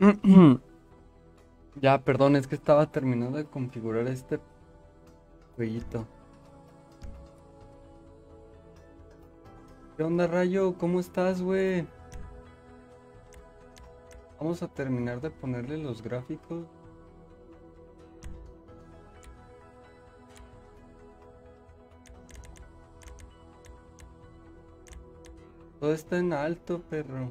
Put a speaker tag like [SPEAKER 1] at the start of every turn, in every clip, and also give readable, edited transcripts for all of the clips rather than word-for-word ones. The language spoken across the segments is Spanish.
[SPEAKER 1] Ya, perdón, es que estaba terminando de configurar este jueguito. ¿Qué onda, Rayo? ¿Cómo estás, güey? Vamos a terminar de ponerle los gráficos. Todo está en alto, perro.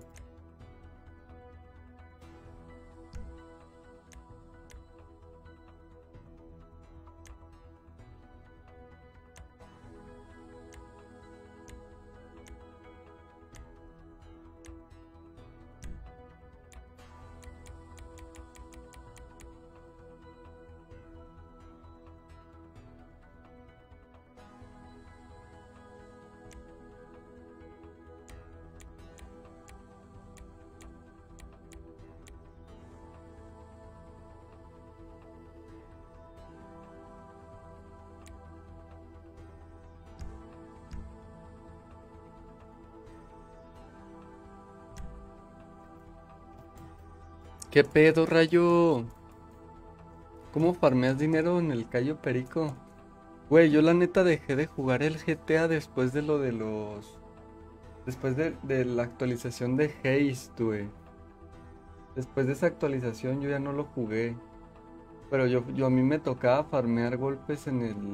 [SPEAKER 1] ¿Qué pedo, Rayo? ¿Cómo farmeas dinero en el Cayo Perico? Güey, yo la neta dejé de jugar el GTA después de lo de los... Después de la actualización de Haste, güey. Después de esa actualización yo ya no lo jugué. Pero yo a mí me tocaba farmear golpes en el...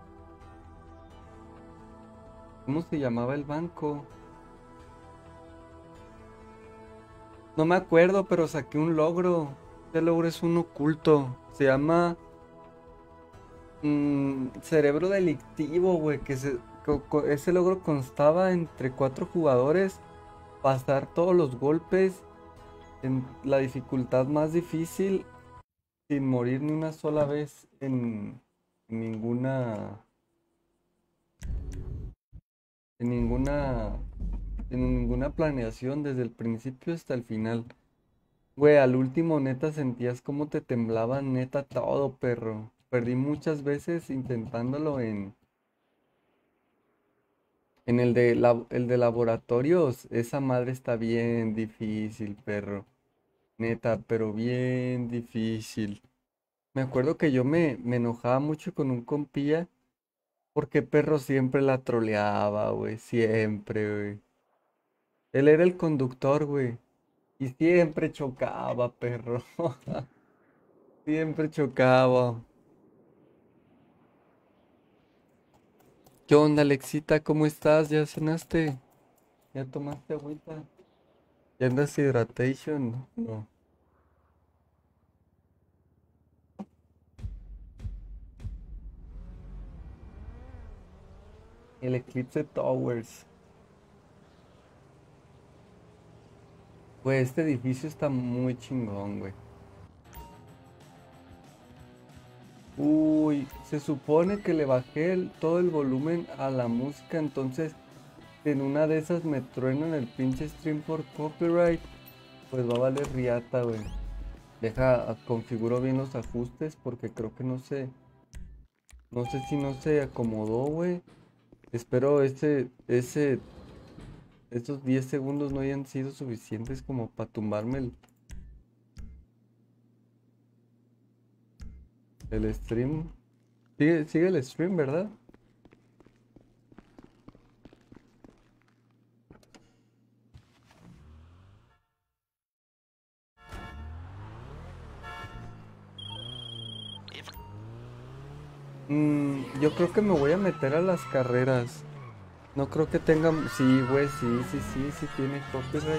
[SPEAKER 1] ¿Cómo se llamaba el banco? No me acuerdo, pero saqué un logro. Este logro es un oculto. Se llama cerebro delictivo, güey. Ese logro constaba entre 4 jugadores pasar todos los golpes en la dificultad más difícil sin morir ni una sola vez en ninguna, en ninguna, en ninguna planeación desde el principio hasta el final. Güey, al último neta sentías cómo te temblaba neta todo, perro. Perdí muchas veces intentándolo en el de laboratorios. Esa madre está bien difícil, perro. Neta, pero bien difícil. Me acuerdo que me enojaba mucho con un compilla porque perro siempre la troleaba, güey. Siempre, güey. Él era el conductor, güey. Y siempre chocaba, perro. Siempre chocaba. ¿Qué onda, Alexita? ¿Cómo estás? ¿Ya cenaste? ¿Ya tomaste agüita? ¿Ya andas hydration? No. El Eclipse Towers. Güey, este edificio está muy chingón, güey. Uy, se supone que le bajé todo el volumen a la música, entonces en una de esas me truenan el pinche stream por copyright. Pues va a valer riata, güey. Configuro bien los ajustes porque creo que no sé si no se acomodó, güey. Espero estos 10 segundos no hayan sido suficientes como para tumbarme el stream. Sigue el stream, ¿verdad? Yo creo que me voy a meter a las carreras. No creo que tengan... Sí, güey, sí tiene copyright.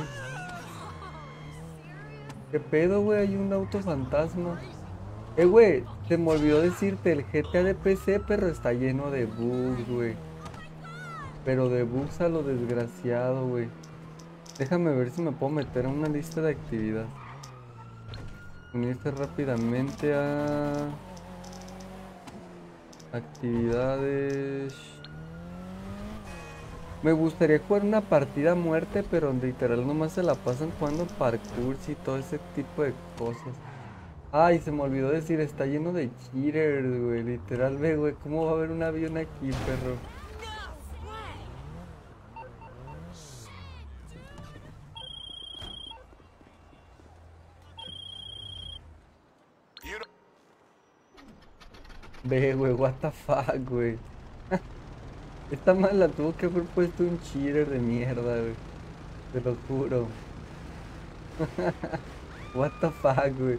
[SPEAKER 1] ¿Qué pedo, güey? Hay un auto fantasma. Güey, se me olvidó decirte, el GTA de PC, pero está lleno de bugs, güey. Pero de bugs a lo desgraciado, güey. Déjame ver si me puedo meter a una lista de actividad. Unirse rápidamente a... Actividades... Me gustaría jugar una partida a muerte, pero literal nomás se la pasan jugando parkours y todo ese tipo de cosas. Ay, se me olvidó decir, está lleno de cheaters, güey. Literal, ve, güey, ¿cómo va a haber un avión aquí, perro? Ve, güey, what the fuck, güey. Esta madre la tuvo que haber puesto un cheater de mierda, güey. Te lo juro. What the fuck, güey.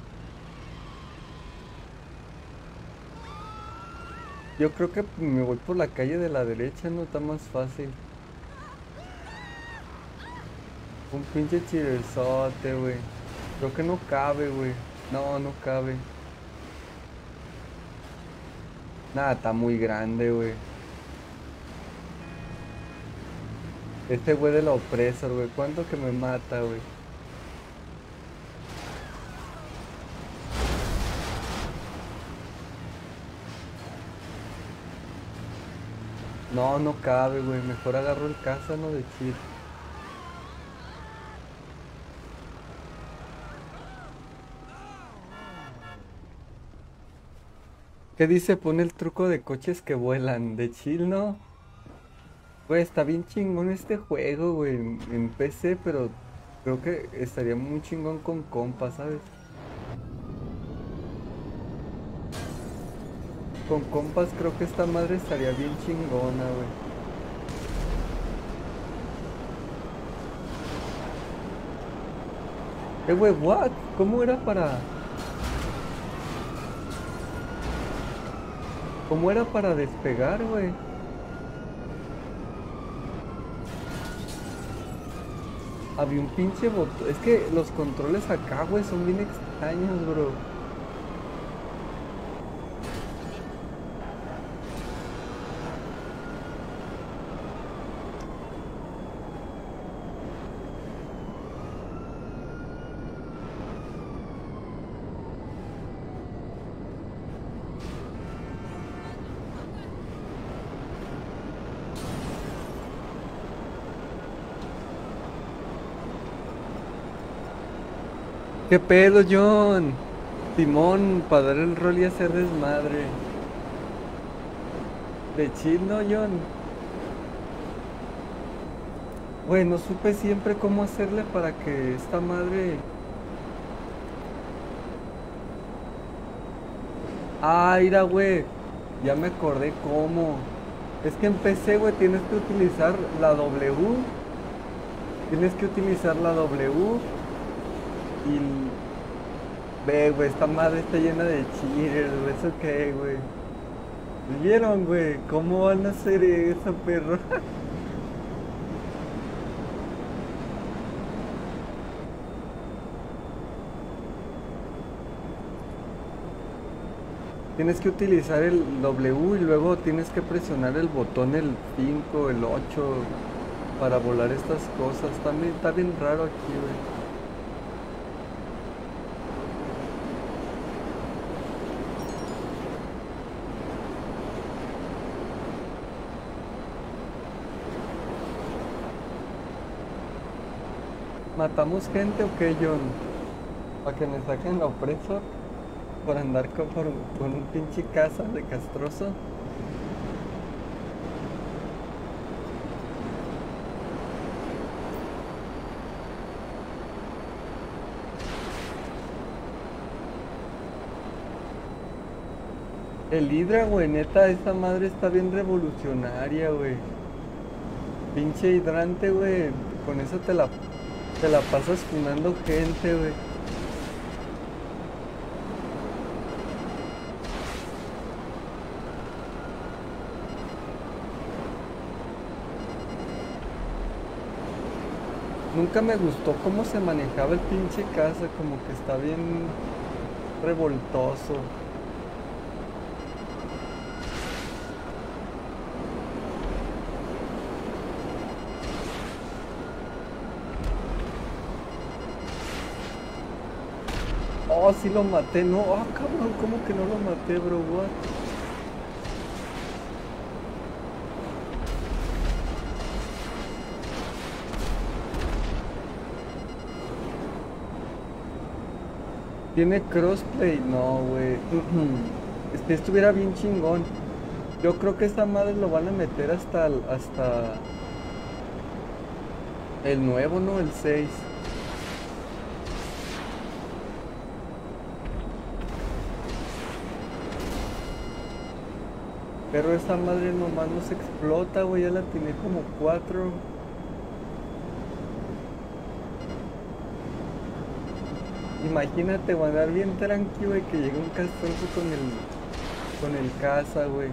[SPEAKER 1] Yo creo que me voy por la calle de la derecha, no está más fácil. Un pinche cheaterzote, güey. Creo que no cabe, güey. No, no cabe. Nada, está muy grande, güey. Este güey de la opresor, güey. ¿Cuánto que me mata, güey? No, no cabe, güey. Mejor agarro el cásano de cheat. ¿Qué dice? Pone el truco de coches que vuelan. De chill, ¿no? Güey, está bien chingón este juego, güey. En PC, pero creo que estaría muy chingón con compas, ¿sabes? Con compas creo que esta madre estaría bien chingona, güey. Güey, what? ¿Cómo era para... ¿Cómo era para despegar, güey? Había un pinche botón. Es que los controles acá, güey, son bien extraños, bro. ¿Qué pedo, John? Timón, para dar el rol y hacer desmadre. De chill, ¿no, John? Güey, no supe siempre cómo hacerle para que esta madre... Ah, mira, güey. Ya me acordé cómo. Es que en PC, güey, tienes que utilizar la W. Tienes que utilizar la W y... Ve, güey, esta madre está llena de cheaters, güey. ¿Eso qué, güey? ¿Vieron, güey? ¿Cómo van a hacer eso, perro? Tienes que utilizar el W y luego tienes que presionar el botón el 5, el 8 para volar estas cosas. También está bien raro aquí, güey. ¿Matamos gente o qué, John? Para que me saquen la opresor por andar con un pinche casa de castroso. El Hydra, güey, neta, esta madre está bien revolucionaria, güey. Pinche hidrante, güey. Con eso te la pasas funando gente, güey. Nunca me gustó cómo se manejaba el pinche casa, como que está bien revoltoso. Oh, sí lo maté, no. Ah, cabrón, ¿cómo que no lo maté, bro? What? ¿Tiene crossplay? No, güey. Estuviera bien chingón. Yo creo que esta madre lo van a meter hasta el nuevo, ¿no? El 6. Pero esa madre nomás no se explota, güey. Ya la tiene como cuatro. Imagínate, güey, andar bien tranquilo, güey, que llegue un castroso con el caza, güey.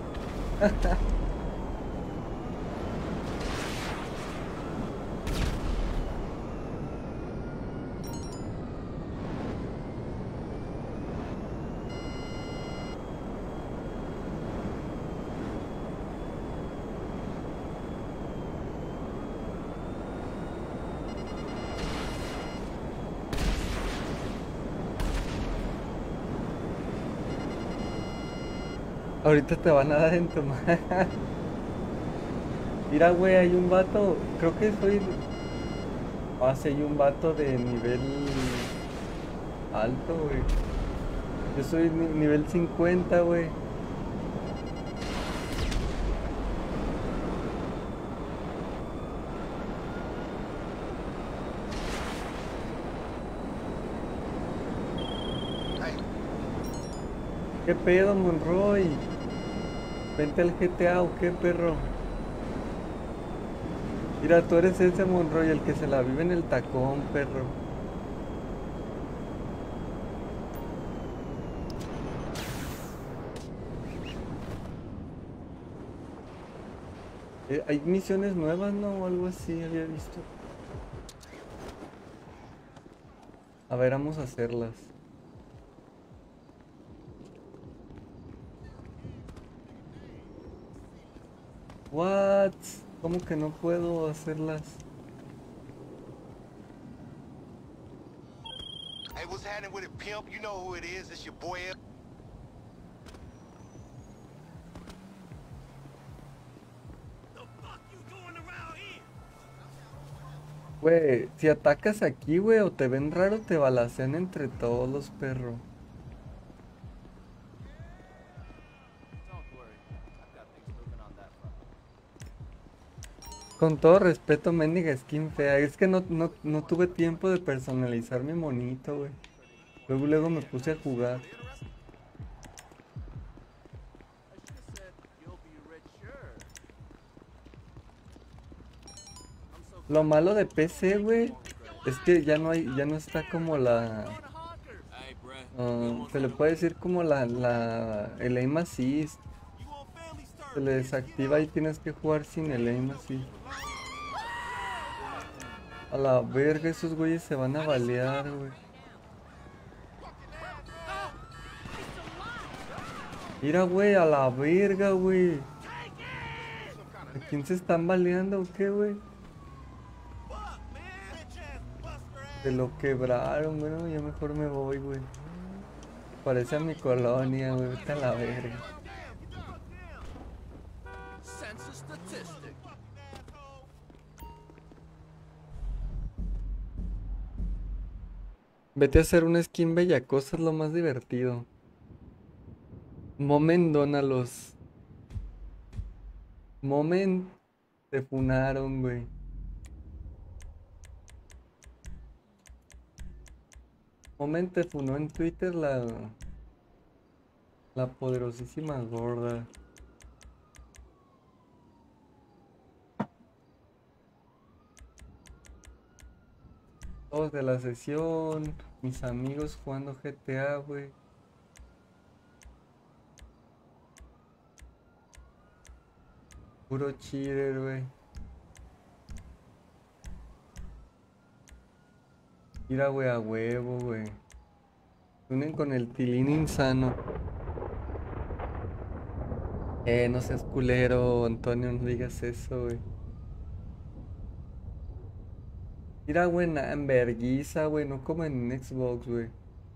[SPEAKER 1] Ahorita te van a dar en tu madre. Mira, güey, hay un vato, creo que soy. Ah, sí, hay un vato de nivel alto, güey. Yo soy nivel 50, güey. ¿Qué pedo, Monroy? Vente al GTA o qué, perro. Mira, tú eres ese Monroy, el que se la vive en el tacón, perro. Hay misiones nuevas, ¿no? O algo así, había visto. A ver, vamos a hacerlas. What? ¿Cómo que no puedo hacerlas?
[SPEAKER 2] Hey, what's happening with it, pimp? You know who it is. It's your boy. The fuck you doing around here?
[SPEAKER 1] Güey, si atacas aquí, güey, o te ven raro, te balacean entre todos los perros. Con todo respeto, mendiga skin fea. Es que no tuve tiempo de personalizar mi monito, güey. Luego me puse a jugar. Lo malo de PC, güey, es que ya no está como se le puede decir como el aim assist. Se le desactiva y tienes que jugar sin el aim assist. A la verga, esos güeyes se van a balear, güey. Mira, güey, a la verga, güey. ¿A quién se están baleando o qué, güey? Se lo quebraron, bueno, yo mejor me voy, güey. Parece a mi colonia, güey, vete a la verga. Vete a hacer una skin bellacosa, es lo más divertido. Moment, dónalos. Moment, te funaron, güey. Moment te funó en Twitter la poderosísima gorda. Todos de la sesión, mis amigos jugando GTA, güey. Puro cheater, güey. Mira, güey, a huevo, güey. Unen con el tilín insano. No seas culero, Antonio, no digas eso, güey. Mira, güey, en verguiza, güey, no como en Xbox, güey.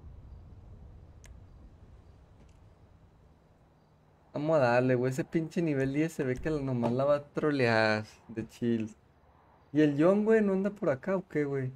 [SPEAKER 1] Vamos a darle, güey, ese pinche nivel 10 se ve que nomás la va a trolear de chill. ¿Y el John, güey, no anda por acá o qué, güey?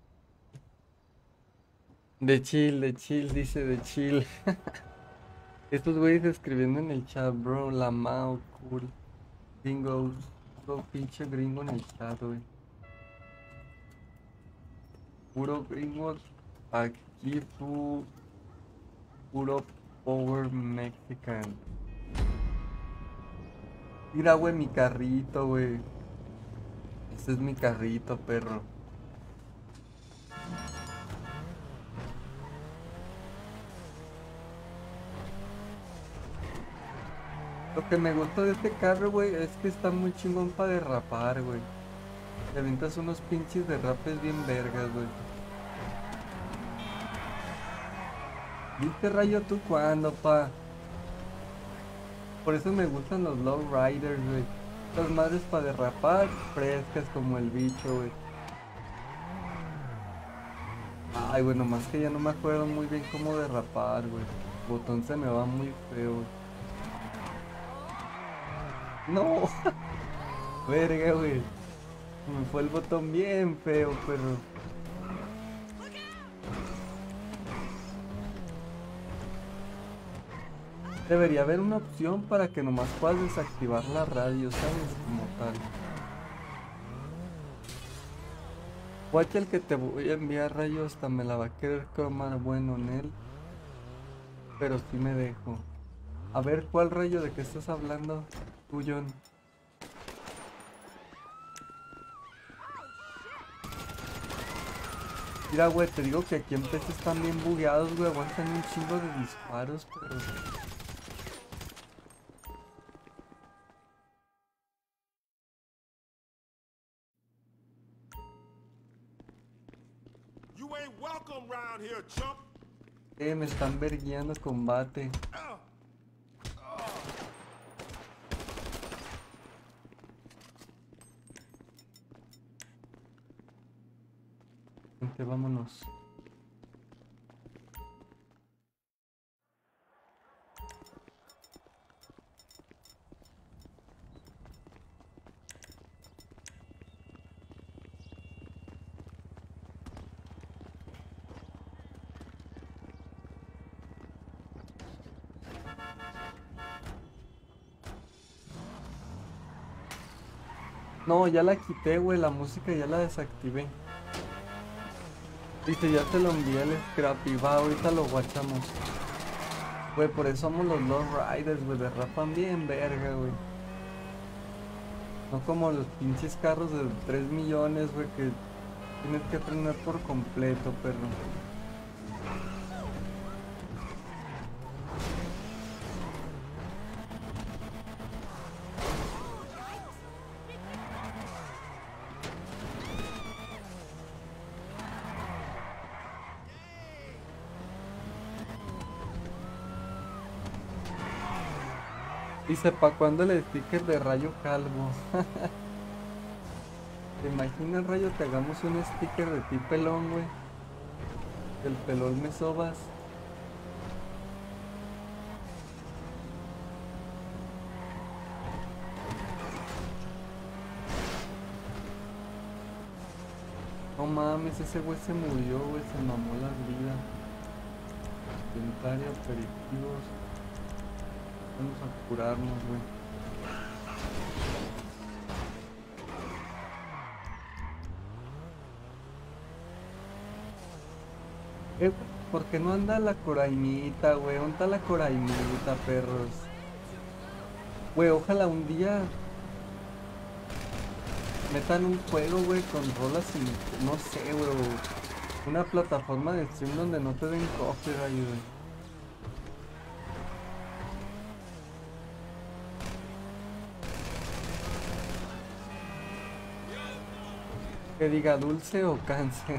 [SPEAKER 1] De chill, dice de chill. Estos güeyes escribiendo en el chat, bro, la Mao, cool. Gringos, puro pinche gringo en el chat, güey. Puro gringos, aquí puro power mexican. Mira, güey, mi carrito, güey. Este es mi carrito, perro. Lo que me gusta de este carro, güey, es que está muy chingón para derrapar, güey. Te avientas unos pinches derrapes bien vergas, güey. ¿Viste, Rayo, tú cuándo, pa? Por eso me gustan los low riders, güey. Las madres para derrapar, frescas como el bicho, güey. Ay, bueno, más que ya no me acuerdo muy bien cómo derrapar, güey. El botón se me va muy feo, güey. No, verga, güey. Me fue el botón bien feo, perro. Debería haber una opción para que nomás puedas desactivar la radio, ¿sabes? Como tal. Watch el que te voy a enviar, Rayo, hasta me la va a querer cromar bueno en él. Pero sí me dejo. A ver, ¿cuál, Rayo? ¿De qué estás hablando? Tú, John. Mira, güey, te digo que aquí en PC están bien bugueados, güey. Aguantan un chingo de disparos, pero...
[SPEAKER 2] You ain't welcome round here, chump.
[SPEAKER 1] Me están verguiando combate. Gente, vámonos. No, ya la quité, güey. La música ya la desactivé. Dice, ya te lo envié el Scrappy. Va, ahorita lo guachamos. Güey, por eso somos los Low Riders, güey. Derrapan bien verga, güey. No como los pinches carros de 3 millones, güey, que tienes que frenar por completo, perro. Dice, ¿pa' cuándo el sticker de Rayo Calvo? ¿Te imaginas, Rayo, que hagamos un sticker de ti pelón, güey? El pelón me sobas. No mames, ese güey se murió, güey, se mamó la vida. Inventario, aperitivos. Vamos a curarnos, güey. ¿Por qué no anda la corainita, güey? ¿Dónde está la corainita, perros? Güey, ojalá un día metan un juego, güey, con rolas y no sé, güey. Una plataforma de stream donde no te den copyright, güey. Que diga dulce o cáncer.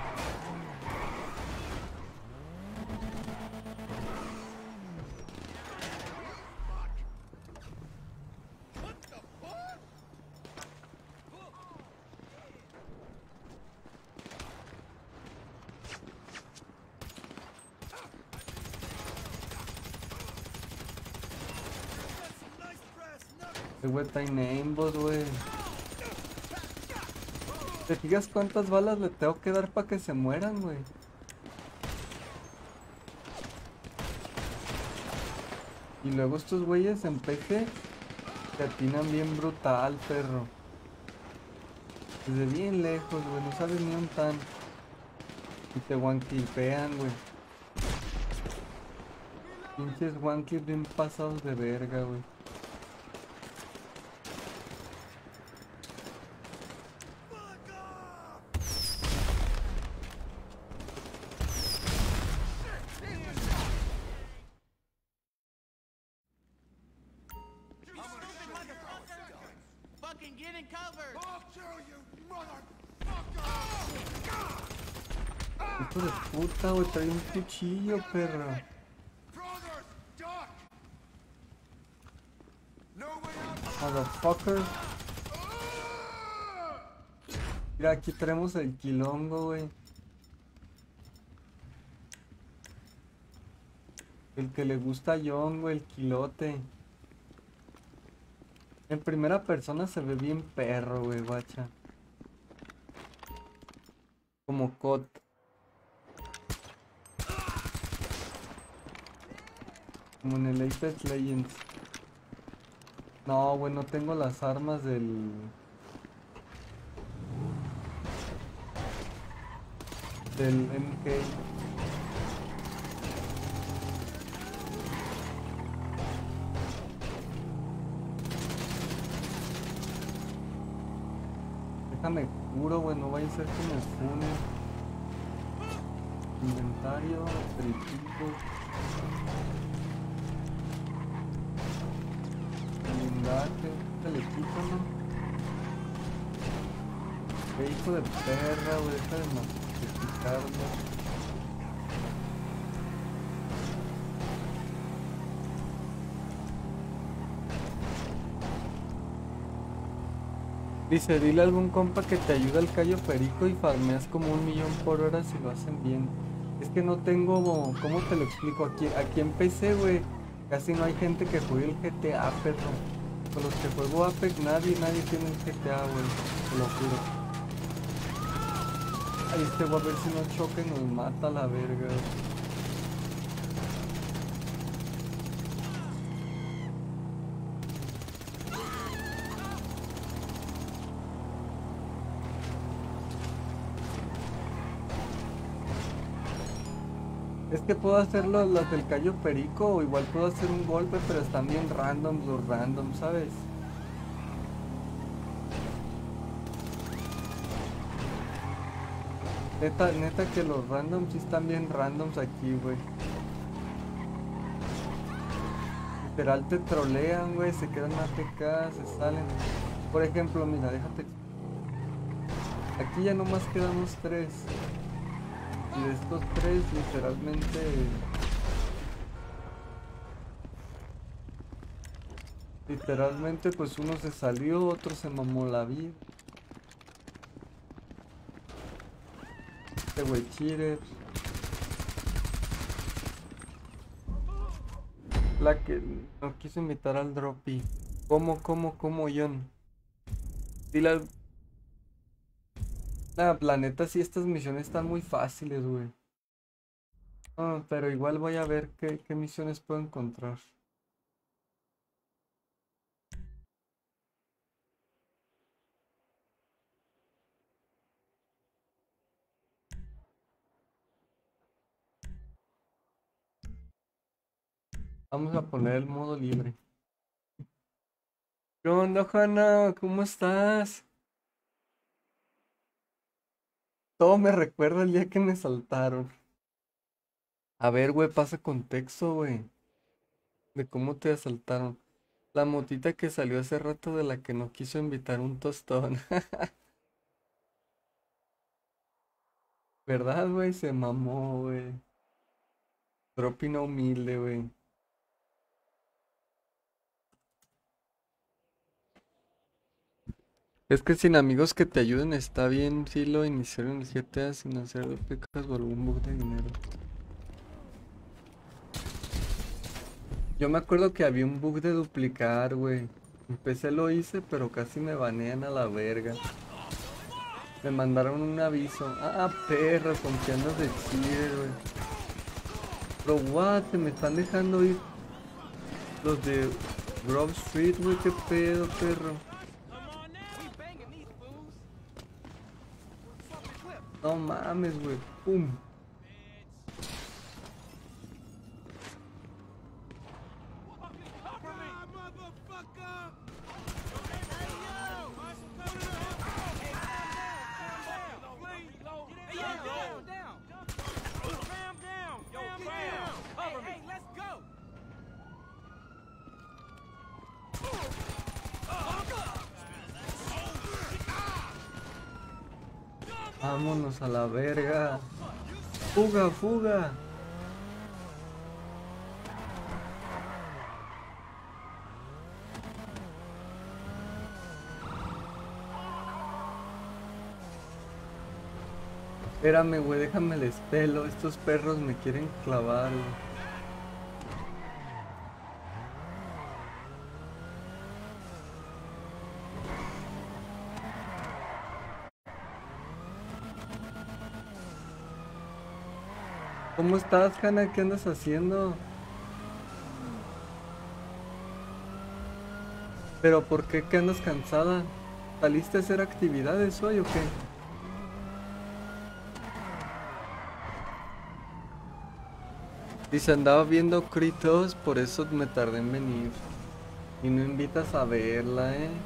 [SPEAKER 1] Ese güey está en aimbot, güey. ¿Te fijas cuántas balas le tengo que dar para que se mueran, güey? Y luego estos güeyes en PC te atinan bien brutal, perro. Desde bien lejos, güey, no sabes ni un tan. Y te guanquipean, güey. Pinches guanquis bien pasados de verga, güey.
[SPEAKER 2] Fucking get in cover!
[SPEAKER 1] Hijo de puta, güey, trae un cuchillo, perro. Motherfucker. Mira, aquí tenemos el quilongo, güey. El que le gusta a John, güey, el quilote. En primera persona se ve bien perro, güey, guacha. Como COD. Como en el Apex Legends. No, güey, no tengo las armas del MK. Déjame curo, güey, no vaya a ser que me fune. Inventario, periquito. Blindaje, teléfono. Qué hijo de perra, güey, deja de picarlo. Dice, dile a algún compa que te ayude al callo perico y farmeas como 1.000.000 por hora si lo hacen bien. Es que no tengo, ¿cómo te lo explico? Aquí en PC, güey, casi no hay gente que juegue el GTA, perro. Con los que juego Apex, nadie tiene el GTA, güey, te lo juro. Ahí este voy a ver si no choca y nos mata a la verga. Es que puedo hacer las del callo perico o igual puedo hacer un golpe, pero están bien random los random, ¿sabes? Neta que los randoms sí están bien randoms aquí, güey. Literal te trolean, güey, se quedan AFK, se salen. Por ejemplo, mira, déjate. Aquí ya nomás quedamos 3. Y de estos 3, literalmente, pues uno se salió, otro se mamó la vida. Este güey cheater. La que no quiso invitar al Droppy. ¿Cómo, John? Dile al... Nah, planeta, sí, estas misiones están muy fáciles, güey. Ah, pero igual voy a ver qué misiones puedo encontrar. Vamos a poner el modo libre. ¿Qué onda, Hanna? ¿Cómo estás? Todo me recuerda el día que me saltaron. A ver, güey, pasa contexto, güey. De cómo te asaltaron. La motita que salió hace rato de la que no quiso invitar un tostón. ¿Verdad, güey? Se mamó, güey. Propina humilde, güey. Es que sin amigos que te ayuden está bien si lo iniciaron el GTA sin hacer pecas o algún bug de dinero. Yo me acuerdo que había un bug de duplicar, güey. Empecé lo hice, pero casi me banean a la verga. Me mandaron un aviso. Ah, perro, confiando de cheater, güey. Pero what, se me están dejando ir. Los de Grove Street, güey, qué pedo, perro. No mames, güey. Pum. Vámonos a la verga. Fuga, fuga. Espérame, güey, déjame les pelo. Estos perros me quieren clavar, güey. ¿Cómo estás, Hanna? ¿Qué andas haciendo? ¿Pero por qué? ¿Qué andas cansada? ¿Saliste a hacer actividades hoy o qué? Dice, andaba viendo Kritos, por eso me tardé en venir. Y no invitas a verla, ¿eh?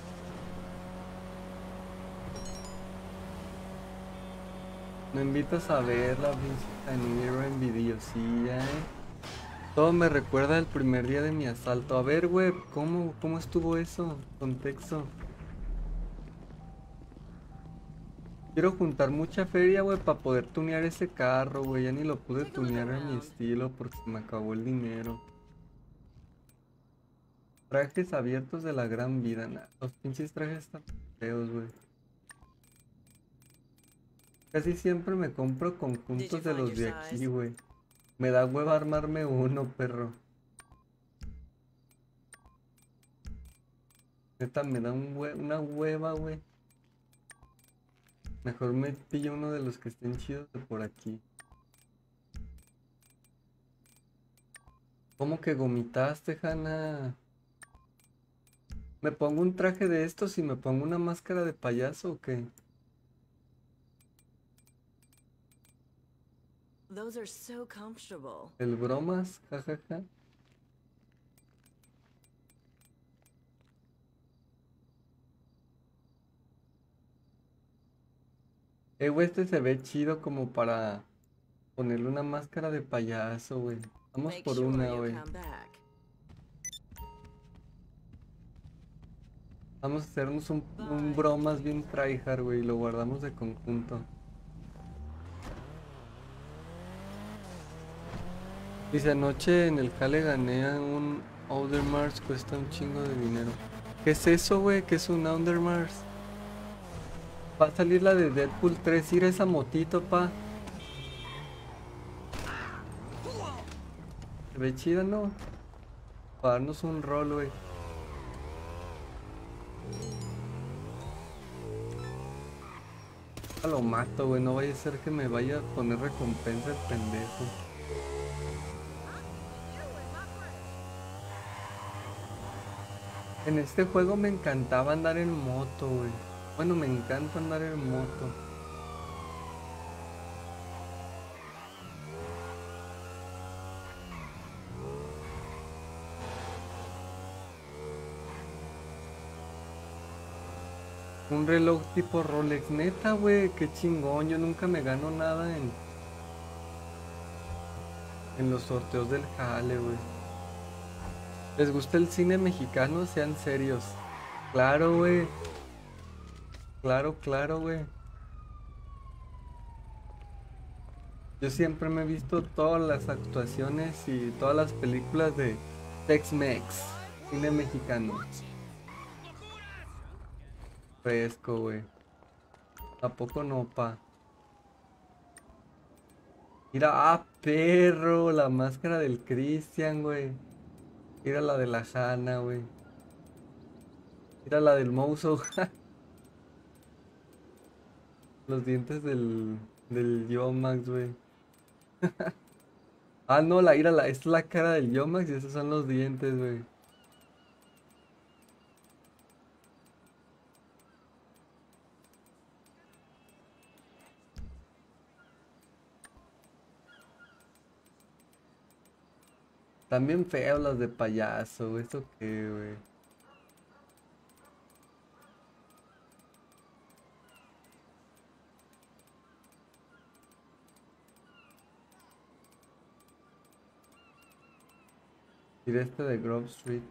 [SPEAKER 1] No invitas a verla, pinche Caniro envidiosilla, ¿eh? Todo me recuerda al primer día de mi asalto. A ver, güey, ¿cómo estuvo eso? Contexto. Quiero juntar mucha feria, güey, para poder tunear ese carro, güey. Ya ni lo pude tunear a mi estilo porque se me acabó el dinero. Trajes abiertos de la gran vida, nah. Los pinches trajes están feos, güey. Casi siempre me compro conjuntos de los de aquí, güey. Me da hueva armarme uno, perro. Neta, me da una hueva, güey. Mejor me pillo uno de los que estén chidos de por aquí. ¿Cómo que gomitaste, Hanna? ¿Me pongo un traje de estos y me pongo una máscara de payaso o qué?
[SPEAKER 3] Those are so comfortable.
[SPEAKER 1] ¿El bromas? Jajaja. Güey, este se ve chido como para ponerle una máscara de payaso, güey. Vamos
[SPEAKER 3] Make
[SPEAKER 1] por
[SPEAKER 3] sure
[SPEAKER 1] una,
[SPEAKER 3] you
[SPEAKER 1] güey.
[SPEAKER 3] come back.
[SPEAKER 1] Vamos a hacernos un bromas bien tryhard, güey, y lo guardamos de conjunto. Dice, anoche en el Cale gané a un Mars, cuesta un chingo de dinero. ¿Qué es eso, güey? ¿Qué es un Mars? Va a salir la de Deadpool 3, ir a esa motito, pa. Se ve chida, ¿no? Para darnos un rol, güey. Lo mato, güey, no vaya a ser que me vaya a poner recompensa el pendejo. En este juego me encantaba andar en moto, güey. Bueno, me encanta andar en moto. Un reloj tipo Rolex, neta, güey, qué chingón. Yo nunca me gano nada en los sorteos del jale, güey. ¿Les gusta el cine mexicano? Sean serios. Claro, güey. Claro, claro, güey. Yo siempre me he visto todas las actuaciones y todas las películas de Tex-Mex, cine mexicano. Fresco, güey. ¿A poco no, pa? Mira, perro, la máscara del Christian, güey. Mira la de la Hanna, güey. Mira la del Mouso. Los dientes del Yomax, güey. Ah, no, esta es la cara del Yomax y esos son los dientes, güey. Están bien feos los de payaso, güey. ¿Esto qué, güey? Mira este de Grove Street.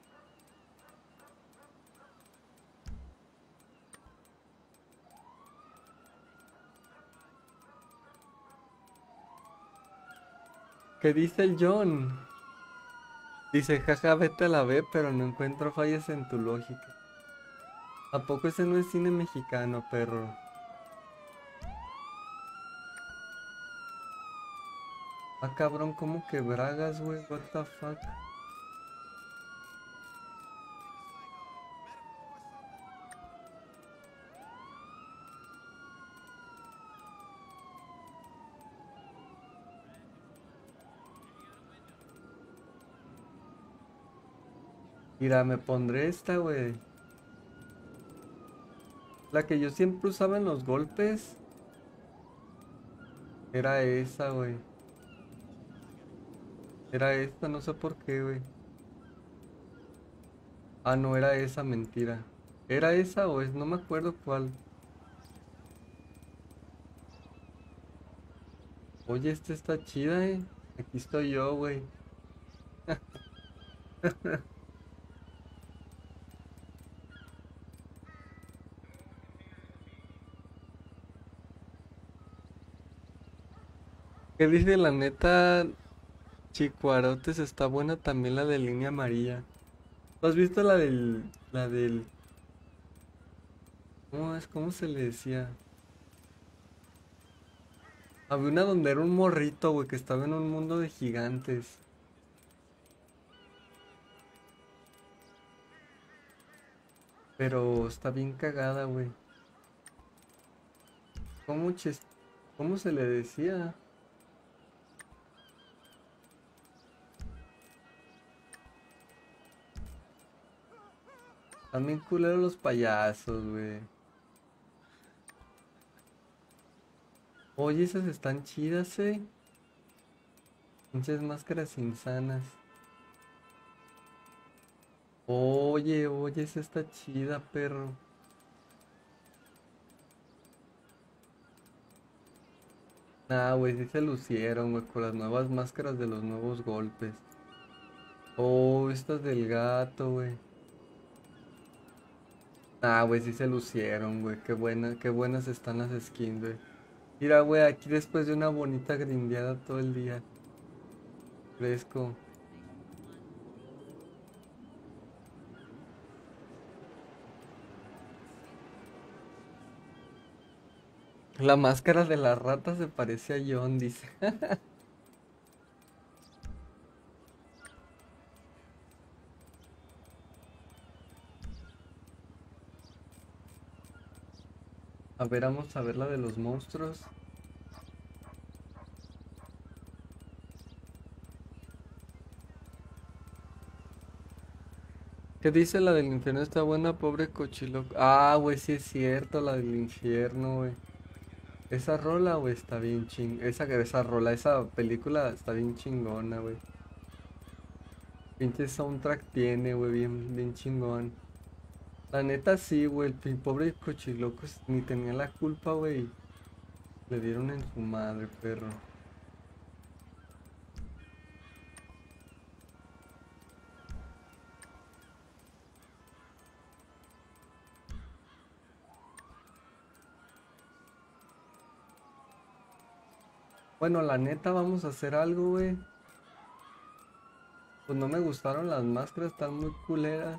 [SPEAKER 1] ¿Qué dice el John? Dice, jaja, vete a la B, pero no encuentro fallas en tu lógica. ¿A poco ese no es cine mexicano, perro? Ah, cabrón, ¿cómo que bragas, güey? What the fuck? Mira, me pondré esta, güey. La que yo siempre usaba en los golpes. Era esa, güey. Era esta, no sé por qué, güey. Ah, no, era esa, mentira. ¿Era esa o es? No me acuerdo cuál. Oye, esta está chida, eh. Aquí estoy yo, güey. ¿Qué dice la neta? Chicuarotes está buena también la de línea amarilla. ¿Tú has visto la del, ¿cómo es? ¿Cómo se le decía? Había una donde era un morrito, güey, que estaba en un mundo de gigantes. Pero está bien cagada, güey. ¿Cómo, cómo se le decía? También culeros los payasos, güey. Oye, esas están chidas, eh. Muchas máscaras insanas. Oye, esa está chida, perro. Ah, güey, sí se lucieron, güey, con las nuevas máscaras de los nuevos golpes. Oh, estas del gato, güey. Ah, güey, sí se lucieron, güey. Qué buenas están las skins, güey. Mira, güey, aquí después de una bonita grindeada todo el día. Fresco. La máscara de la rata se parece a John, dice. A ver, vamos a ver la de los monstruos. ¿Qué dice la del infierno? Está buena, pobre cochiloco. Ah, güey, sí es cierto, la del infierno, güey. Esa rola, güey, está bien esa rola, esa película está bien chingona, güey. Pinche soundtrack tiene, güey, bien chingón. La neta sí, güey, el pobre cochiloco ni tenía la culpa, güey. Le dieron en su madre, perro. Bueno, la neta, vamos a hacer algo, güey. Pues no me gustaron las máscaras, están muy culeras.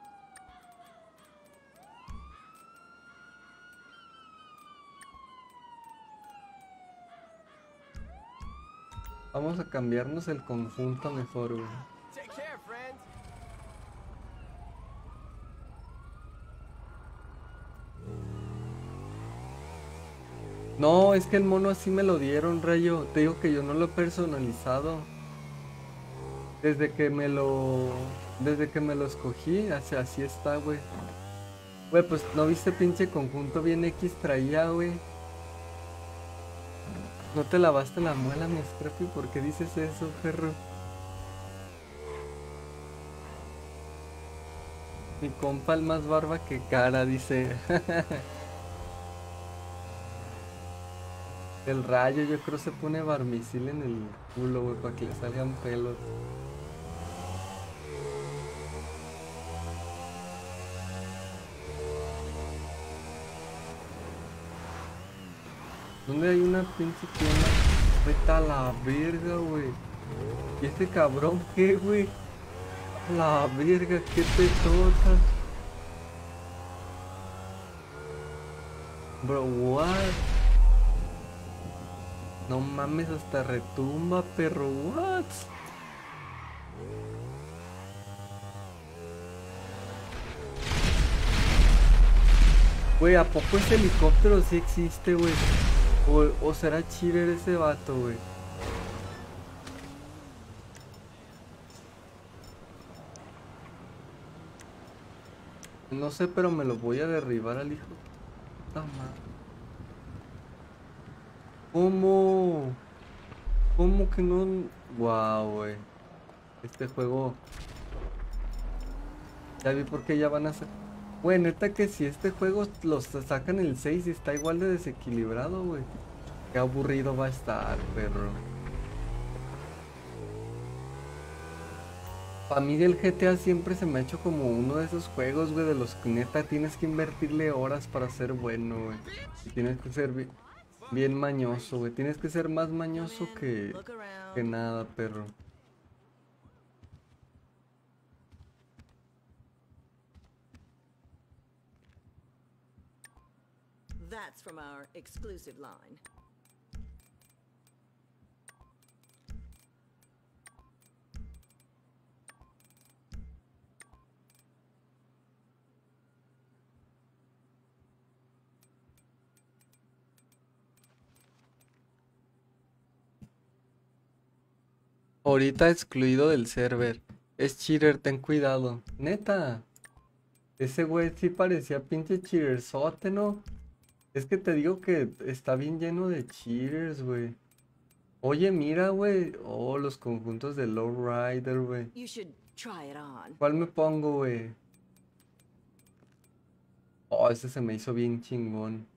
[SPEAKER 1] Vamos a cambiarnos el conjunto mejor, güey.
[SPEAKER 2] Take care, friends.
[SPEAKER 1] No, es que el mono así me lo dieron, Rayo. Te digo que yo no lo he personalizado. Desde que me lo... Desde que me lo escogí, así está, güey. Güey, pues no viste pinche conjunto bien X traía, güey. No te lavaste la muela, mi Scrappy, ¿por qué dices eso, perro? Mi compa el más barba que cara, dice. El rayo, yo creo se pone barmisil en el culo, güey, para que le salgan pelos. ¿Dónde hay una pinche tienda? Vete a la verga, güey. ¿Y este cabrón qué, güey? A la verga, qué tetota. Bro, what? No mames, hasta retumba, perro, what? Güey, ¿a poco ese helicóptero sí existe, güey? O será cheater ese vato, güey. No sé, pero me lo voy a derribar al hijo. Puta madre. ¿Cómo? ¿Cómo que no? Wow, güey. Este juego. Ya vi por qué ya van a hacer. Güey, neta que si este juego los sacan el 6 y está igual de desequilibrado, güey. Qué aburrido va a estar, perro. Para mí el GTA siempre se me ha hecho como uno de esos juegos, güey, de los que neta tienes que invertirle horas para ser bueno, güey. Y tienes que ser bien mañoso, güey. Tienes que ser más mañoso
[SPEAKER 3] Look
[SPEAKER 1] que
[SPEAKER 3] around.
[SPEAKER 1] nada, perro.
[SPEAKER 3] That's from our exclusive line.
[SPEAKER 1] Ahorita excluido del server. Es cheater, ten cuidado. Neta. Ese güey sí parecía pinche cheaterzote, ¿no? Es que te digo que está bien lleno de cheaters, güey. Oye, mira, güey. Oh, los conjuntos de Lowrider, güey.
[SPEAKER 3] You should try it on.
[SPEAKER 1] ¿Cuál me pongo, güey? Oh, ese se me hizo bien chingón.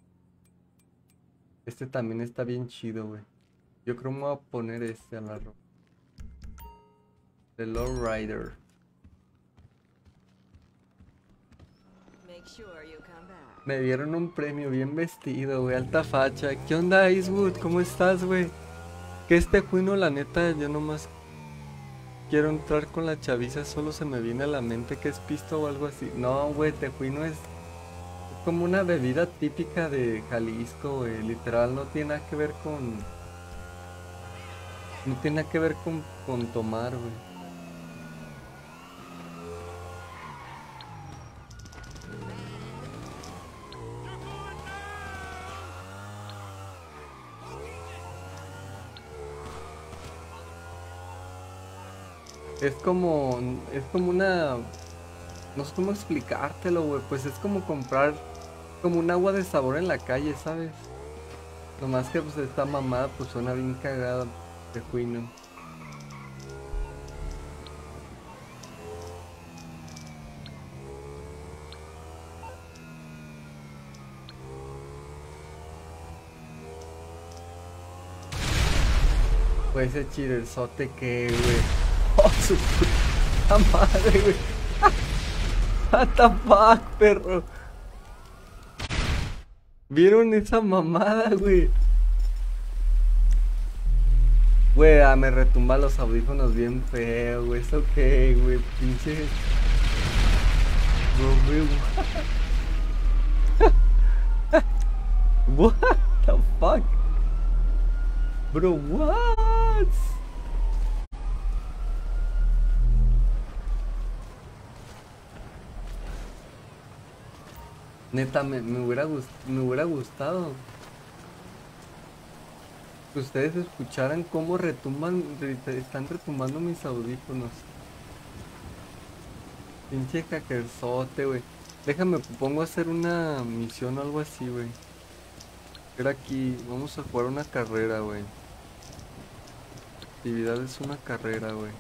[SPEAKER 1] Este también está bien chido, güey. Yo creo que me voy a poner este a la ropa. De Lowrider.
[SPEAKER 3] Make sure you come back.
[SPEAKER 1] Me dieron un premio bien vestido, güey. Alta facha. ¿Qué onda, Icewood? ¿Cómo estás, güey? Que este juino, la neta, yo nomás quiero entrar con la chaviza. Solo se me viene a la mente que es pisto o algo así. No, güey, tejuino es como una bebida típica de Jalisco, güey. Literal, no tiene nada que ver con... No tiene nada que ver con tomar, güey. Es como una... No sé cómo explicártelo, güey. Pues es como comprar como un agua de sabor en la calle, ¿sabes? Nomás que pues esta mamada pues suena bien cagada de juino. Pues ese cheaterzote que, güey. Oh, su puta madre, güey. What the fuck, perro. ¿Vieron esa mamada, güey? Güey, me retumba los audífonos bien feo, güey. ¿Eso qué, güey? Pinche... Bro, güey, what the fuck? Bro, what? Neta, me hubiera gustado. Que ustedes escucharan cómo retumban, están retumbando mis audífonos. Pinche hackerzote, güey. Déjame, pongo a hacer una misión o algo así, güey. Era aquí, vamos a jugar una carrera, güey. Actividad es una carrera, güey.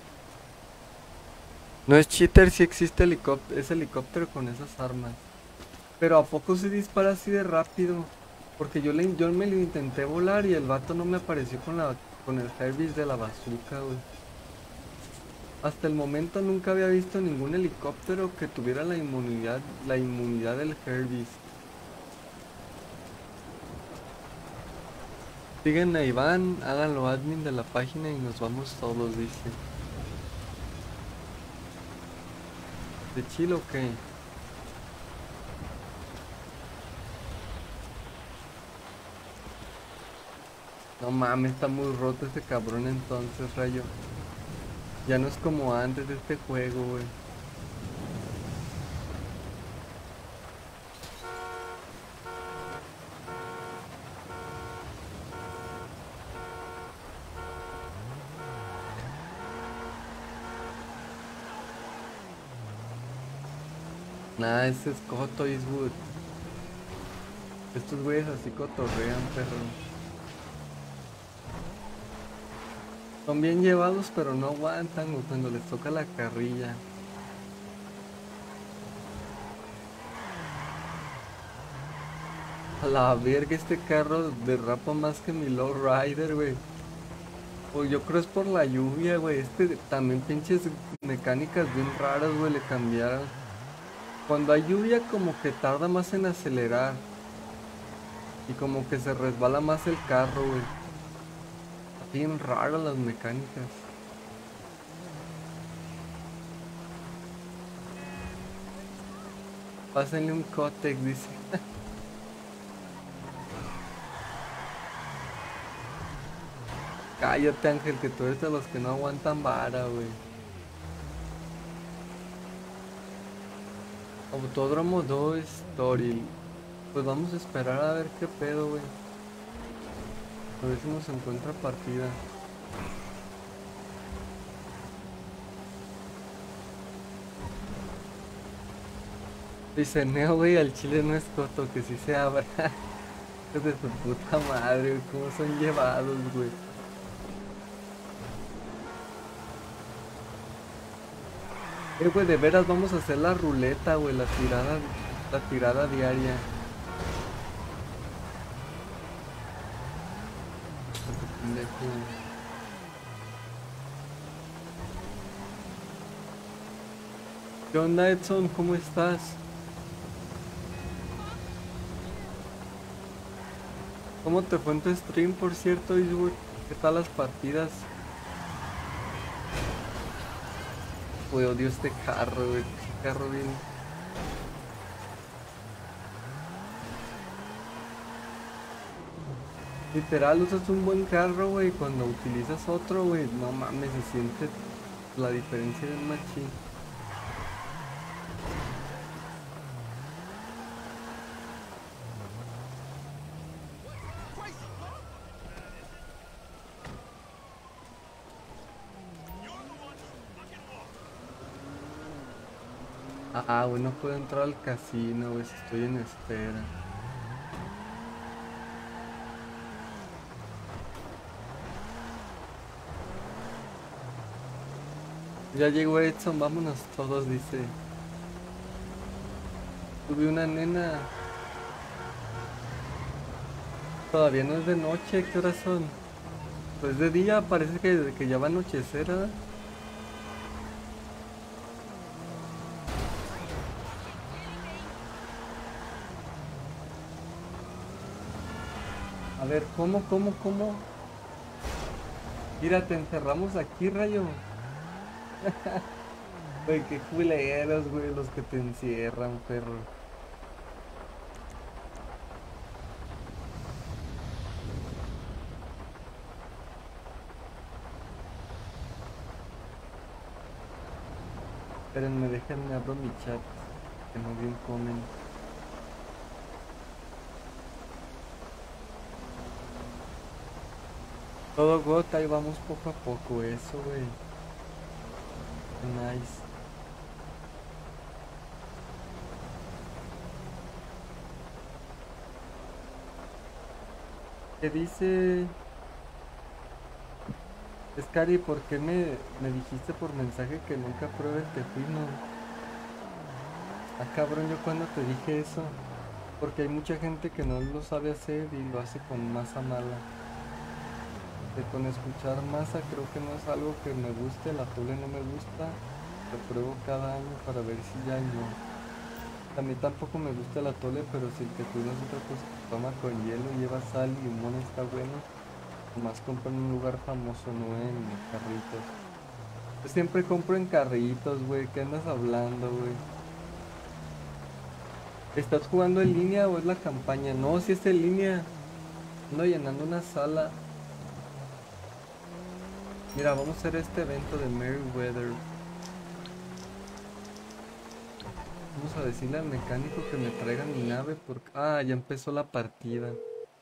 [SPEAKER 1] No es cheater si existe helicóptero, es helicóptero con esas armas. Pero ¿a poco se dispara así de rápido? Porque yo me lo intenté volar y el vato no me apareció con el Herbis de la bazooka, güey. Hasta el momento nunca había visto ningún helicóptero que tuviera la inmunidad del Herbis. Siguen a Iván, háganlo admin de la página y nos vamos todos, dice. ¿De Chile o qué? No mames, está muy roto este cabrón entonces, Rayo. Ya no es como antes de este juego, güey. Nah, ese es Coto Eastwood. Estos güeyes así cotorrean, perro. Son bien llevados, pero no aguantan, güey, cuando les toca la carrilla. A la verga, este carro derrapa más que mi lowrider, güey. O yo creo es por la lluvia, güey. También pinches mecánicas bien raras, güey, le cambiaron. Cuando hay lluvia como que tarda más en acelerar. Y como que se resbala más el carro, güey. Bien raras las mecánicas. Pásenle un Cotex, dice. Cállate, Ángel, que tú eres de los que no aguantan vara, güey. Autódromo 2 Story. Pues vamos a esperar a ver qué pedo, güey. A ver si nos encuentra partida. Dice Neo, güey, al chile no es coto, que sí se abra. Es de su puta madre, güey, cómo son llevados, güey. Güey, de veras vamos a hacer la ruleta, güey, la tirada diaria. Este pendejo. ¿Qué onda, Edson? ¿Cómo estás? ¿Cómo te fue en tu stream, por cierto, Eastwood? ¿Qué tal las partidas? Güey, odio este carro, güey. Este carro bien. Literal, usas un buen carro, güey. Cuando utilizas otro, güey, no mames, se siente la diferencia del machín. Ah, güey, no puedo entrar al casino, güey, si estoy en espera. Ya llegó Edson, vámonos todos, dice. Tuve una nena. Todavía no es de noche, ¿qué horas son? Pues de día, parece que ya va a anochecer, ¿verdad? A ver, ¿cómo? Mira, te encerramos aquí, Rayo. Güey, qué culeros, güey, los que te encierran, perro. Espérenme, déjenme abro mi chat, que no bien comen. Todo gota, ahí vamos poco a poco, eso, güey. Nice. ¿Qué dice? Scary, ¿por qué me dijiste por mensaje que nunca pruebe el tejuino? Ah, cabrón, yo cuando te dije eso. Porque hay mucha gente que no lo sabe hacer y lo hace con masa mala. De con escuchar masa creo que no es algo que me guste, la atole no me gusta. Lo pruebo cada año para ver si ya no. A mí tampoco me gusta el atole, pero si el tejuino es otra cosa que toma con hielo, lleva sal y limón, está bueno. Nomás compro en un lugar famoso, no en carritos. Yo siempre compro en carritos, güey. ¿Qué andas hablando, güey? ¿Estás jugando en línea o es la campaña? No, si es en línea. Ando llenando una sala. Mira, vamos a hacer este evento de Merryweather. Vamos a decirle al mecánico que me traiga mi nave porque... Ah, ya empezó la partida.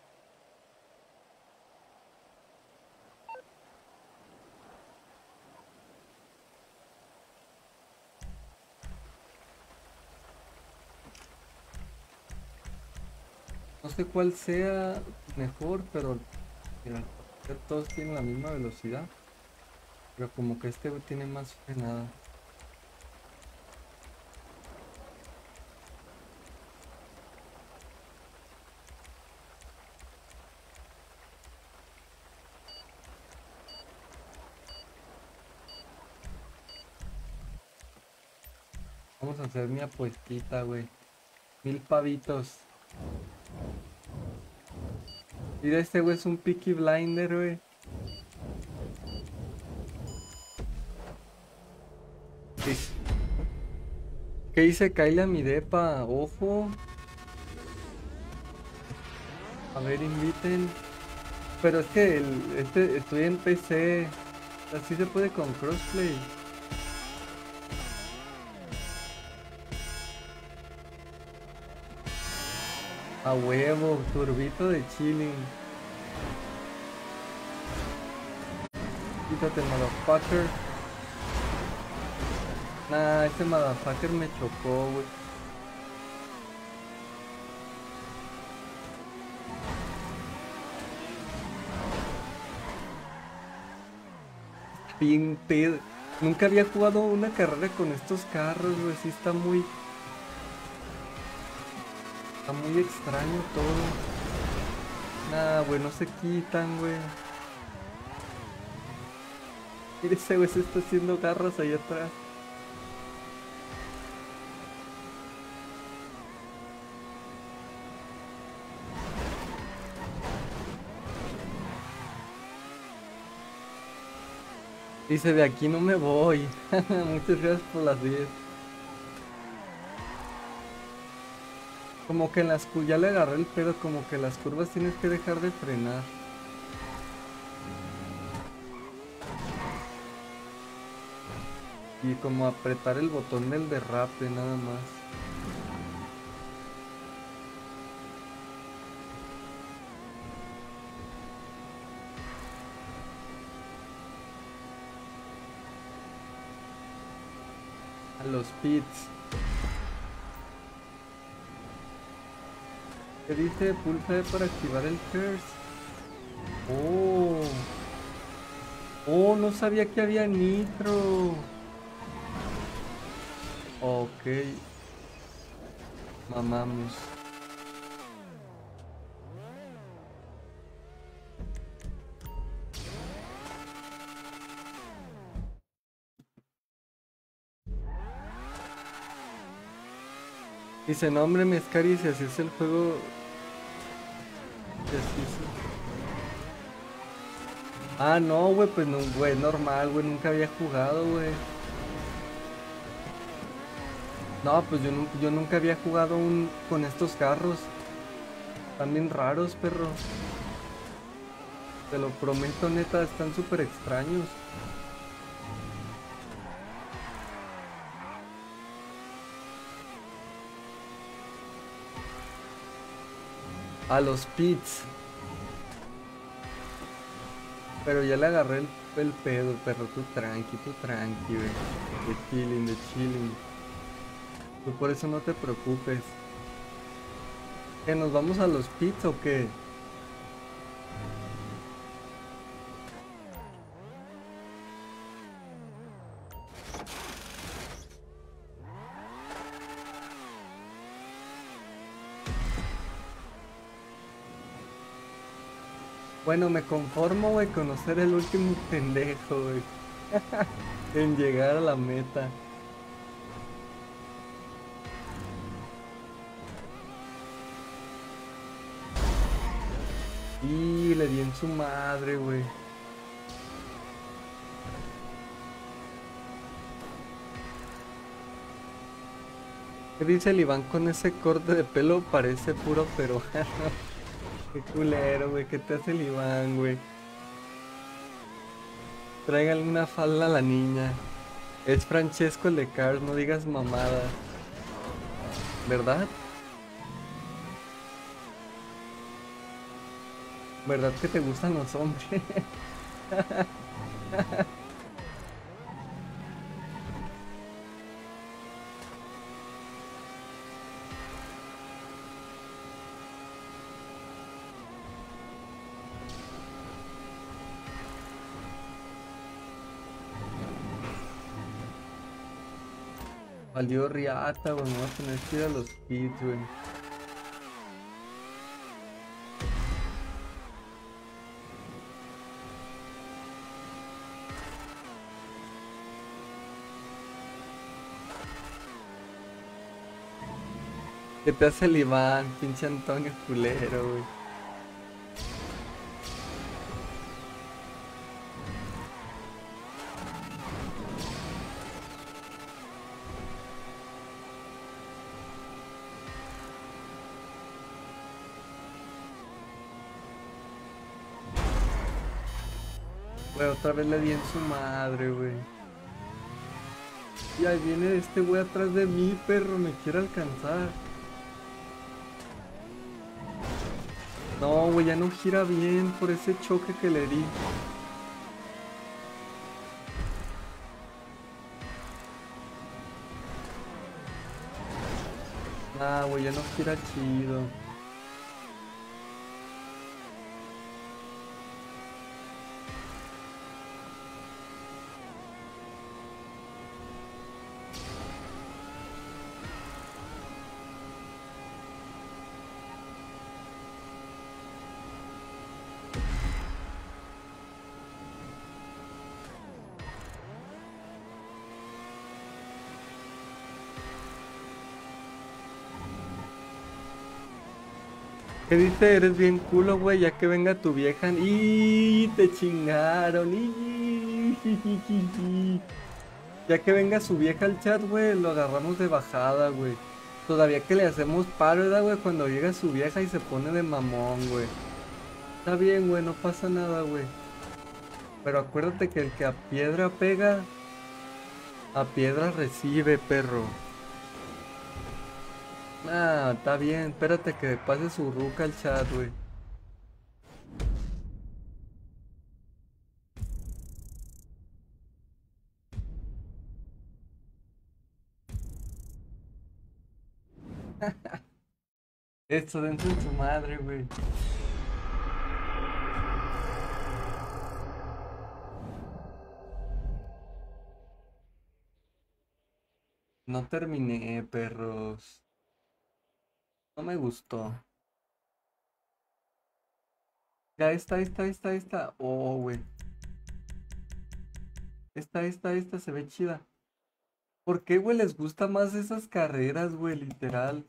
[SPEAKER 1] No sé cuál sea mejor, pero... Mira, todos tienen la misma velocidad. Pero como que este tiene más frenada. Vamos a hacer mi apuestita, güey. 1000 pavitos. Mira, este güey es un Peaky Blinder, güey. Sí. ¿Qué dice Kylie a mi depa? Ojo. A ver, inviten. Pero es que estoy en PC. Así se puede con crossplay. A huevo, turbito de chilling. Quítate, motherfucker. Nah, ese motherfucker me chocó, güey. Bien pedo. Nunca había jugado una carrera con estos carros, güey. Sí está muy... Está muy extraño todo. Nah, güey, no se quitan, güey. Mira, ese güey se está haciendo garras ahí atrás. Dice, de aquí no me voy. Muchas gracias por las 10. Como que en las curvas, ya le agarré el pedo, como que las curvas tienes que dejar de frenar. Y como apretar el botón del derrape, nada más. A los pits. ¿Qué dice? Pulsa E para activar el curse. Oh. Oh, no sabía que había nitro. Ok. Mamamos. Dice, no hombre, Mescari, si así es el juego. Si así es. Ah, no, güey, pues no, güey, normal, güey, nunca había jugado, güey. No, pues yo nunca había jugado con estos carros. Están bien raros, perro. Te lo prometo, neta, están súper extraños. A los pits. Pero ya le agarré el pedo, perro. Tú tranqui, güey. De chilling. Tú por eso no te preocupes. ¿Que nos vamos a los pits o qué? Bueno, me conformo, güey, con ser el último pendejo, güey. En llegar a la meta. Y le di en su madre, güey. ¿Qué dice el Iván con ese corte de pelo? Parece puro peruano. Qué culero, güey. ¿Qué te hace el Iván, güey? Tráiganle una falda a la niña. Es Francesco el de Cars, no digas mamadas. ¿Verdad? ¿Verdad que te gustan los hombres? Valió riata, güey. Me voy a tener que ir a los pits, güey. ¿Qué te hace el Iván? Pinche Antonio culero, güey. Güey, otra vez le di en su madre, güey. Y ahí viene este güey atrás de mí, perro. Me quiere alcanzar. No, güey, ya no gira bien por ese choque que le di. Ah, güey, ya no gira chido. ¿Qué dice? Eres bien culo, güey, ya que venga tu vieja. ¡Y te chingaron! ¡Y! Ya que venga su vieja al chat, güey, lo agarramos de bajada, güey. Todavía que le hacemos paro, ¿verdad, güey? Cuando llega su vieja y se pone de mamón, güey. Está bien, güey, no pasa nada, güey. Pero acuérdate que el que a piedra pega, a piedra recibe, perro. Ah, está bien, espérate que pase su ruca al chat, güey. Esto dentro de su madre, güey. No terminé, perros. No me gustó. Ya, esta. Oh, güey. Esta se ve chida. ¿Por qué, güey, les gusta más esas carreras, güey? Literal.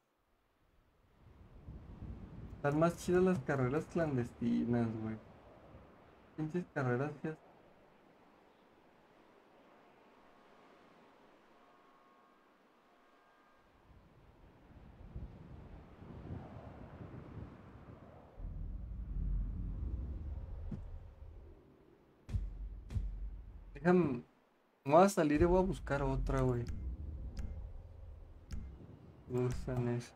[SPEAKER 1] Están más chidas las carreras clandestinas, güey. Pinches carreras que... Déjame... Voy a salir y voy a buscar otra, güey. Usan eso.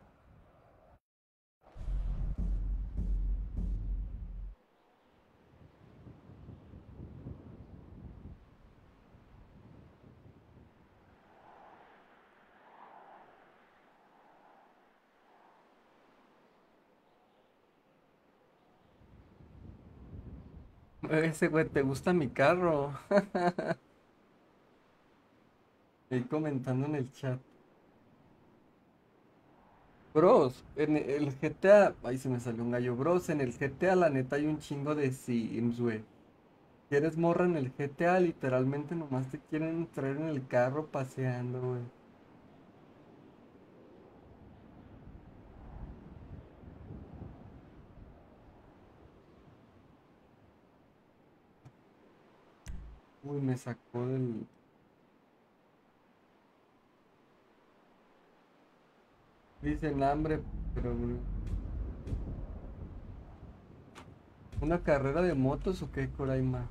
[SPEAKER 1] Ese güey, ¿te gusta mi carro? Estoy comentando en el chat. Bros, en el GTA, ay, se me salió un gallo. Bros, en el GTA, la neta, hay un chingo de Sims, güey. Si eres morra en el GTA, literalmente nomás te quieren traer en el carro paseando, güey. Uy, me sacó del. Dicen hambre, pero güey, ¿una carrera de motos o qué, Coraima?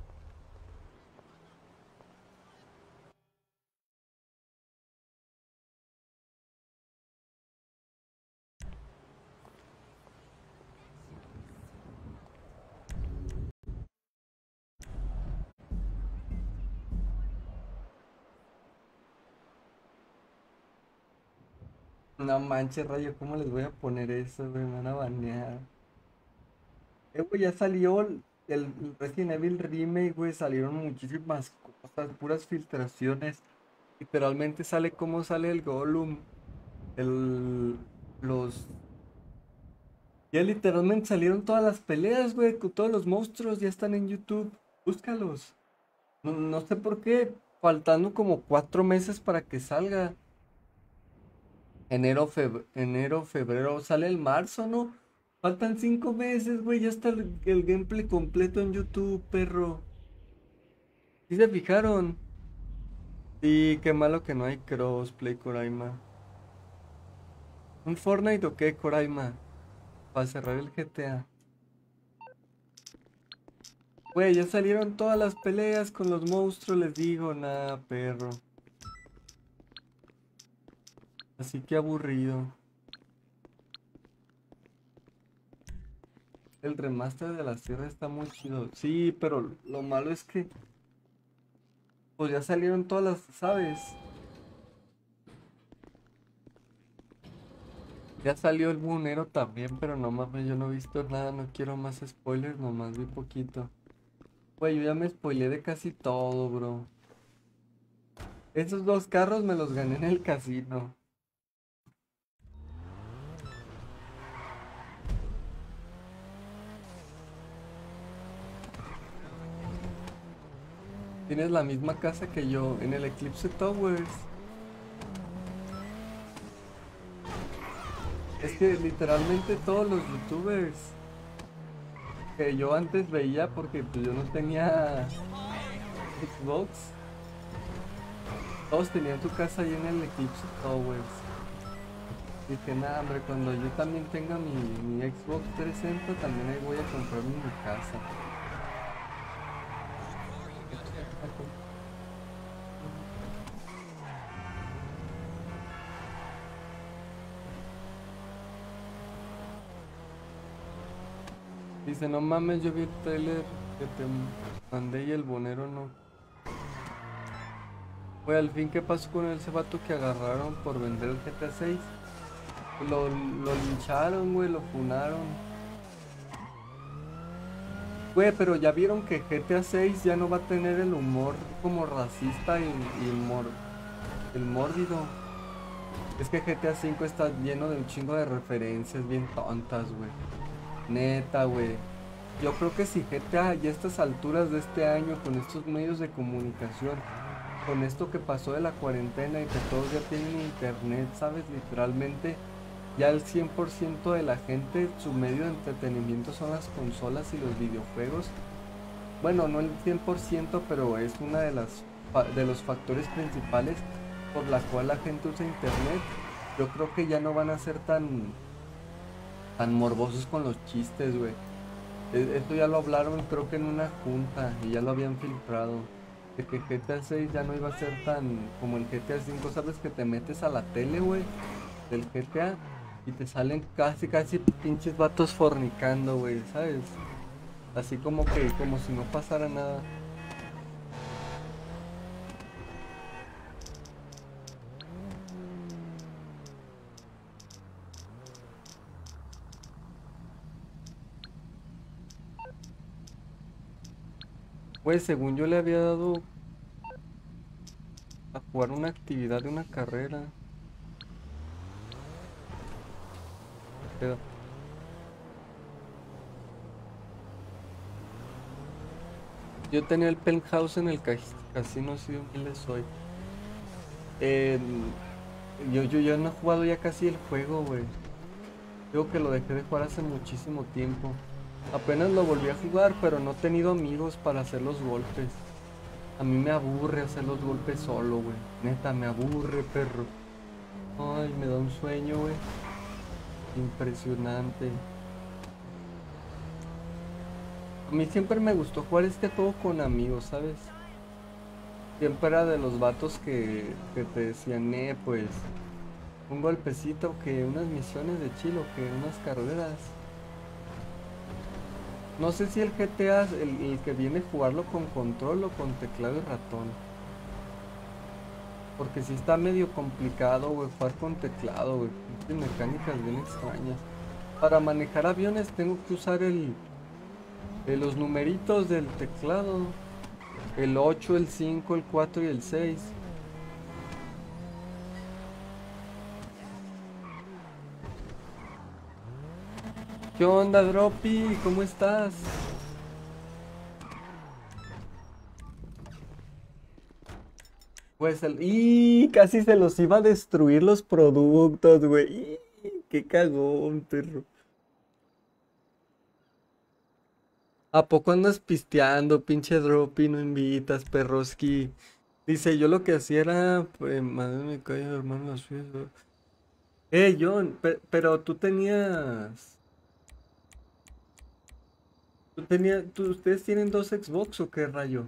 [SPEAKER 1] No manches, rayo, ¿cómo les voy a poner eso, güey? Me van a banear. Güey, ya salió el Resident Evil Remake, güey. Salieron muchísimas cosas, puras filtraciones. Literalmente sale cómo sale el Gollum. El. Los. Ya literalmente salieron todas las peleas, güey. Con todos los monstruos ya están en YouTube. Búscalos. No, no sé por qué. Faltando como 4 meses para que salga. Enero, febrero, sale el marzo, ¿no? Faltan 5 meses, güey. Ya está el gameplay completo en YouTube, perro. ¿Sí se fijaron? Sí, qué malo que no hay crossplay, Coraima. ¿Un Fortnite o qué, Coraima? Para cerrar el GTA. Güey, ya salieron todas las peleas con los monstruos, les digo, nada, perro. Así que aburrido. El remaster de la sierra está muy chido. Sí, pero lo malo es que, pues ya salieron todas las, ¿sabes? Ya salió el Munero también, pero no mames, yo no he visto nada, no quiero más spoilers, nomás vi poquito. Güey, yo ya me spoileé de casi todo, bro. Esos 2 carros me los gané en el casino. Tienes la misma casa que yo en el Eclipse Towers. Es que literalmente todos los youtubers que yo antes veía, porque pues yo no tenía Xbox, todos tenían su casa ahí en el Eclipse Towers. Dije, nada, hombre, cuando yo también tenga mi Xbox 360, también ahí voy a comprarme mi casa. Dice, no mames, yo vi el trailer que te mandé y el bonero no. Güey, al fin, ¿qué pasó con ese vato que agarraron por vender el GTA 6? Lo lincharon, güey, lo funaron. Güey, pero ya vieron que GTA 6 ya no va a tener el humor como racista y el mórbido. Es que GTA 5 está lleno de un chingo de referencias bien tontas, güey. Neta, güey. Yo creo que si GTA ya a estas alturas de este año, con estos medios de comunicación, con esto que pasó de la cuarentena y que todos ya tienen internet, ¿sabes? Literalmente, ya el 100% de la gente, su medio de entretenimiento son las consolas y los videojuegos. Bueno, no el 100%, pero es una de de los factores principales por la cual la gente usa internet. Yo creo que ya no van a ser tan morbosos con los chistes, güey. Esto ya lo hablaron, creo que en una junta, y ya lo habían filtrado. De que GTA 6 ya no iba a ser tan como el GTA 5. Sabes que te metes a la tele, güey, del GTA y te salen casi, casi pinches vatos fornicando, güey, ¿sabes? Así como que, como si no pasara nada. Pues según yo le había dado a jugar una actividad de una carrera. Pero yo tenía el penthouse en el casino, sí, humilde soy. Eh, yo ya no he jugado ya casi el juego, güey. Digo que lo dejé de jugar hace muchísimo tiempo. Apenas lo volví a jugar, pero no he tenido amigos para hacer los golpes. A mí me aburre hacer los golpes solo, güey. Neta, me aburre, perro. Ay, me da un sueño, güey. Impresionante. A mí siempre me gustó jugar este juego con amigos, ¿sabes? Siempre era de los vatos que te decían, pues, un golpecito, que unas misiones de chilo, que unas carreras. No sé si el GTA, el que viene a jugarlo con control o con teclado y ratón. Porque sí está medio complicado, güey, jugar con teclado, güey. Tiene mecánicas bien extrañas. Para manejar aviones tengo que usar los numeritos del teclado. El 8, el 5, el 4 y el 6. ¿Qué onda, Droppy? ¿Cómo estás? Pues ¡Y! Casi se los iba a destruir los productos, güey. ¡Y! ¡Qué cagón, perro! ¿A poco andas pisteando, pinche Droppy? No invitas, perroski. Dice, yo lo que hacía era, pues, madre me callo, hermano, las fiestas. John, pero ¿ustedes tienen dos Xbox o qué rayo?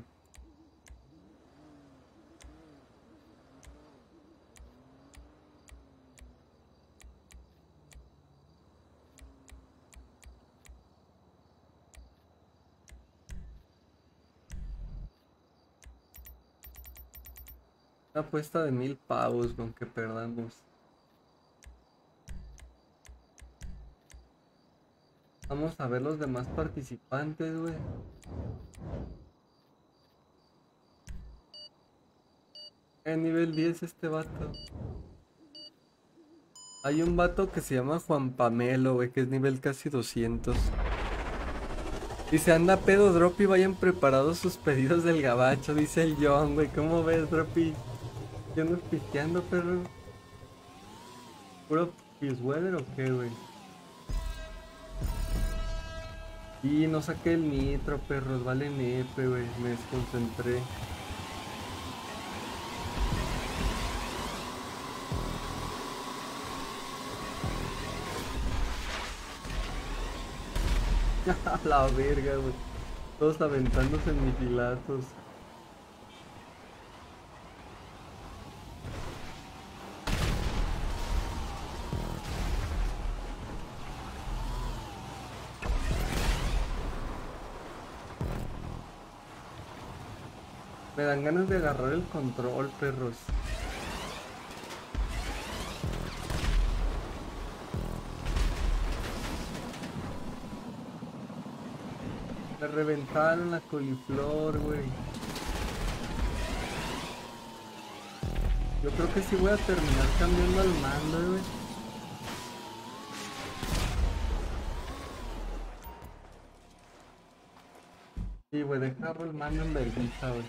[SPEAKER 1] Una apuesta de 1000 pavos con que perdamos. Vamos a ver los demás participantes, güey. Nivel 10 este vato. Hay un vato que se llama Juan Pamelo, güey, que es nivel casi 200. Dice, anda pedo, Droppy, vayan preparados sus pedidos del gabacho, dice el John, güey. ¿Cómo ves, Droppy? ¿Qué andas pisteando, perro? ¿Puro weather o qué, güey? Y no saqué el nitro, perros, vale nepe, güey. Me desconcentré. A la verga, güey. Todos aventándose en misilatos. Me dan ganas de agarrar el control, perros. Me reventaron la coliflor, güey. Yo creo que sí voy a terminar cambiando al mando, güey. Sí, güey, dejarlo el mando en vergüenza, güey.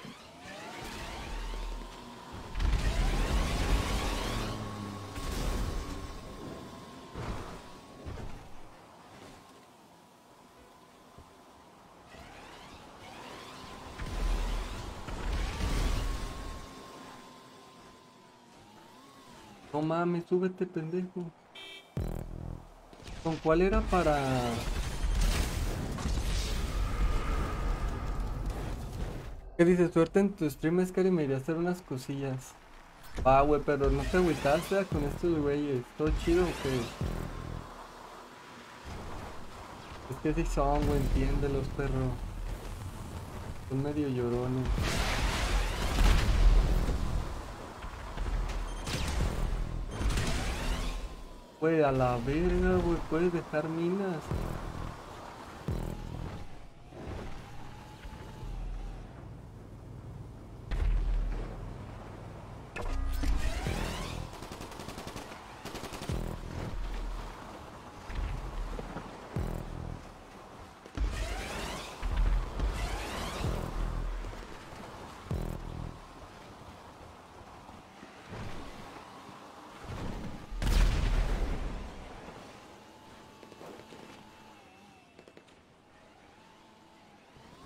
[SPEAKER 1] No mames, súbete, pendejo. ¿Con cuál era para...? ¿Qué dices? Suerte en tu stream, es que me iría a hacer unas cosillas. Ah, güey, pero no te agüitaste con estos güeyes. ¿Todo chido o qué? Es que sí son, güey, entiéndelos, perro. Son medio llorones. Güey, a la verga, güey, puedes dejar minas.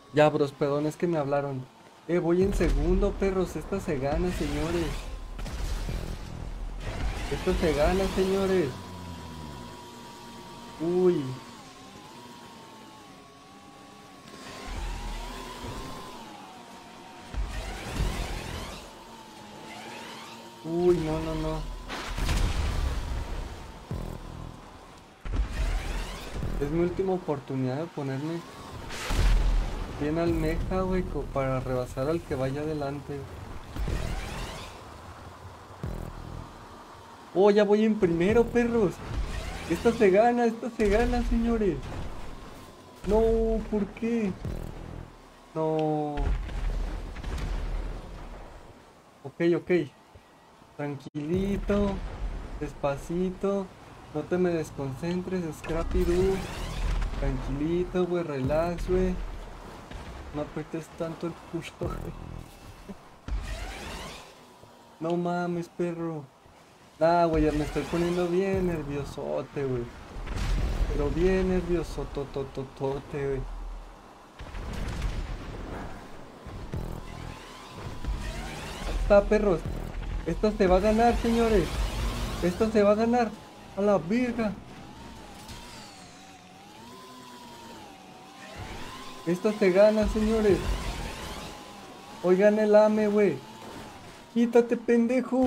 [SPEAKER 1] Ya, bros, perdón, es que me hablaron. Voy en segundo, perros. Esta se gana, señores. Esto se gana, señores. Uy. Uy, no, no, no. Es mi última oportunidad de ponerme bien almeja, güey, para rebasar al que vaya adelante. Oh, ya voy en primero, perros. Esta se gana, señores. No, ¿por qué? No. Ok, ok. Tranquilito. Despacito. No te me desconcentres, Scrappy Doo. Tranquilito, güey, relax, güey. No aprietes tanto el culo, güey. No mames, perro. Ah, güey, ya me estoy poniendo bien nerviosote, güey. Pero bien nervioso, totototote, güey. Ahí está, perros. Esta se va a ganar, señores. Esta se va a ganar. A la virga. Esta se gana, señores. Oigan el AME, güey. Quítate, pendejo.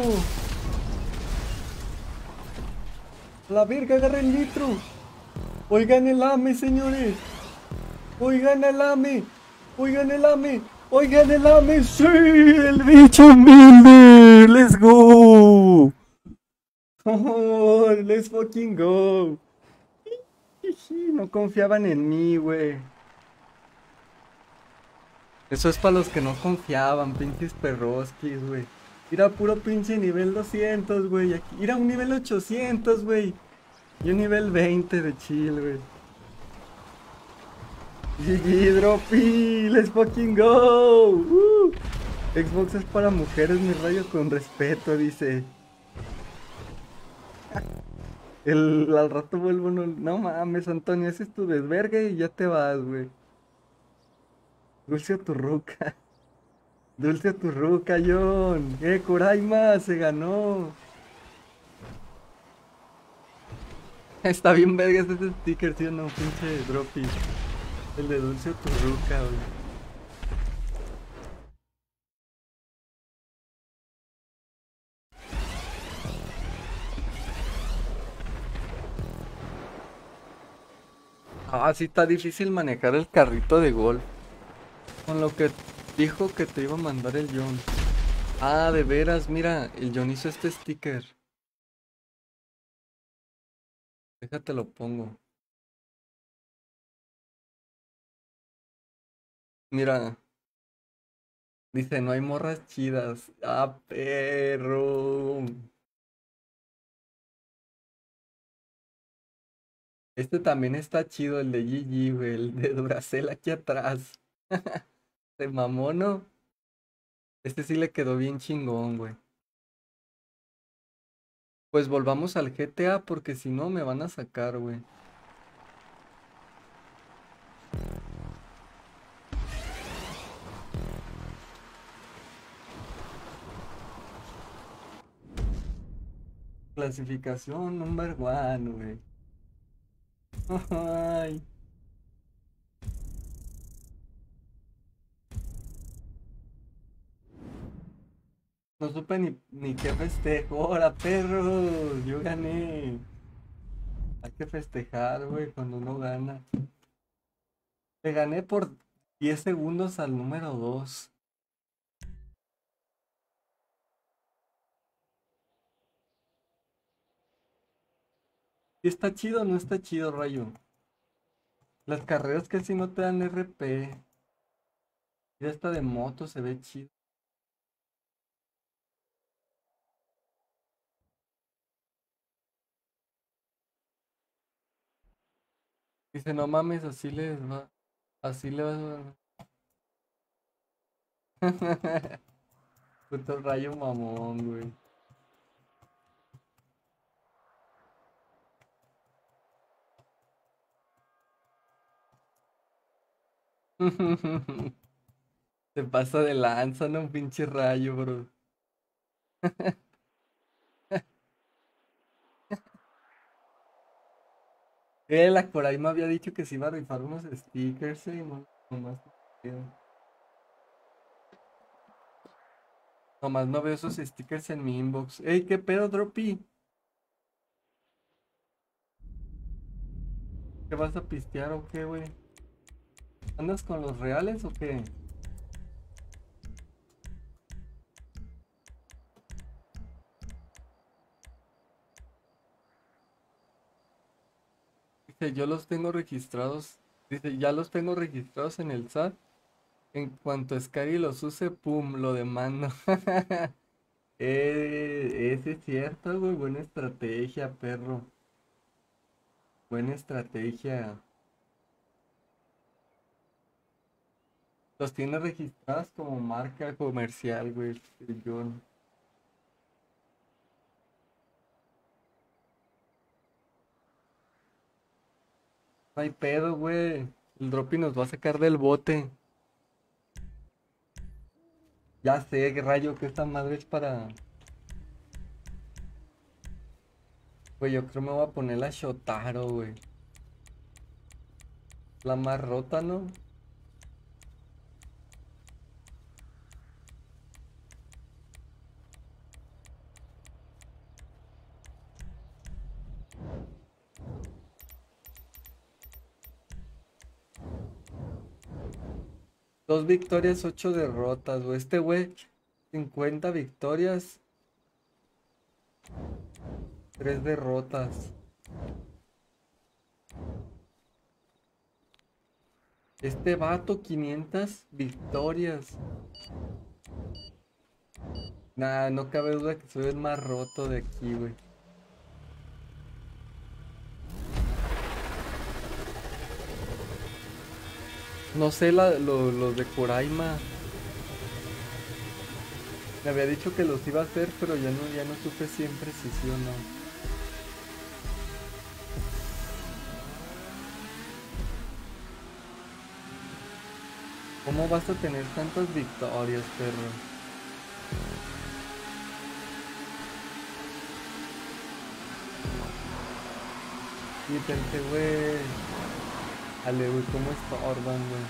[SPEAKER 1] A la virga, agarra el litro. Oigan el AME, señores. Oigan el AME. Oigan el AME. Oigan el AME. Sí, el bicho humilde. Let's go. Oh, let's fucking go. No confiaban en mí, güey. Eso es para los que no confiaban, pinches perroskis, güey. Mira, puro pinche nivel 200, güey. Aquí, mira, un nivel 800, güey. Y un nivel 20 de chill, güey. GG, Droppy, let's fucking go. Xbox es para mujeres, mi rayo, con respeto, dice. Al rato vuelvo, no, no mames, Antonio, ese es tu desvergue y ya te vas, güey. Dulce a tu ruca. Dulce a tu ruca, John. Coraima, se ganó. Está bien verga este sticker, tío, no, pinche Droppy. El de Dulce a tu ruca, güey. Ah, sí está difícil manejar el carrito de golf. Con lo que dijo que te iba a mandar el John. Ah, de veras, mira, el John hizo este sticker. Déjate lo pongo. Mira, dice, no hay morras chidas. Ah, perro. Este también está chido, el de GG, güey, el de Duracell aquí atrás. Se mamó, ¿no? Este sí le quedó bien chingón, güey. Pues volvamos al GTA porque si no me van a sacar, güey. Clasificación number one, güey. Ay, no supe ni qué festejo. ¡Hola, perros! Yo gané. Hay que festejar, güey, cuando uno gana. Le gané por 10 segundos al número 2. ¿Y está chido o no está chido, Rayo? Las carreras casi no te dan RP. Ya esta de moto se ve chido. Dice, no mames, así les va. Así le va. Puto Rayo mamón, güey. Se pasa de lanza, no, un pinche rayo, bro. La Coray me había dicho que se iba a rifar unos stickers, y no, nomás no veo. Nomás no veo esos stickers en mi inbox. Ey, ¿qué pedo, Droppy? ¿Qué vas a pistear o qué, güey? ¿Andas con los reales o qué? Dice, yo los tengo registrados. Dice, ya los tengo registrados en el SAT. En cuanto Scary los use, pum, lo demando. Ese es cierto, güey. Buena estrategia, perro. Buena estrategia. Los tiene registrados como marca comercial, güey. El John. No hay pedo, güey. El Droppy nos va a sacar del bote. Ya sé, qué rayo, que esta madre es para. Güey, yo creo me voy a poner la Shotaro, güey. La más rota, ¿no? Dos victorias, ocho derrotas, güey. Este güey, 50 victorias, tres derrotas. Este vato, 500 victorias. Nah, no cabe duda que soy el más roto de aquí, güey. No sé los de Coraima. Me había dicho que los iba a hacer, pero ya no supe siempre si sí o no. ¿Cómo vas a tener tantas victorias, perro? Quítense, güey. Ale, güey, ¿cómo estorban, güey?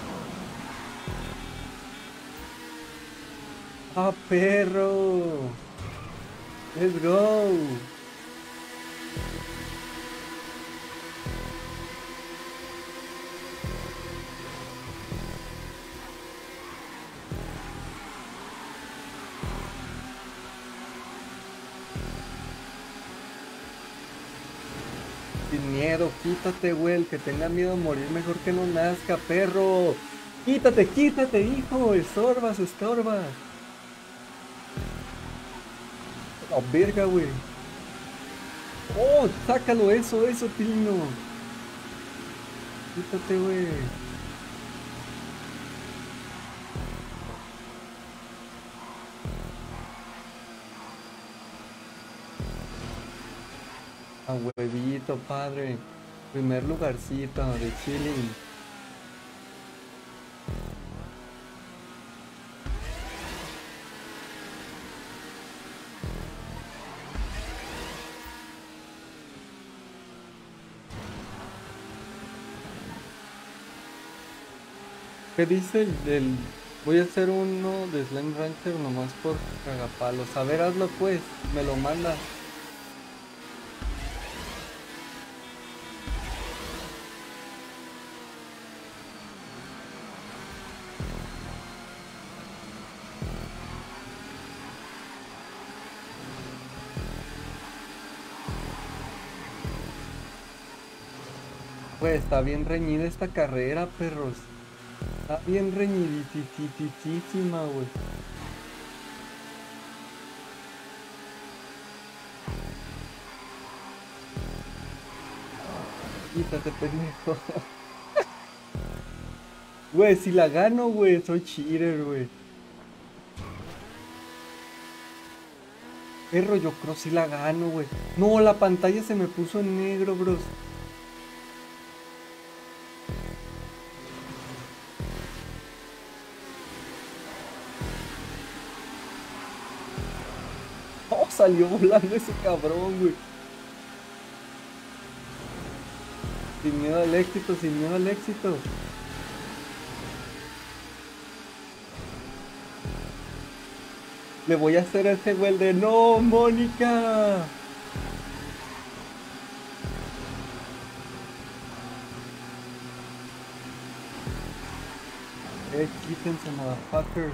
[SPEAKER 1] ¡Ah, perro! ¡Let's go! Sin miedo, quítate, güey. El que tenga miedo a morir, mejor que no nazca, perro. Quítate, quítate, hijo. Estorbas, estorbas. La verga, güey. Oh, sácalo, eso, Tino. Quítate, güey. A huevito, padre. Primer lugarcito de chilling. ¿Qué dice Voy a hacer uno de Slime Rancher nomás por cagapalos. A ver, hazlo pues. Me lo manda. Pues está bien reñida esta carrera, perros. Está bien reñidísima, güey. Quítate, pendejo. Güey, si la gano, güey, soy cheater, güey. Perro, yo creo si la gano, güey. No, la pantalla se me puso en negro, bros. Salió volando ese cabrón, güey. Sin miedo al éxito, sin miedo al éxito. Le voy a hacer a ese güey el de no, Mónica. Quítense, motherfuckers.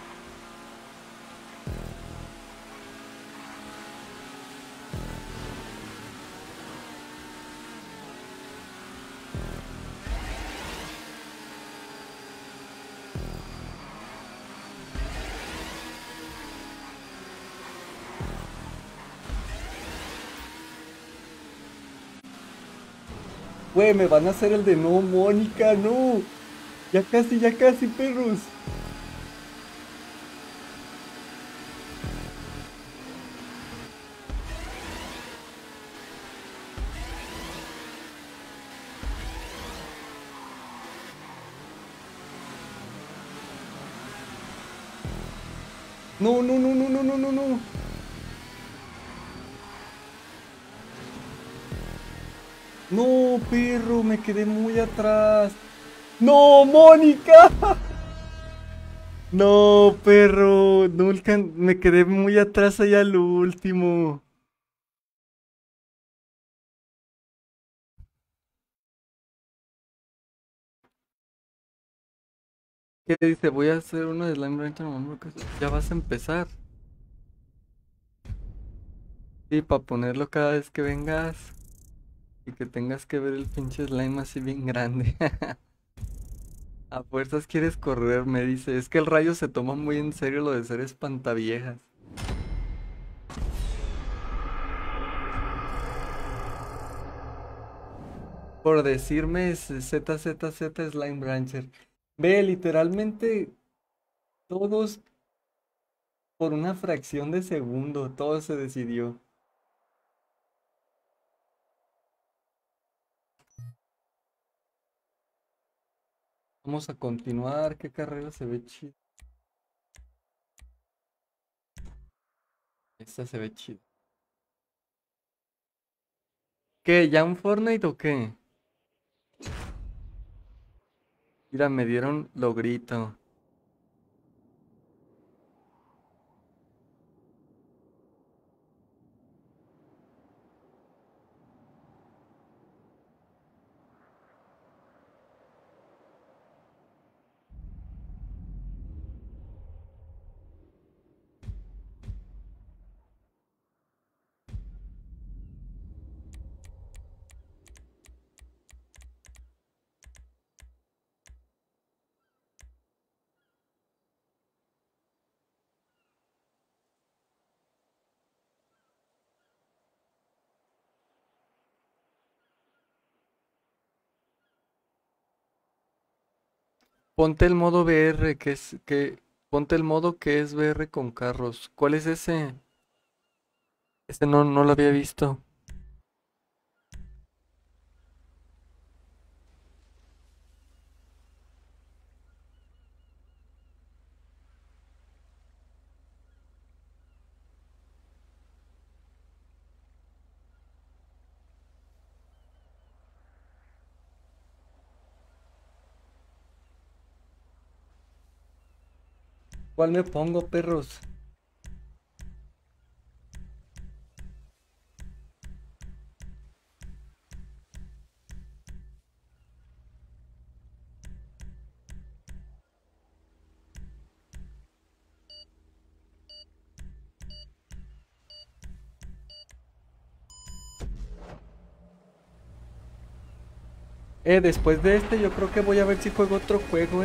[SPEAKER 1] Güey, me van a hacer el de no, Mónica, no. Ya casi, perros. No, no, no, no, no, no, no, no. No, perro, me quedé muy atrás. No, Mónica. No, perro, nunca me quedé muy atrás allá al último. ¿Qué dice? Voy a hacer uno de Slime Rancher, mamá, ya vas a empezar. Sí, para ponerlo cada vez que vengas y que tengas que ver el pinche slime así bien grande. A fuerzas quieres correr, me dice. Es que el rayo se toma muy en serio lo de ser espantaviejas. Por decirme ZZZ Slime Rancher. Ve, literalmente todos por una fracción de segundo, todo se decidió. Vamos a continuar, qué carrera se ve chida. Esta se ve chida. ¿Qué? ¿Ya un Fortnite o qué? Mira, me dieron logrito. Ponte el modo VR, ponte el modo que es VR con carros. ¿Cuál es ese? Ese no lo había visto. ¿Cuál me pongo, perros? Después de este yo creo que voy a ver si juego otro juego,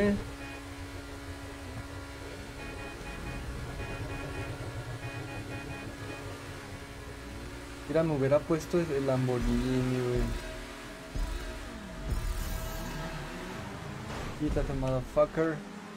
[SPEAKER 1] Mira, me hubiera puesto el Lamborghini, güey. Quítate, motherfucker.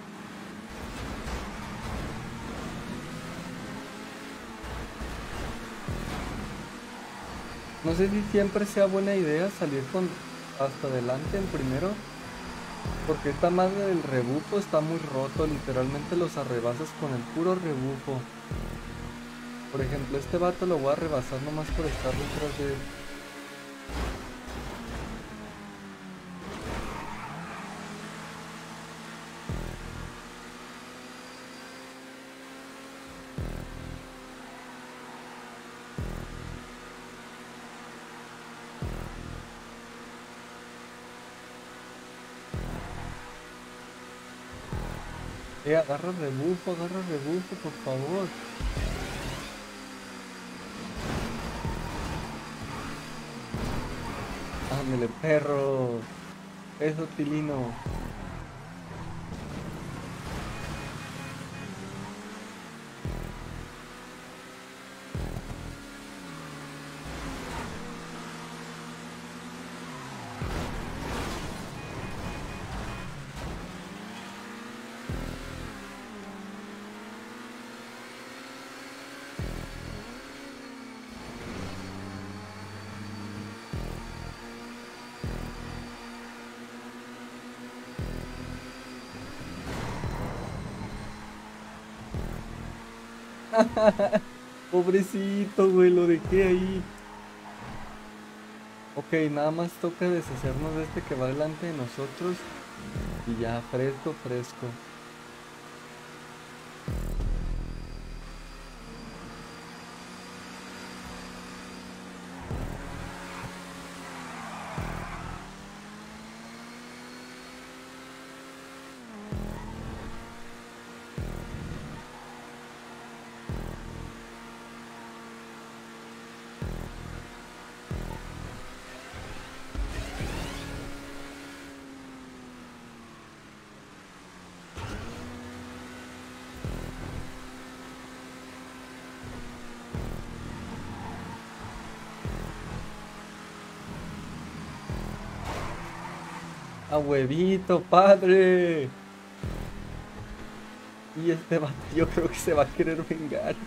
[SPEAKER 1] No sé si siempre sea buena idea salir con hasta adelante en primero. Porque esta madre del rebufo está muy roto. Literalmente los arrebasas con el puro rebufo. Por ejemplo, este vato lo voy a rebasar nomás por estar detrás de él. Agarra rebufo, por favor. Ándale, perro. Eso, Tilino. Pobrecito, güey, lo dejé ahí. Ok, nada más toca deshacernos de este que va delante de nosotros. Y ya, fresco, fresco. A huevito, padre. Y este vato yo creo que se va a querer vengar.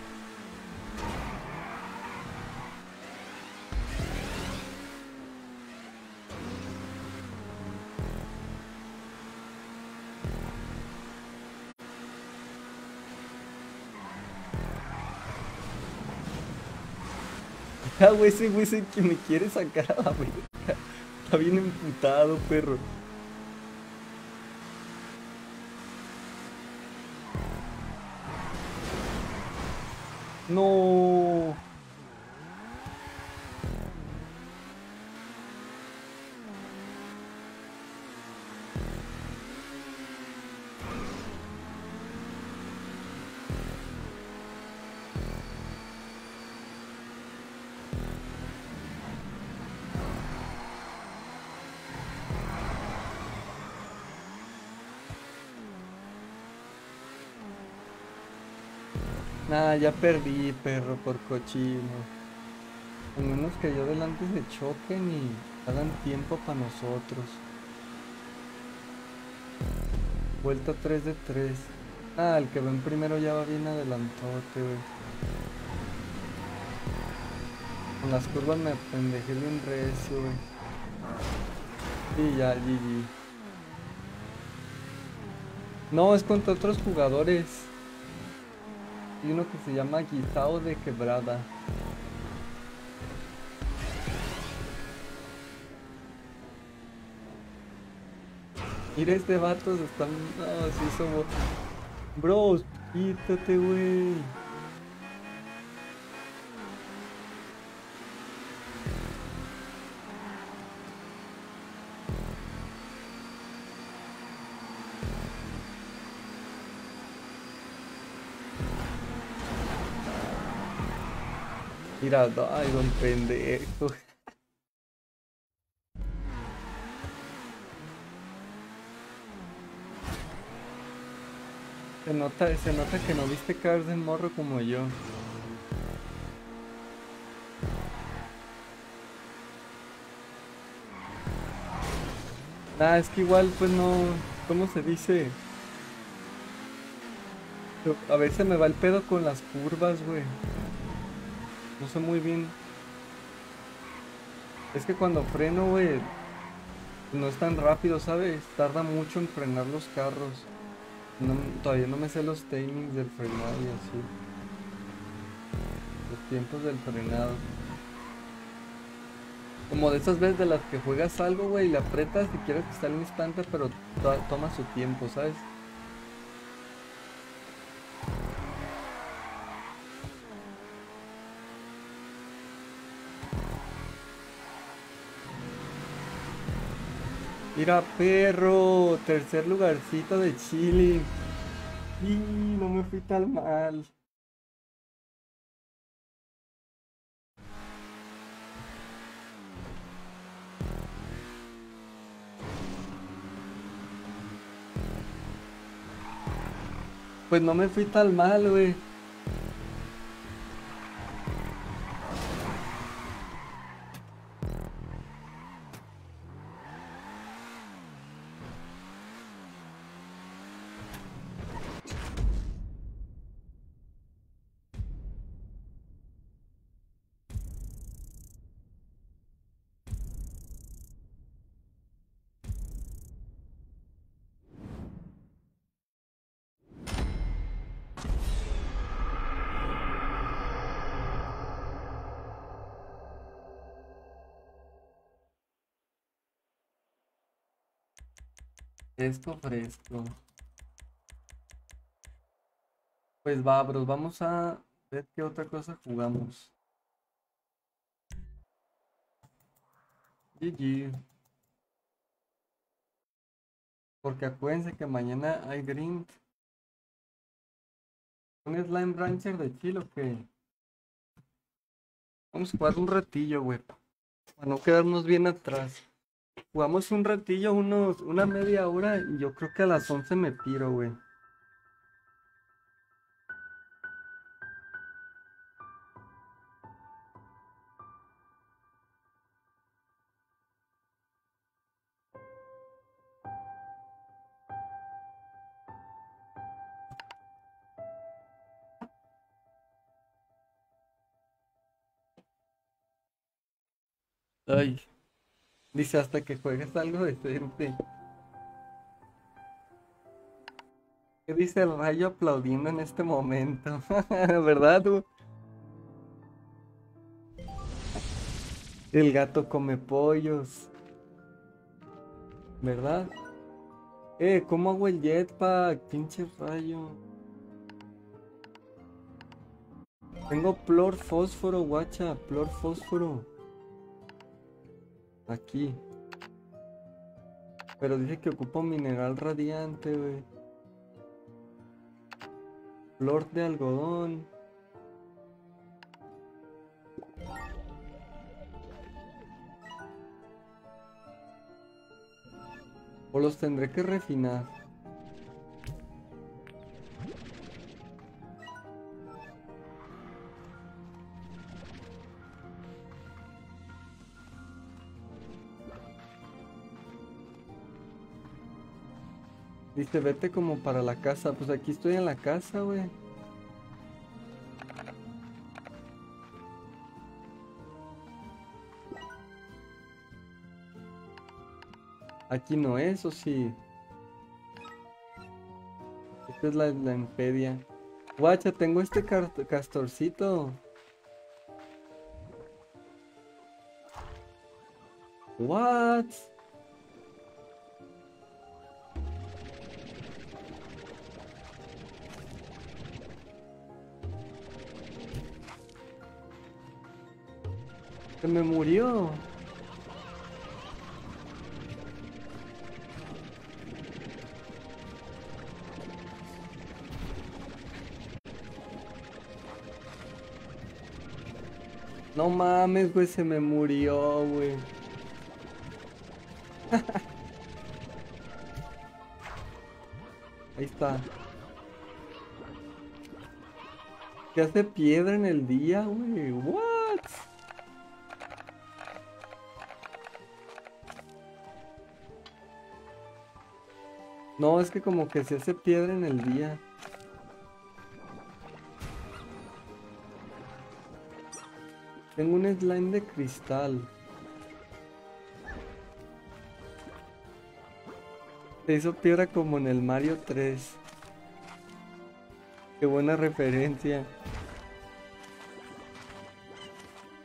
[SPEAKER 1] Ah, güey, ese güey es el que me quiere sacar a la verga. Está bien emputado, perro. No. Nah, ya perdí, perro, por cochino. Al menos que yo delante se choquen y hagan tiempo para nosotros. Vuelta 3 de 3. Ah, el que ven primero ya va bien adelantote, güey. Con las curvas me pendejé bien recio, güey. Y ya, GG. No, es contra otros jugadores. Y uno que se llama Guisao de Quebrada. Mira, este vato se está... No, sí somos... Bros, quítate, güey. Mira, ay, don pendejo. Se nota que no viste caer del morro como yo. Nah, es que igual, pues no. ¿Cómo se dice? A veces me va el pedo con las curvas, güey. No sé muy bien. Es que cuando freno, güey, no es tan rápido, ¿sabes? Tarda mucho en frenar los carros. Todavía no me sé los timings del frenado y así. tiempos del frenado. Como de esas veces de las que juegas algo, güey, y le aprietas y quieres que salga al instante, pero toma su tiempo, ¿sabes? Mira, perro, tercer lugarcito de Chile. Y no me fui tan mal. Pues no me fui tan mal, güey. Fresco, fresco. Pues va, bros, vamos a ver qué otra cosa jugamos. GG. Porque acuérdense que mañana hay Grind. ¿Un Slime Rancher de Chile o qué? Vamos a jugar un ratillo, güey. Para no quedarnos bien atrás. Jugamos un ratillo, una media hora y yo creo que a las 11 me piro, güey. Ay, dice hasta que juegues algo decente. ¿Qué dice el rayo aplaudiendo en este momento? ¿Verdad, tú? El gato come pollos, ¿verdad? ¿Cómo hago el jetpack? Pinche rayo. Tengo plor fósforo, guacha, plor fósforo. Aquí. Pero dice que ocupa un mineral radiante, güey. Flor de algodón. O los tendré que refinar. Dice, vete como para la casa. Pues aquí estoy en la casa, güey. Aquí no es, ¿o sí? Esta es la empedia. Guacha, tengo este castorcito. What? Se me murió. No mames, güey, se me murió, güey. Ahí está. ¿Qué hace piedra en el día, güey? What? No, es que como que se hace piedra en el día. Tengo un slime de cristal. Se hizo piedra como en el Mario 3. Qué buena referencia.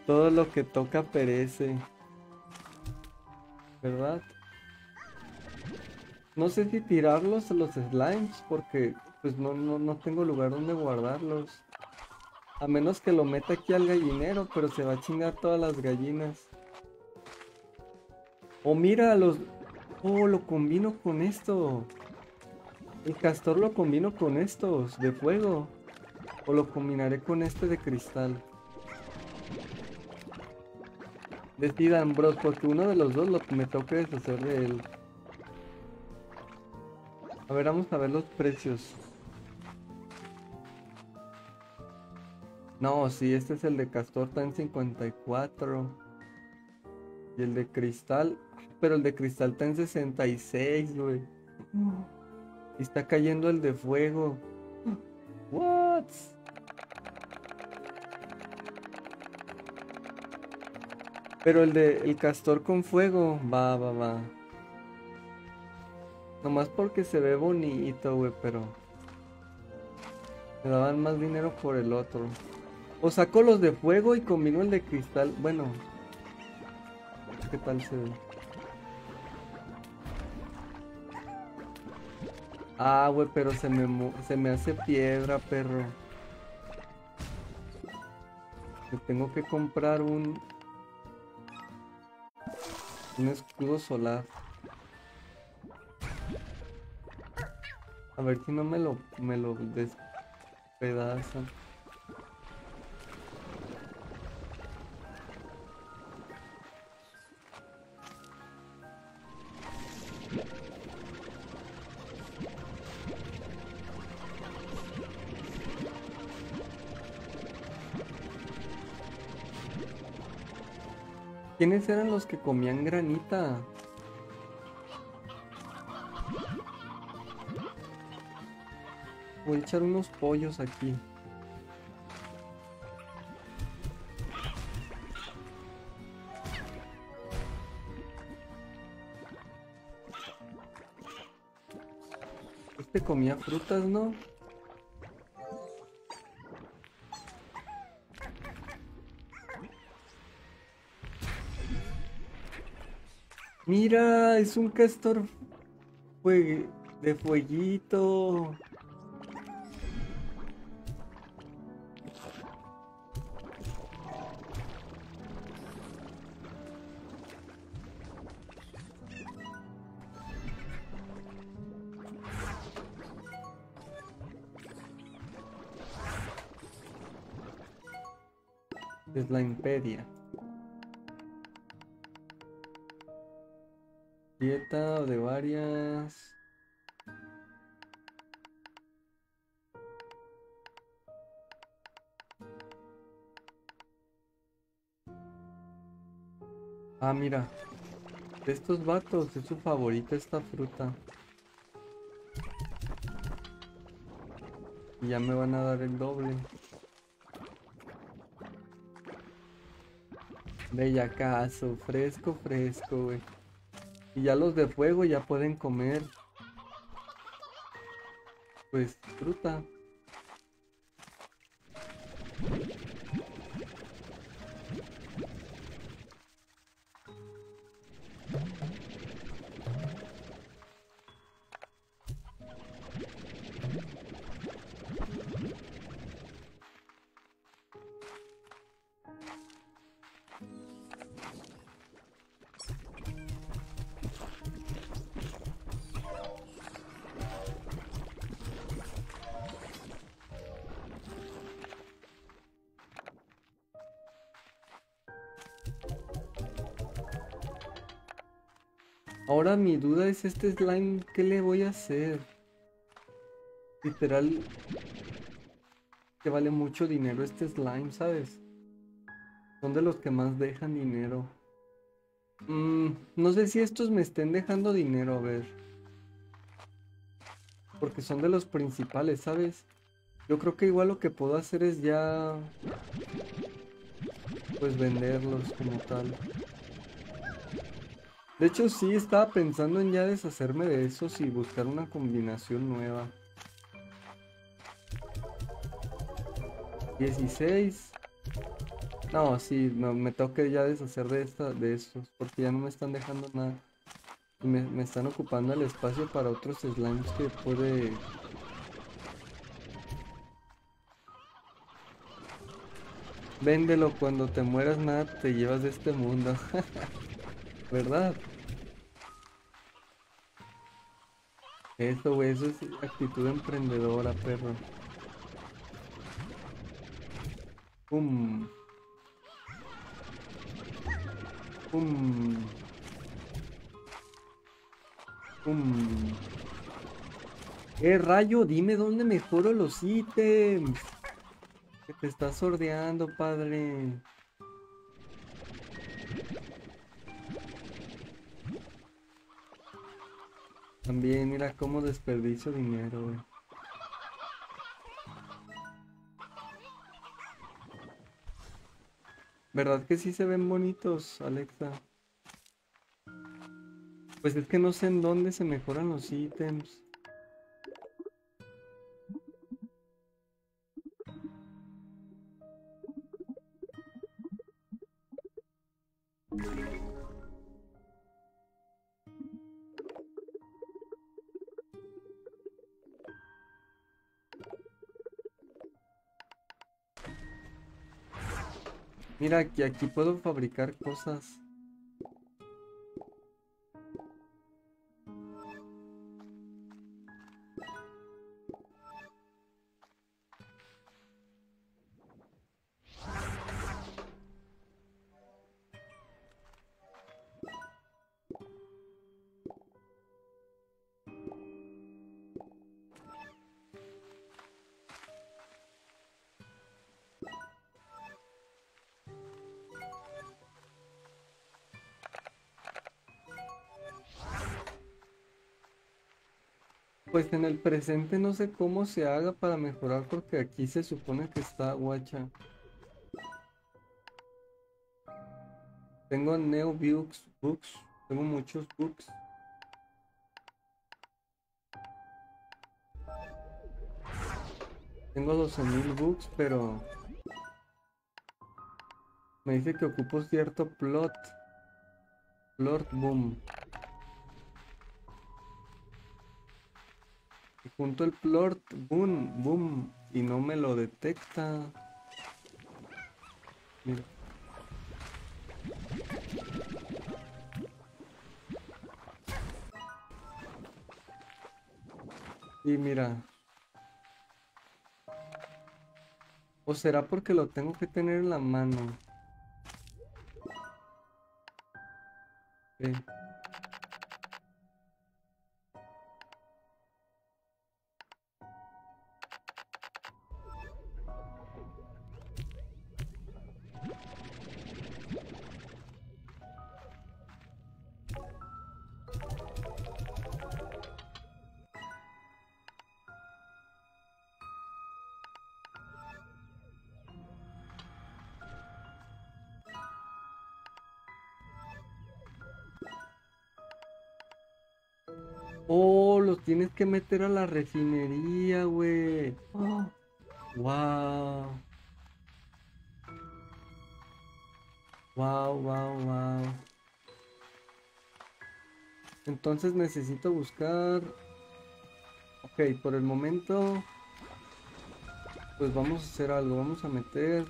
[SPEAKER 1] Todo lo que toca perece, ¿verdad? No sé si tirarlos a los slimes porque pues no tengo lugar donde guardarlos. A menos que lo meta aquí al gallinero, pero se va a chingar todas las gallinas. O mira, los... Oh, lo combino con esto. El castor lo combino con estos de fuego. O lo combinaré con este de cristal. Decidan, bros, porque uno de los dos me toca deshacer de él. A ver, vamos a ver los precios. No, sí, este es el de castor, está en 54. Y el de cristal... Pero el de cristal está en 66, güey. Y está cayendo el de fuego. What? Pero el castor con fuego, va. Nomás porque se ve bonito, güey, pero me daban más dinero por el otro. O saco los de fuego y combino el de cristal. Bueno, ¿qué tal se ve? Ah, güey, pero se me hace piedra, perro. Me tengo que comprar un escudo solar. A ver si no me lo despedazan. ¿Quiénes eran los que comían granita? Voy a echar unos pollos aquí. Este comía frutas, ¿no? Mira, es un castor de fueguito. Es la impedia. Dieta de varias. Ah, mira. De estos vatos es su favorita esta fruta. Y ya me van a dar el doble. Bellacazo, fresco, güey. Y ya los de fuego ya pueden comer. Pues fruta. Ahora mi duda es este slime, ¿qué le voy a hacer? Literal, que vale mucho dinero este slime, ¿sabes? Son de los que más dejan dinero. No sé si estos me estén dejando dinero, a ver. Porque son de los principales, ¿sabes? Yo creo que igual lo que puedo hacer es ya... pues venderlos como tal. De hecho sí, estaba pensando en ya deshacerme de esos y buscar una combinación nueva. 16. No, sí, no, me tengo que ya deshacer de estos, porque ya no me están dejando nada. Y me están ocupando el espacio para otros slimes que puede. Véndelo, cuando te mueras nada te llevas de este mundo, ¿verdad? Eso, güey, eso es actitud emprendedora, perro. Pum, pum, pum. Rayo, dime dónde mejoro los ítems. Que te estás sordeando, padre. También, mira cómo desperdicio dinero, güey. ¿Verdad que sí se ven bonitos, Alexa? Pues es que no sé en dónde se mejoran los ítems. Mira, aquí puedo fabricar cosas. Pues en el presente no sé cómo se haga para mejorar porque aquí se supone que está guacha. Tengo Neo Books, tengo muchos books. Tengo 12.000 books, pero me dice que ocupo cierto plot boom. Y junto el plot boom y no me lo detecta. Mira. Y mira. ¿O será porque lo tengo que tener en la mano? Ok. Oh, los tienes que meter a la refinería, güey. Oh, wow. Wow, wow, wow. Entonces necesito buscar. Ok, por el momento, pues vamos a hacer algo. Vamos a meter.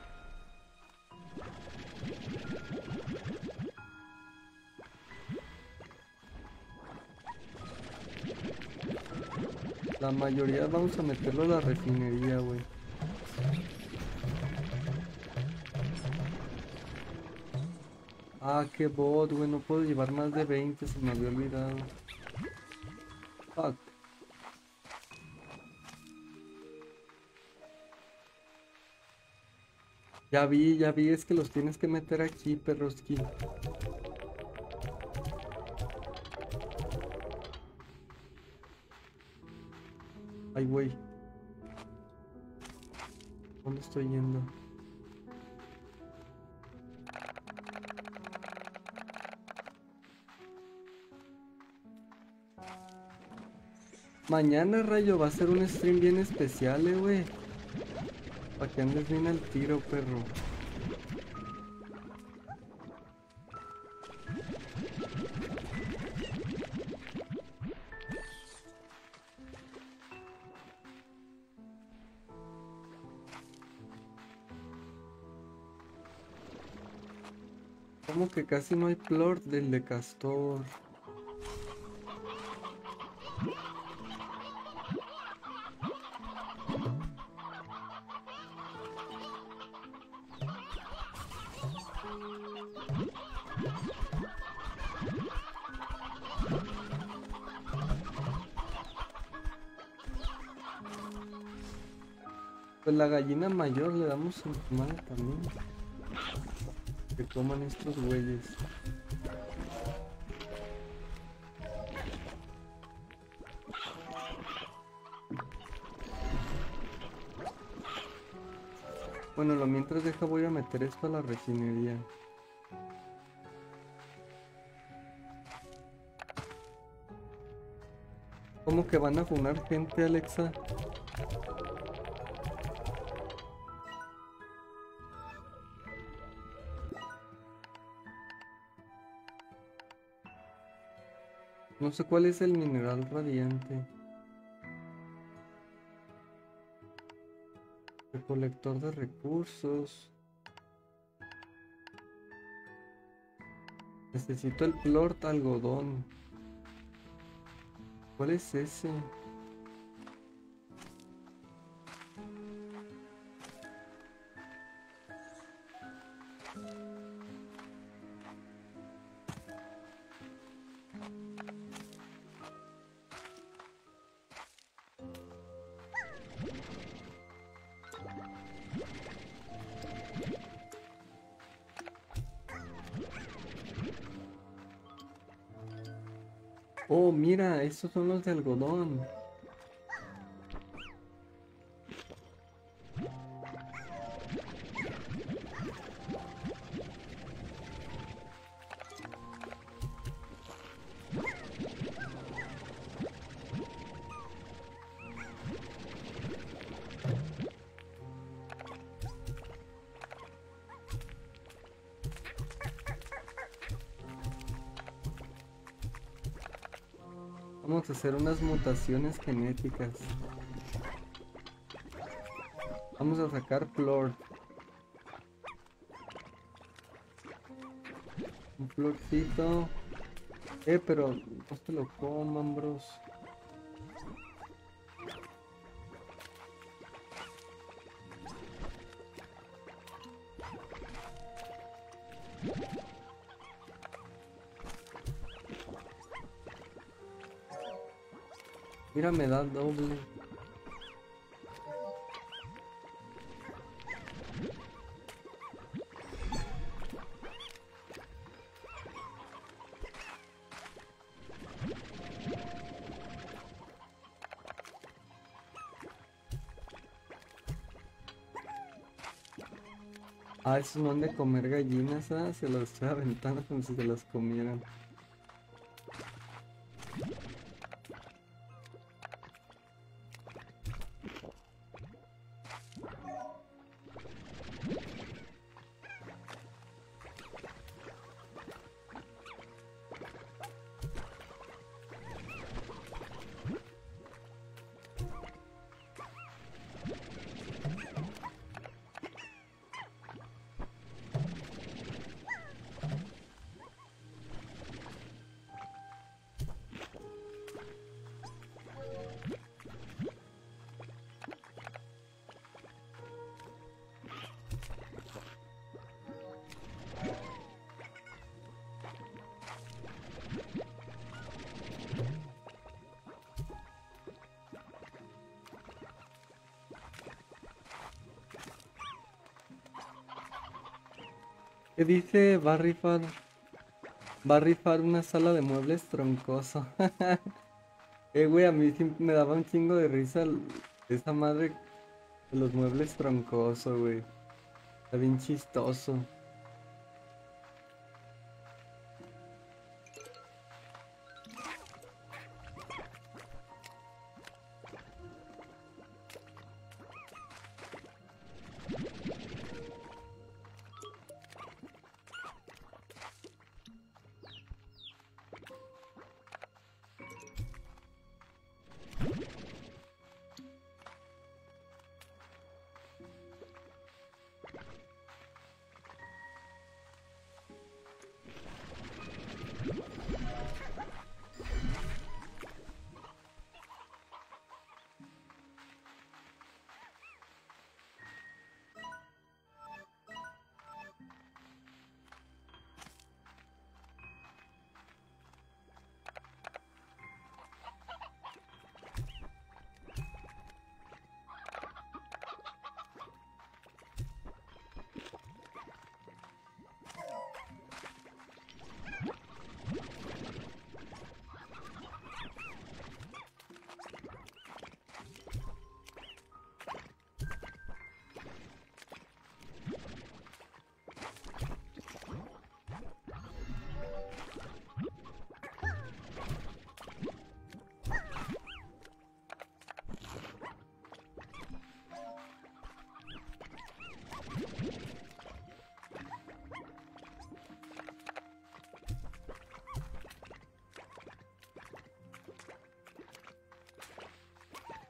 [SPEAKER 1] La mayoría vamos a meterlo a la refinería, güey. Ah, qué bot, güey. No puedo llevar más de 20, se me había olvidado. Fuck. Ya vi, es que los tienes que meter aquí, perroski. Ay, güey. ¿Dónde estoy yendo? Mañana, Rayo, va a ser un stream bien especial, güey. Para que andes bien al tiro, perro. Como que casi no hay plort del de Castor. Pues la gallina mayor le damos en su madre también. Que coman estos güeyes. Bueno, lo mientras deja voy a meter esto a la refinería. ¿Cómo que van a funar gente, Alexa? No sé cuál es el mineral radiante. Recolector de recursos. Necesito el plort algodón. ¿Cuál es ese? Oh, mira, estos son los de algodón. Vamos a hacer unas mutaciones genéticas. Vamos a sacar plort. Un plortito. Pero no te lo coman, bros. Mira, me da doble. Ah, esos no han de comer gallinas, ah, se los estoy aventando como si se las comieran. ¿Qué dice? Va a rifar una sala de muebles troncoso. Güey, a mí siempre me daba un chingo de risa esa madre de los muebles troncoso, güey. Está bien chistoso.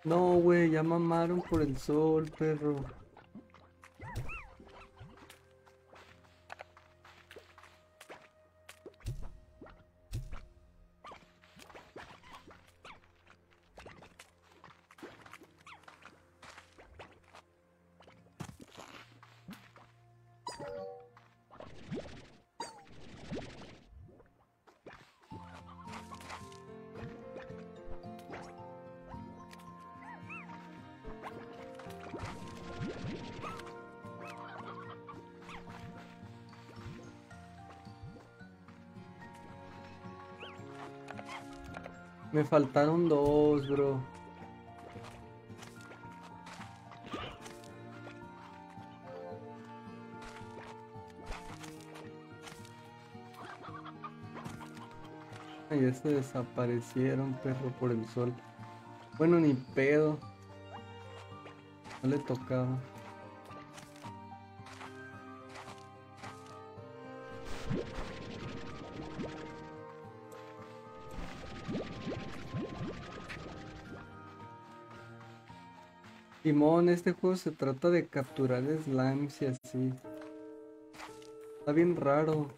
[SPEAKER 1] No, güey, ya mamaron por el sol, perro. Me faltaron dos, bro. Ay, ya se desaparecieron, perro, por el sol. Bueno, ni pedo. No le tocaba. Simón, este juego se trata de capturar slimes y así. Está bien raro.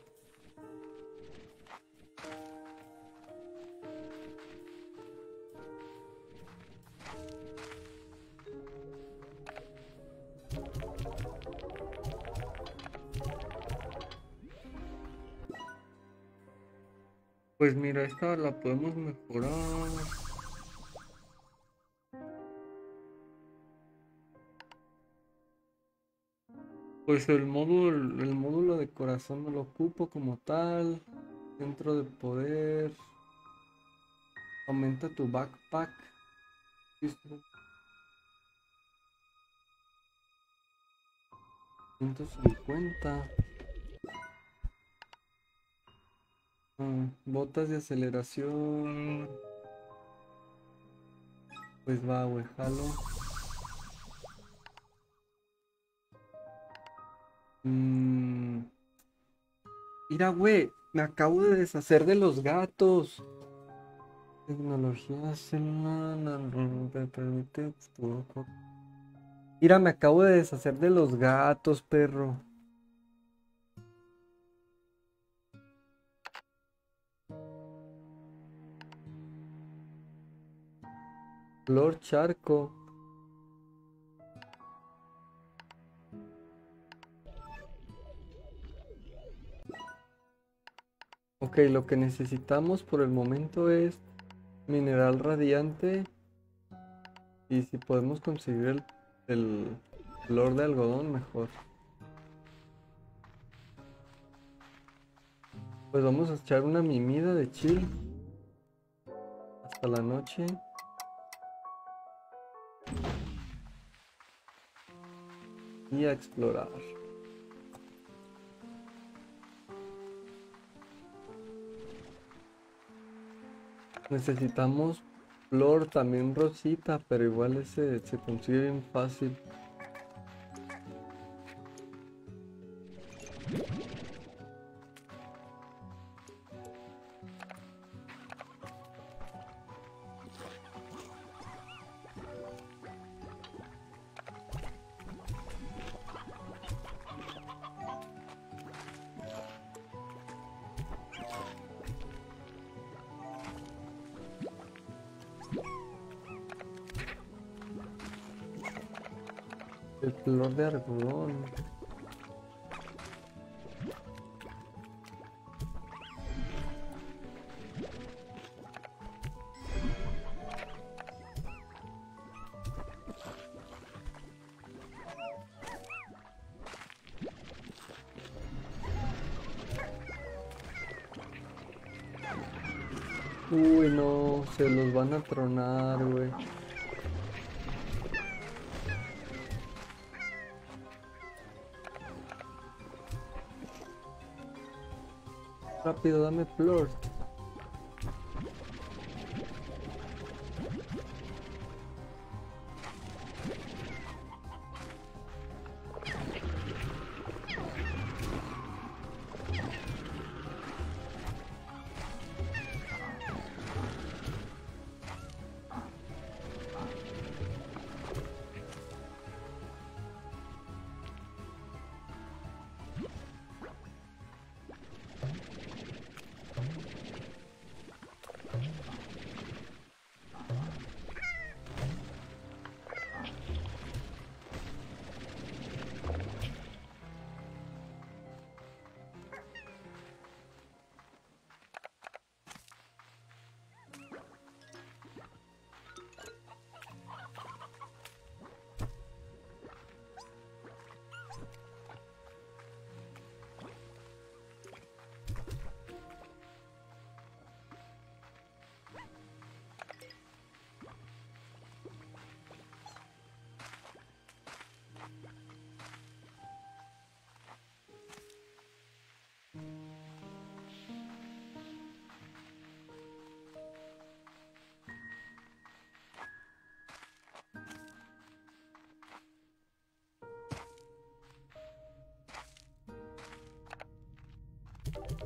[SPEAKER 1] Pues mira, esta la podemos mejorar. Pues el módulo de corazón no lo ocupo como tal. Centro de poder. Aumenta tu backpack. 150. Botas de aceleración. Pues va, güey, jalo. Mira, güey, me acabo de deshacer de los gatos. Tecnología celular, me permite. Mira, me acabo de deshacer de los gatos, perro. Flor charco. Ok, lo que necesitamos por el momento es mineral radiante. Y si podemos conseguir el flor de algodón, mejor. Pues vamos a echar una mimida de chill. Hasta la noche. Y a explorar. Necesitamos flor, también rosita, pero igual ese se consigue bien fácil. El flor de algodón. Uy, no, se los van a tronar, güey. Rápido, dame flor.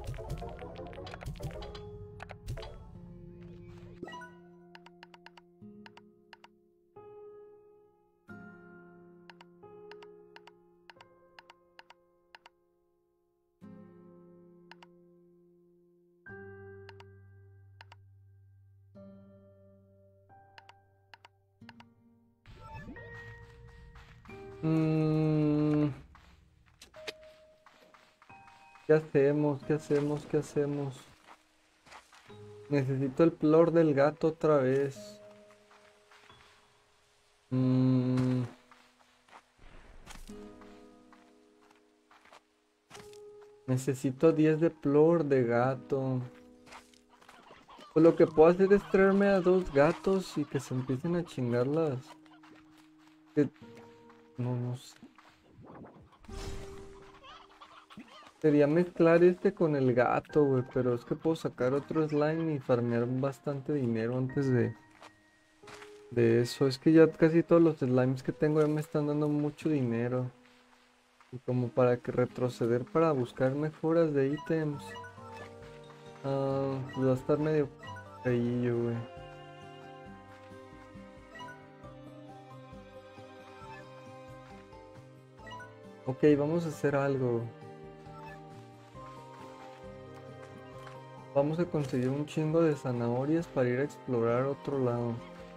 [SPEAKER 1] Mm, ¿Qué hacemos? ¿Qué hacemos? ¿Qué hacemos? Necesito el plor del gato otra vez. Mm, Necesito 10 de plor de gato. Pues lo que puedo hacer es traerme a 2 gatos y que se empiecen a chingarlas. No sé. Sería mezclar este con el gato, güey, pero es que puedo sacar otro slime y farmear bastante dinero antes de eso. Es que ya casi todos los slimes que tengo ya me están dando mucho dinero. Y como para que retroceder para buscar mejoras de ítems. Pues va a estar medio feillo, güey. Ok, vamos a hacer algo. Vamos a conseguir un chingo de zanahorias para ir a explorar otro lado.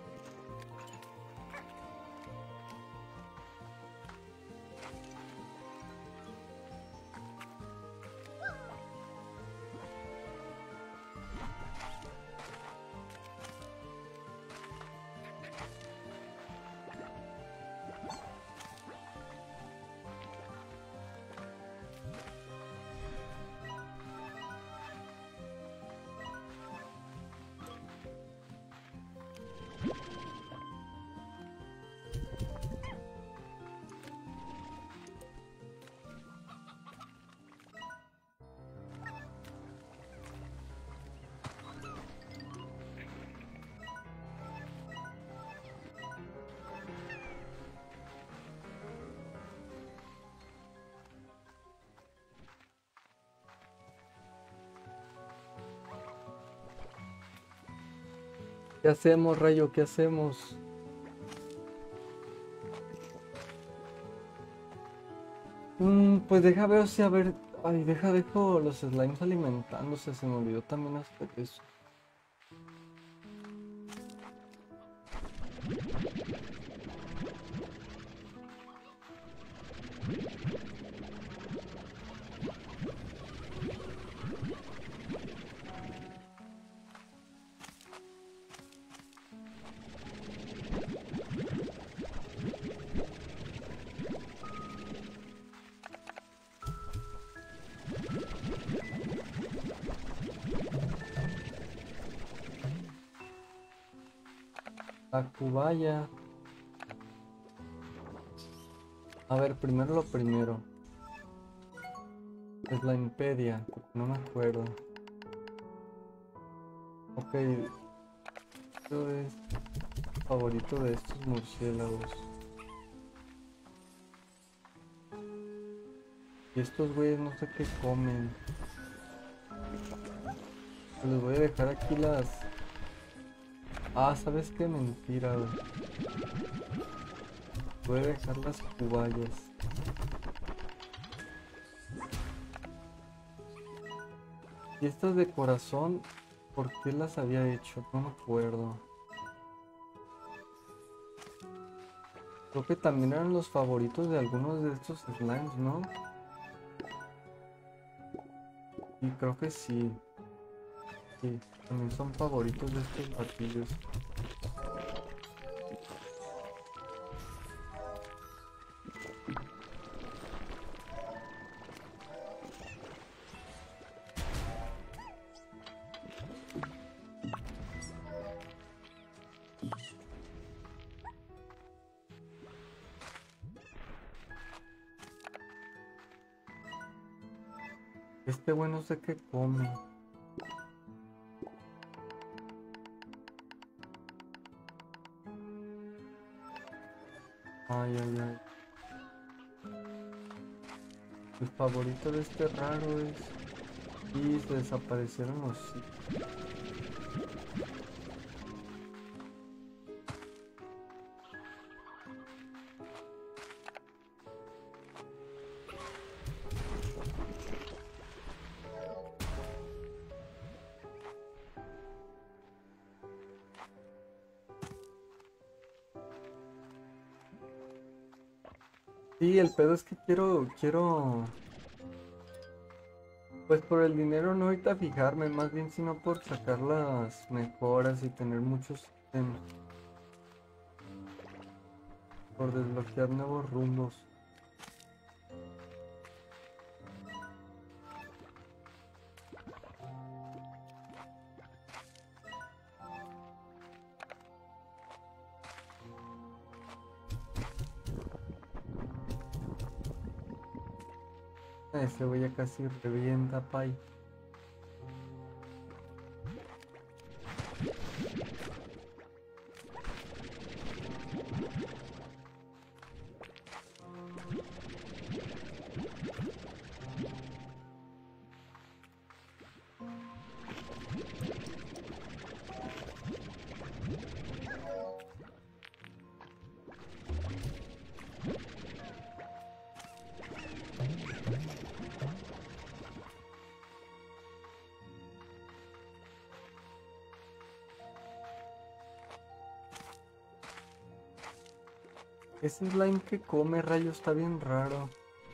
[SPEAKER 1] ¿Qué hacemos, Rayo? ¿Qué hacemos? Pues deja ver si a ver. Ay, dejo los slimes alimentándose. Se me olvidó también hacer eso. Acubaya. A ver, primero lo primero. Es la impedia. No me acuerdo. Ok. Esto es favorito de estos murciélagos. Y estos güeyes no sé qué comen. Les voy a dejar aquí las... Ah, ¿sabes qué? Mentira, güey. Voy a dejar las cubayas. Y estas de corazón, ¿por qué las había hecho? No me acuerdo. Creo que también eran los favoritos de algunos de estos slimes, ¿no? Y creo que sí. Sí, también son favoritos de estos batillos. Este güey no sé qué come. Ay, ay, ay. El favorito de este raro es Y se desaparecieron los... sí. Sí, el pedo es que quiero, pues por el dinero no ahorita fijarme, más bien sino por sacar las mejoras y tener muchos ítems, por desbloquear nuevos rumbos. Ese güey ya casi revienta, pay. Ese slime que come, rayo, está bien raro.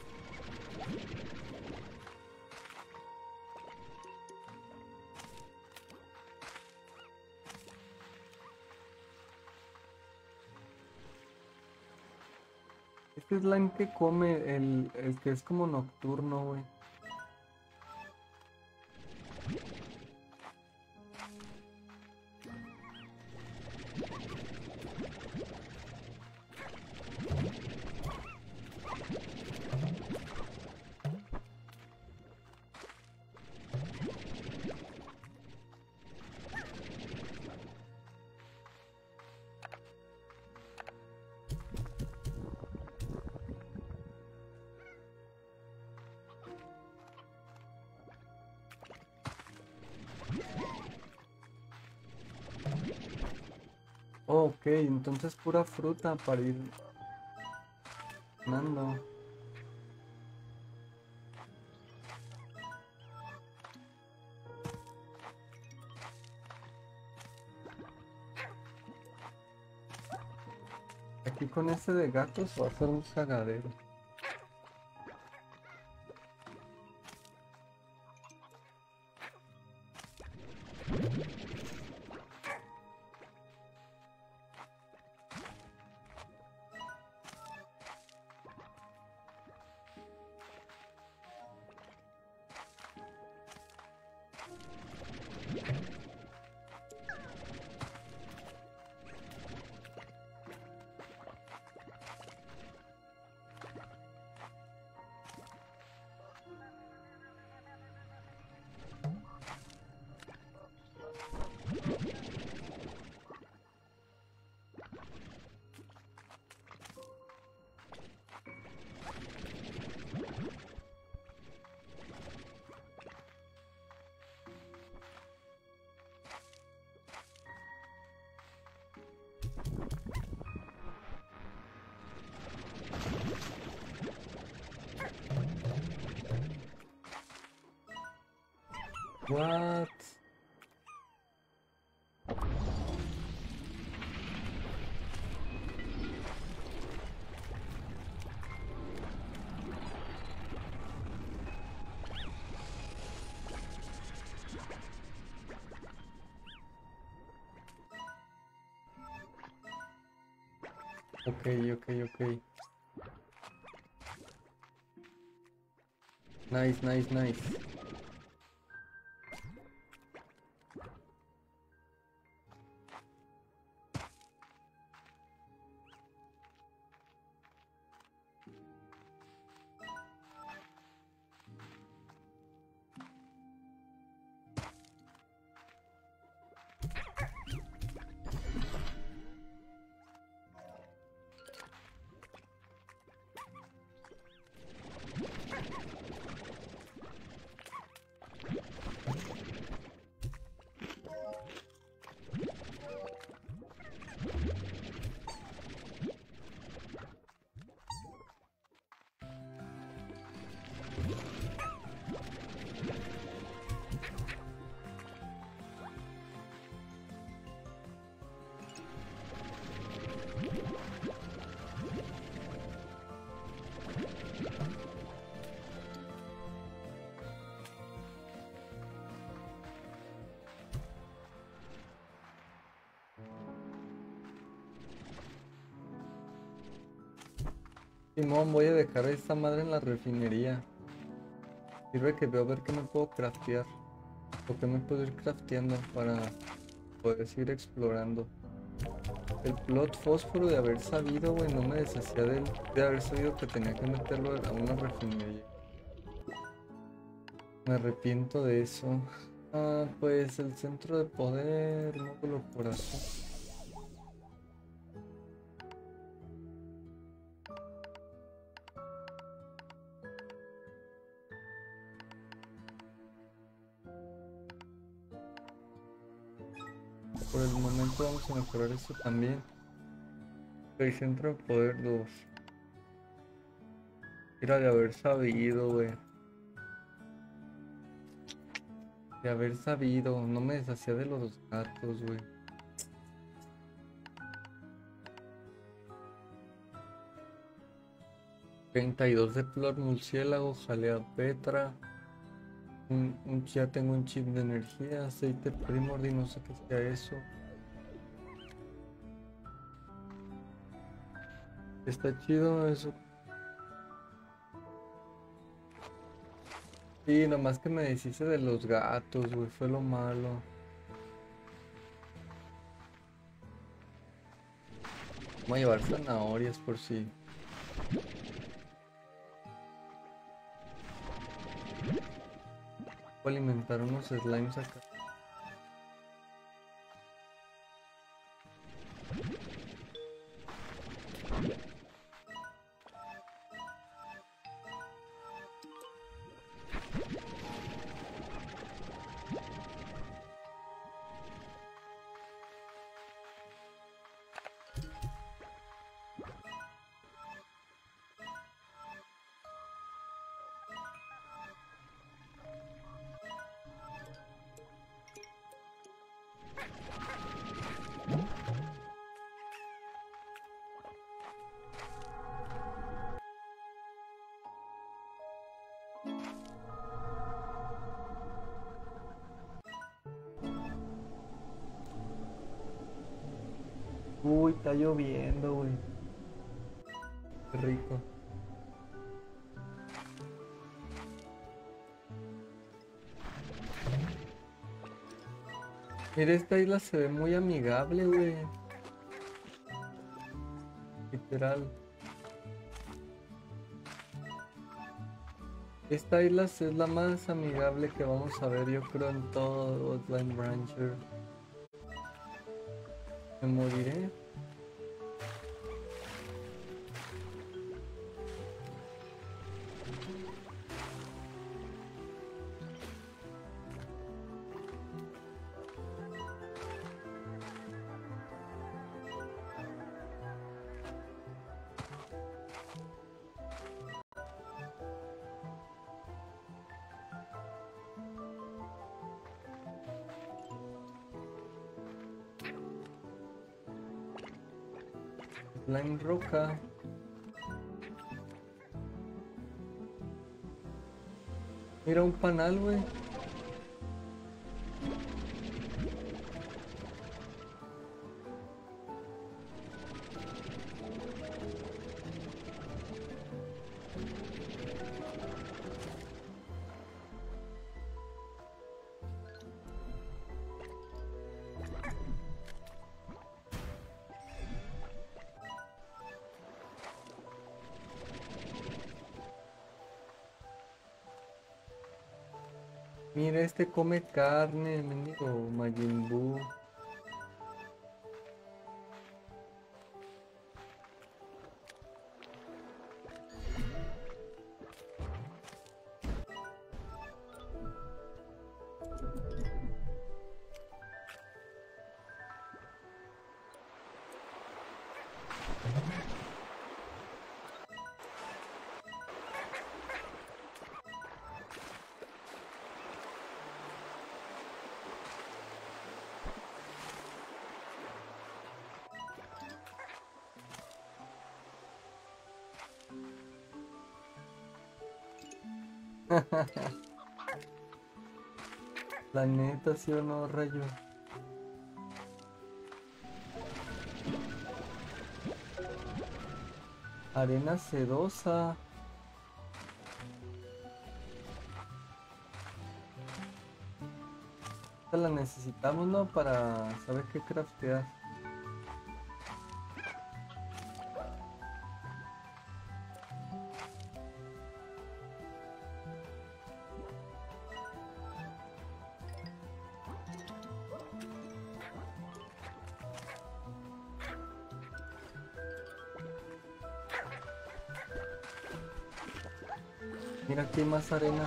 [SPEAKER 1] Este slime que come, el que es como nocturno, güey. Ok, entonces pura fruta para ir ganando. Aquí con este de gatos va a ser un cagadero. What? Ok, ok, ok. Nice, nice, nice. Simón, voy a dejar esta madre en la refinería. Sirve que veo a ver qué me puedo craftear. O qué me puedo ir crafteando para poder seguir explorando. El plot fósforo de haber sabido, güey, no me deshacía de haber sabido que tenía que meterlo a una refinería. Me arrepiento de eso. Ah, pues el centro de poder, módulo corazón. Por el momento vamos a mejorar esto también. El centro de poder 2. Era de haber sabido, güey. De haber sabido. No me deshacía de los gatos, güey. 32 de flor murciélago, jalea petra. Ya tengo un chip de energía, aceite primordial, no sé qué sea eso. Está chido eso. Sí, nomás que me deshice de los gatos, güey, fue lo malo. Voy a llevar zanahorias por si. Voy a alimentar unos slimes acá. Uy, está lloviendo, güey. Qué rico. Mira, esta isla se ve muy amigable, güey. Literal. Esta isla es la más amigable que vamos a ver, yo creo, en todo Outland Rancher. Me moriré. Slime roca. Mira un panal, güey. Mira, este come carne, mendigo Majin Buu. La neta, sí o no, rayo. Arena sedosa. Esta la necesitamos, ¿no? Para saber qué craftear. Mira, aquí hay más arena.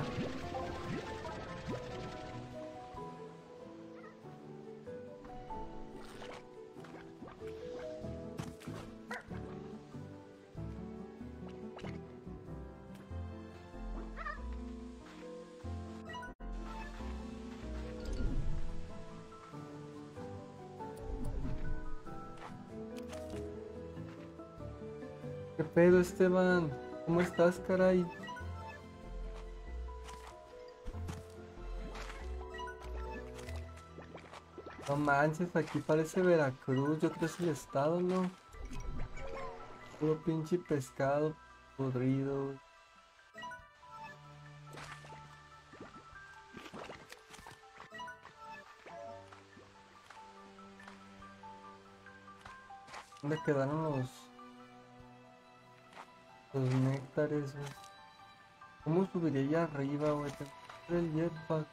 [SPEAKER 1] ¿Qué pedo, Esteban? ¿Cómo estás, caray? No manches, aquí parece Veracruz. Yo creo que es el estado, ¿no? Puro pinche pescado podrido. ¿Dónde quedaron los néctares, güey? ¿Cómo subiría allá arriba, güey? Tengo que hacer el jetpack.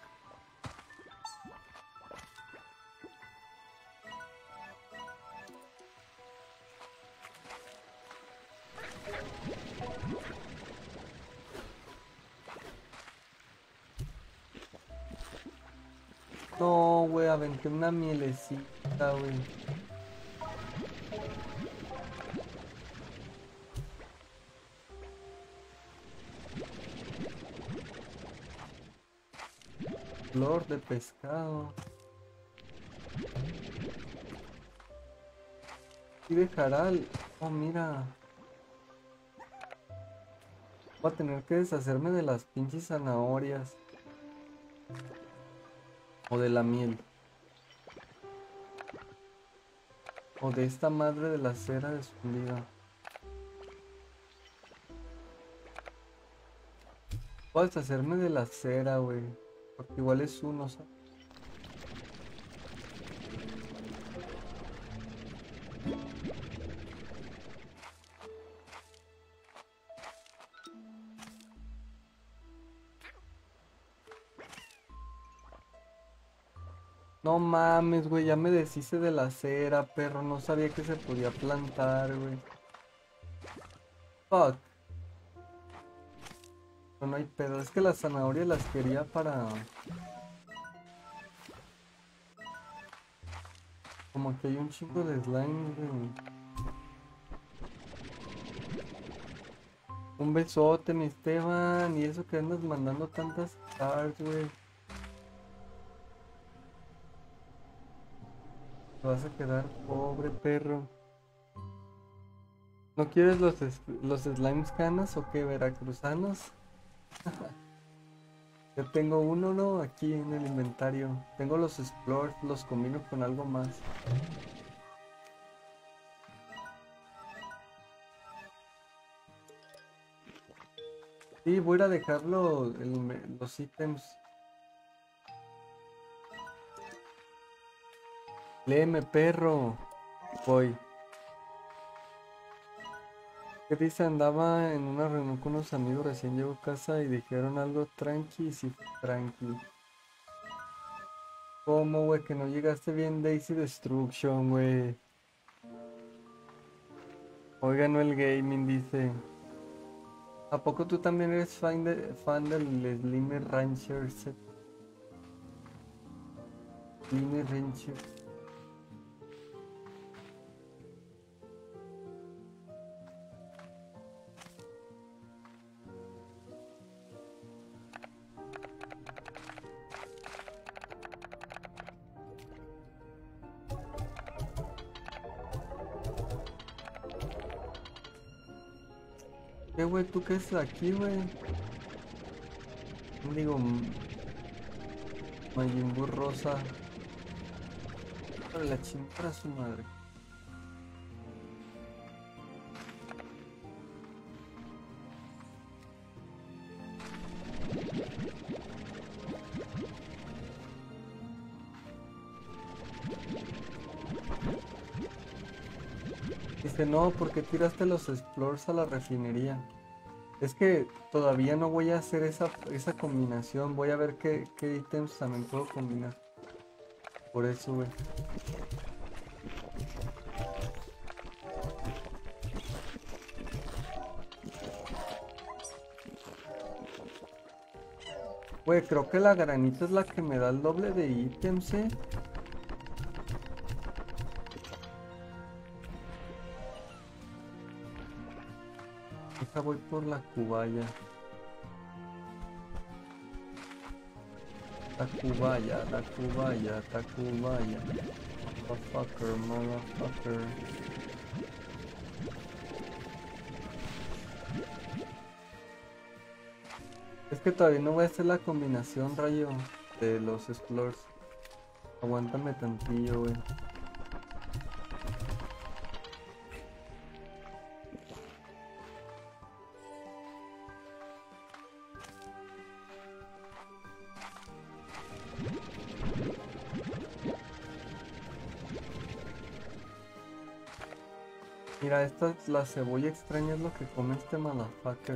[SPEAKER 1] No, güey, aventé una mielecita, güey. Flor de pescado. Y de jaral. Oh, mira. Voy a tener que deshacerme de las pinches zanahorias. O de la miel. O de esta madre de la cera desprendida. Voy a deshacerme de la cera, güey. Porque igual es uno, ¿sabes? No mames, güey, ya me deshice de la cera, perro. No sabía que se podía plantar, güey. Fuck. Pero no hay pedo. Es que las zanahorias las quería para... Como que hay un chingo de slime, güey. Un besote, mi Esteban. Y eso que andas mandando tantas cards, güey. Te vas a quedar pobre, perro. ¿No quieres los slimes canas o qué, veracruzanos? Yo tengo uno, ¿no? Aquí en el inventario. Tengo los explores, los combino con algo más. Sí, voy a ir a dejarlo, los ítems. Léeme, perro. Voy. ¿Qué dice? Andaba en una reunión con unos amigos, recién llegó a casa y dijeron algo tranqui y sí fue tranqui. ¿Cómo, güey? Que no llegaste bien Daisy Destruction, güey. Oiga, no el gaming, dice. ¿A poco tú también eres fan del Slime Rancher? Slime Rancher. ¿Qué, güey? ¿Tú qué haces aquí, güey? Digo, Majin Buu rosa. Para la chingada su madre. Dice, no, ¿por qué tiraste los explores a la refinería? Es que todavía no voy a hacer esa combinación. Voy a ver qué ítems también puedo combinar. Por eso, güey. Güey, creo que la granita es la que me da el doble de ítems, ¿eh? Deja, voy por la cubaya. Tacubaya, Tacubaya, Tacubaya. Motherfucker, motherfucker. Es que todavía no voy a hacer la combinación, rayo, de los explores. Aguántame tantillo, güey. Mira, esta es la cebolla extraña, es lo que come este motherfucker.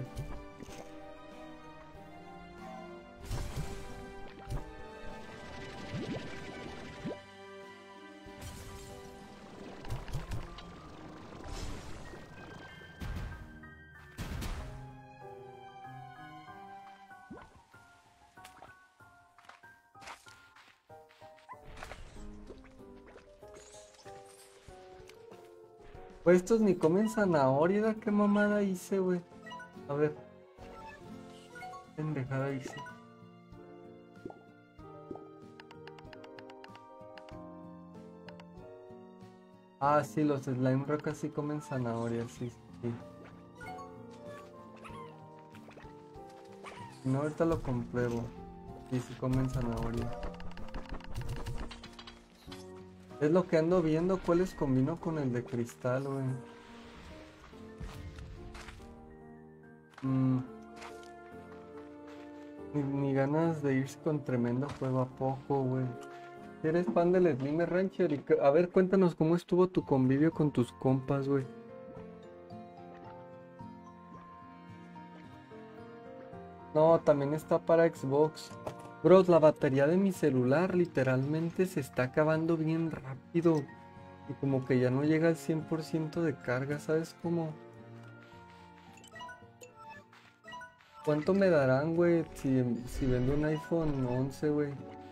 [SPEAKER 1] Pues estos ni comen zanahoria, ¿qué mamada hice, güey? A ver. Pendejada hice. Ah, sí, los slime rock sí comen zanahoria, sí, sí. No, ahorita lo compruebo. Sí, sí comen zanahoria. Es lo que ando viendo, cuáles combino con el de cristal, güey. Ni ganas de irse con tremendo juego a poco, güey. ¿Eres fan del Slime Rancher? A ver, cuéntanos cómo estuvo tu convivio con tus compas, güey. No, también está para Xbox. Bros, la batería de mi celular literalmente se está acabando bien rápido. Y como que ya no llega al 100% de carga, ¿sabes cómo? ¿Cuánto me darán, güey, si vendo un iPhone 11, güey?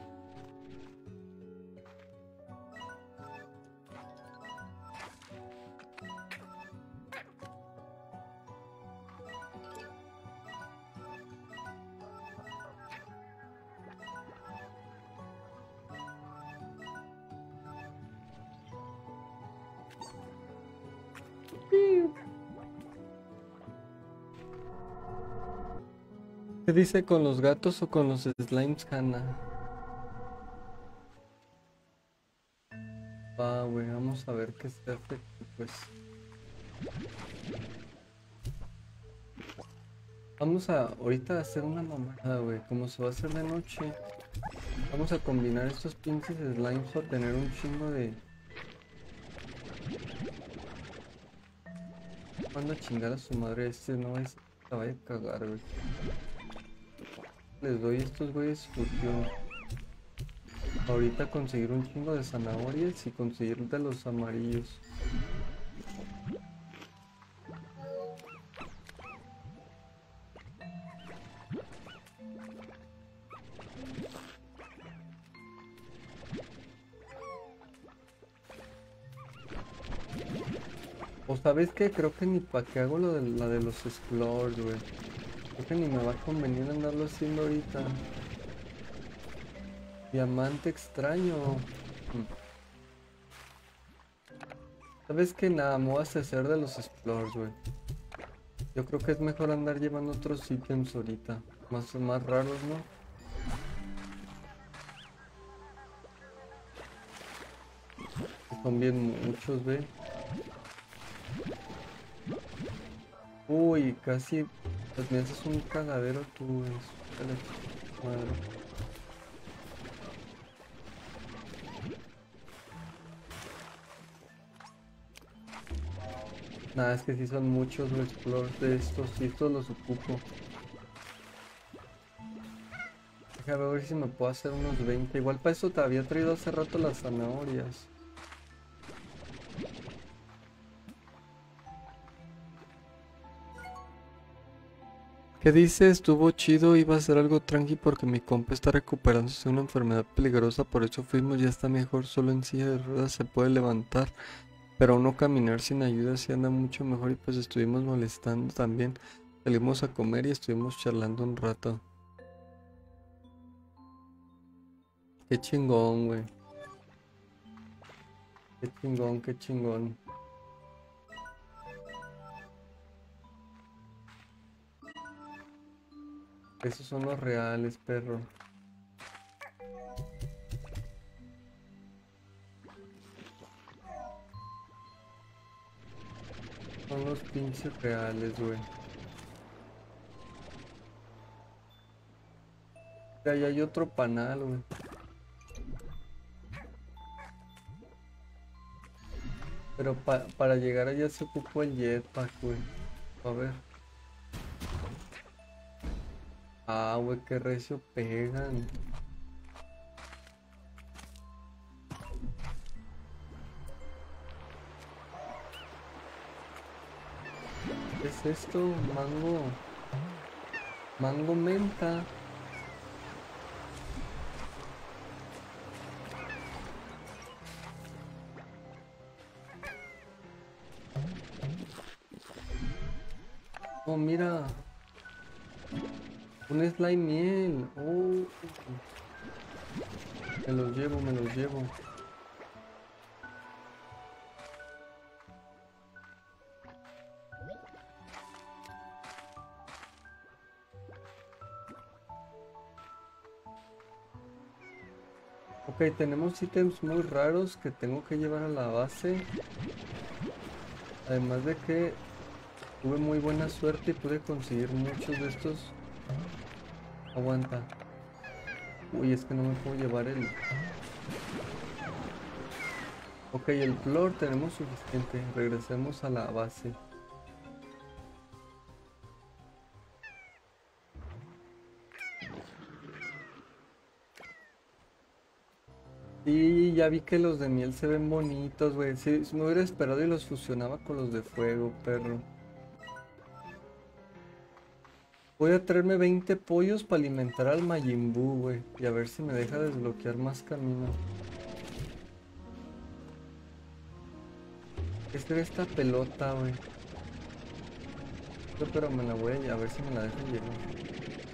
[SPEAKER 1] ¿Qué dice con los gatos o con los slimes, Hanna? Va, güey, vamos a ver qué se hace, pues. Vamos a ahorita a hacer una mamada, güey. Como se va a hacer de noche, vamos a combinar estos pinches slimes para tener un chingo de... Manda a chingar a su madre este, no es... La vaya a cagar, güey. Les doy a estos güeyes fusión. Ahorita conseguir un chingo de zanahorias y conseguir de los amarillos. O sabes qué, creo que ni para qué hago la de los explores, güey. Creo que ni me va a convenir andarlo haciendo ahorita. Diamante extraño. ¿Sabes qué? Nada, me voy a hacer de los explores, güey. Yo creo que es mejor andar llevando otros ítems ahorita. Más raros, ¿no? Son bien muchos, ve. Uy, casi. Pues me haces un cagadero tú, güey. Madre. Nada, es que sí son muchos los explores de estos, y estos los ocupo. Déjame ver si me puedo hacer unos 20. Igual para eso te había traído hace rato las zanahorias. ¿Qué dice? Estuvo chido, iba a ser algo tranqui porque mi compa está recuperándose de una enfermedad peligrosa, por eso fuimos, ya está mejor, solo en silla de ruedas se puede levantar, pero aún no caminar sin ayuda sí anda mucho mejor y pues estuvimos molestando también. Salimos a comer y estuvimos charlando un rato. Qué chingón, güey. Qué chingón, qué chingón. Esos son los reales, perro. Son los pinches reales, güey. Ya, ya hay otro panal, güey. Pero para llegar allá se ocupó el jetpack, güey. A ver. Ah, güey, qué recio pegan. ¿Qué es esto? Mango. Mango menta. Oh, mira. Un slime miel. Oh. Me los llevo, me los llevo. Ok, tenemos ítems muy raros que tengo que llevar a la base. Además de que tuve muy buena suerte y pude conseguir muchos de estos. Aguanta. Uy, es que no me puedo llevar el... Ok, el flor tenemos suficiente. Regresemos a la base. Sí, ya vi que los de miel se ven bonitos, güey. Sí, si me hubiera esperado y los fusionaba con los de fuego, perro. Voy a traerme 20 pollos para alimentar al Majin Buu, güey. Y a ver si me deja desbloquear más camino. Este era esta pelota, güey. Pero me la voy a ver si me la dejan llevar.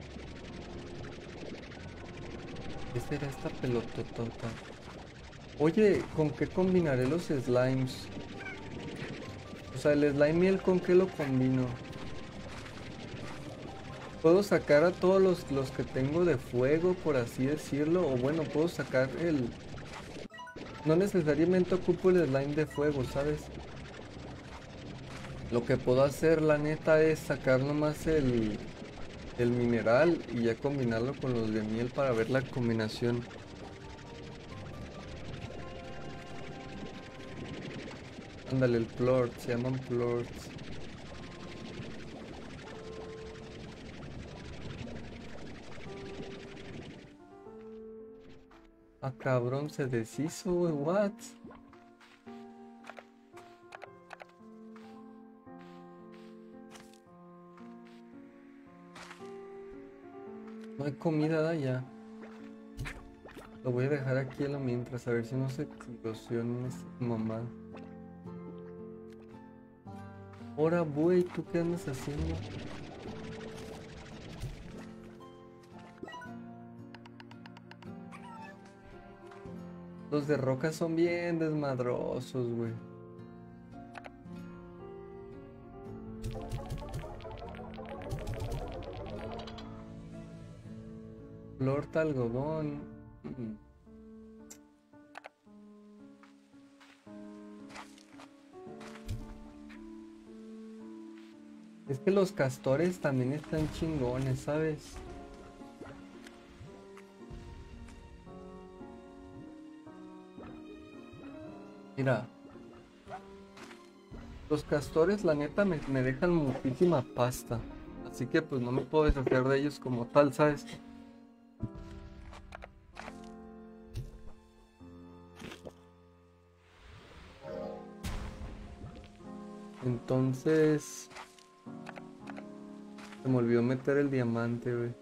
[SPEAKER 1] Esta era esta pelototota. Oye, ¿con qué combinaré los slimes? O sea, el slime miel, ¿con qué lo combino? ¿Puedo sacar a todos los que tengo de fuego, por así decirlo? O bueno, puedo sacar el... No necesariamente ocupo el slime de fuego, ¿sabes? Lo que puedo hacer, la neta, es sacar nomás el mineral y ya combinarlo con los de miel para ver la combinación. Ándale, el plort, se llaman plorts. Ah, cabrón, se deshizo, güey, what? No hay comida de allá. Lo voy a dejar aquí a lo mientras, a ver si no se explosiona esa mamá. Ahora, güey, ¿tú qué andas haciendo? Los de roca son bien desmadrosos, güey. Plort algodón. Mm. Es que los castores también están chingones, ¿sabes? Mira, Los castores, la neta, me dejan muchísima pasta. Así que pues no me puedo deshacer de ellos como tal, ¿sabes? Entonces, se me olvidó meter el diamante, güey.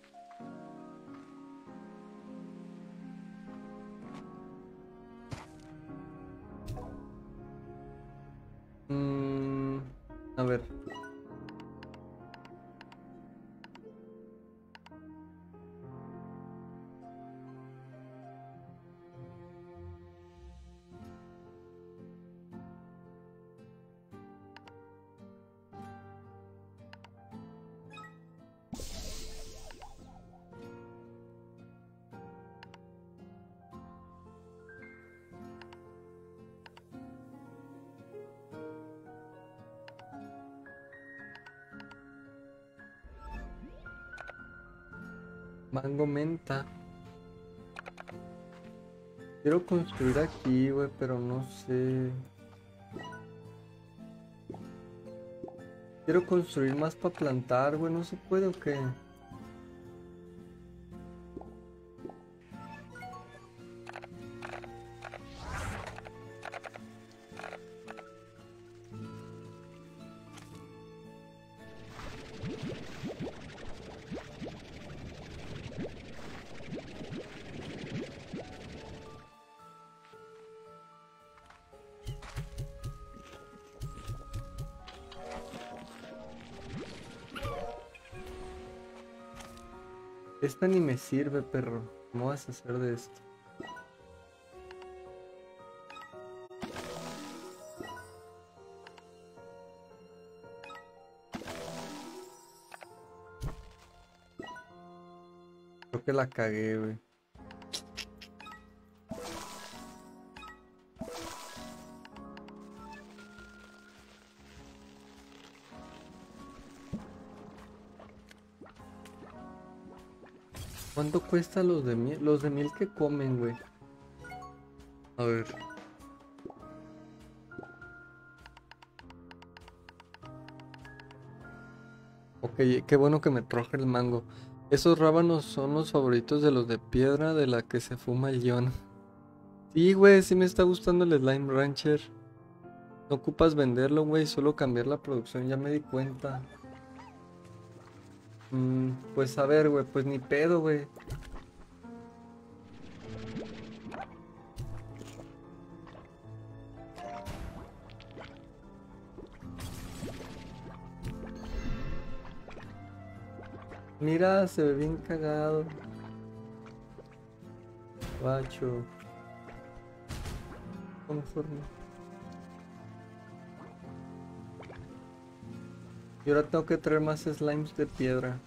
[SPEAKER 1] Mm, a ver. Mango menta. Quiero construir aquí, güey, pero no sé. Quiero construir más para plantar, güey. ¿No se puede o qué? Esta ni me sirve, perro. ¿Cómo vas a hacer de esto? Creo que la cagué, güey. ¿Cuánto cuesta los de miel? Los de miel que comen, güey. A ver. Ok, qué bueno que me traje el mango. Esos rábanos son los favoritos de los de piedra de la que se fuma el John. Sí, güey, sí me está gustando el Slime Rancher. No ocupas venderlo, güey, solo cambiar la producción, ya me di cuenta. Pues a ver, güey, pues ni pedo, güey. Mira, se ve bien cagado. Bacho. Conforme. Y ahora tengo que traer más slimes de piedra.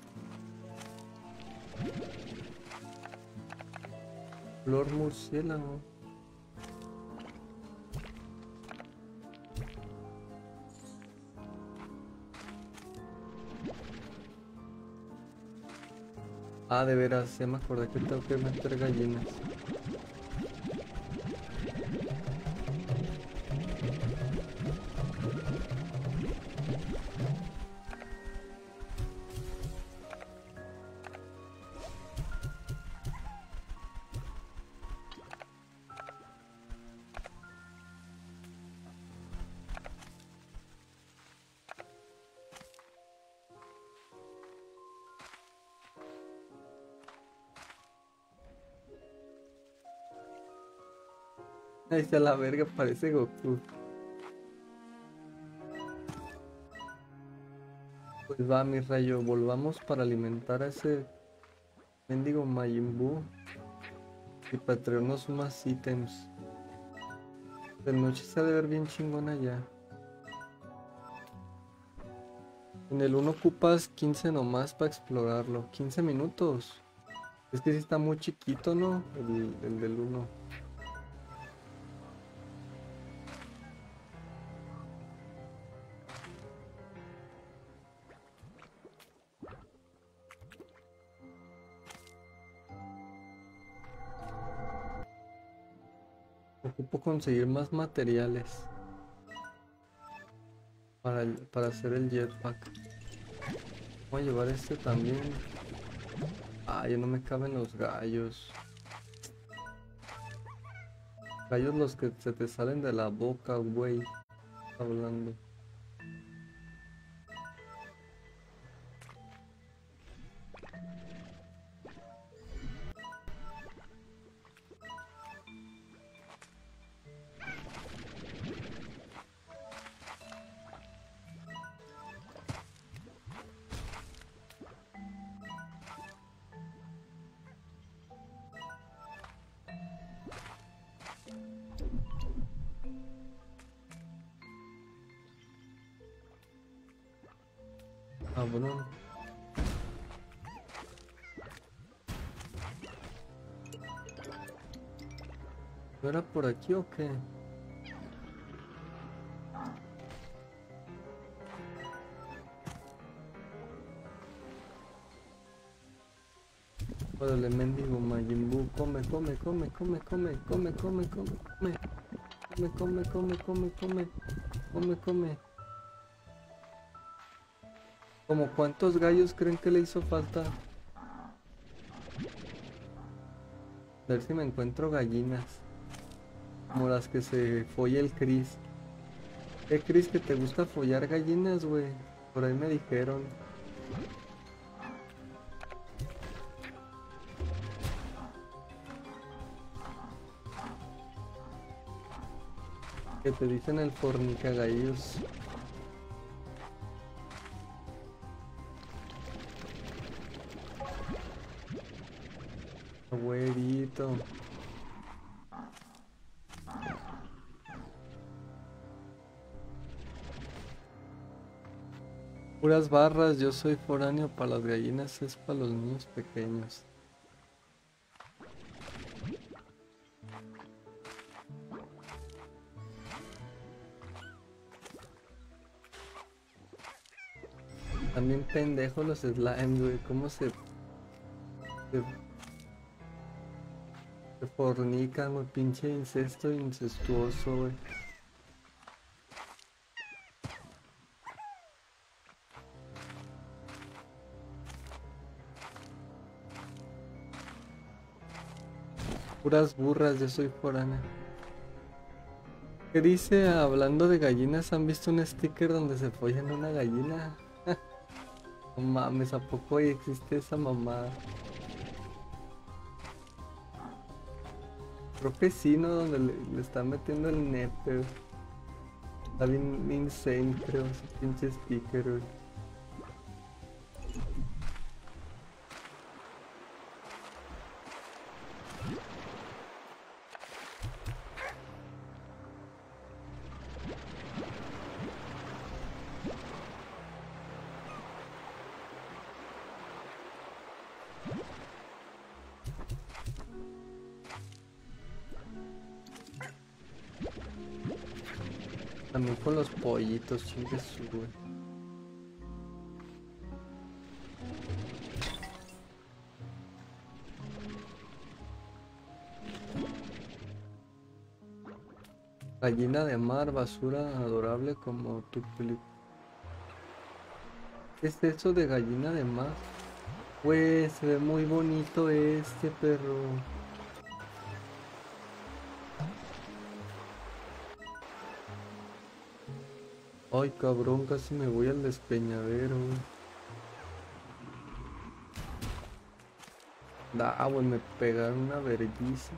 [SPEAKER 1] Flor murciélago. Ah, de veras, ya me acordé que tengo que meter gallinas. Ahí está la verga, parece Goku. Pues va, mi rayo, volvamos para alimentar a ese mendigo Majin Buu y para traernos más ítems. De noche se ha de ver bien chingona ya. En el 1 ocupas 15 nomás para explorarlo. 15 minutos. Es que sí está muy chiquito, ¿no? El del 1. Ocupo conseguir más materiales. para hacer el jetpack. Voy a llevar este también. Ay, no me caben los gallos. Gallos los que se te salen de la boca, güey. Hablando. Cabrón. ¿No era por aquí o qué? Órale, mendigo Majin Buu, come, come, come, come, come, come, come, come, come, come, come, come, come, come, come, come. ¿Como cuántos gallos creen que le hizo falta? A ver si me encuentro gallinas. Como las que se folla el Chris. Chris, que te gusta follar gallinas, güey? Por ahí me dijeron. Que te dicen el fornicagallos. Güerito. Puras barras, yo soy foráneo, para las gallinas es para los niños pequeños. También pendejos los slimes, güey, cómo se fornican, güey, pinche incesto incestuoso, güey. Puras burras, yo soy foráneo. ¿Qué dice? Hablando de gallinas, ¿han visto un sticker donde se follan una gallina? No mames, ¿a poco ahí existe esa mamada? Creo que sí, ¿no? Donde le están metiendo el nepe. Está bien insane, creo, ese pinche sticker, güey. También con los pollitos, chingue su, güey. Gallina de mar, basura adorable como tu película. ¿Qué es eso de gallina de mar? Güey, se ve muy bonito este perro. Ay, cabrón, casi me voy al despeñadero, güey. Da, güey, me pegaron una vergüenza.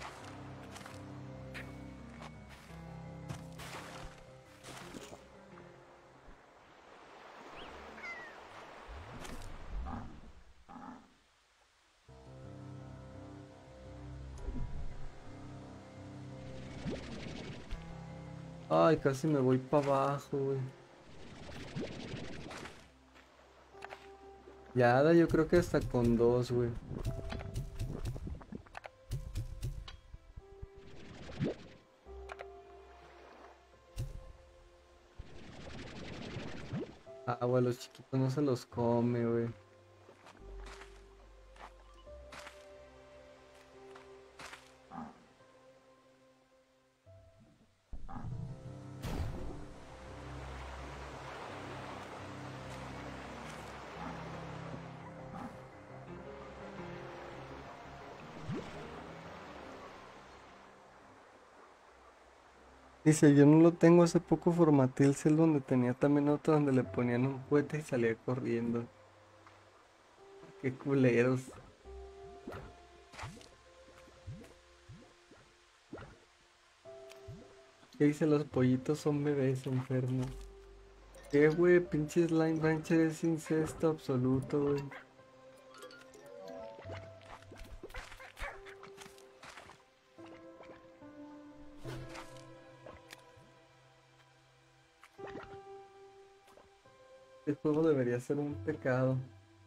[SPEAKER 1] Ay, casi me voy para abajo, güey. Ya, yo creo que hasta con dos, güey. Ah, güey, los chiquitos no se los come, güey. Dice, yo no lo tengo, hace poco formateé el cel donde tenía también otro donde le ponían un cohete y salía corriendo. Qué culeros. ¿Qué dice? Los pollitos son bebés enfermos. ¿Qué, güey? Pinche Slime Rancher es incesto absoluto, güey. Este juego debería ser un pecado.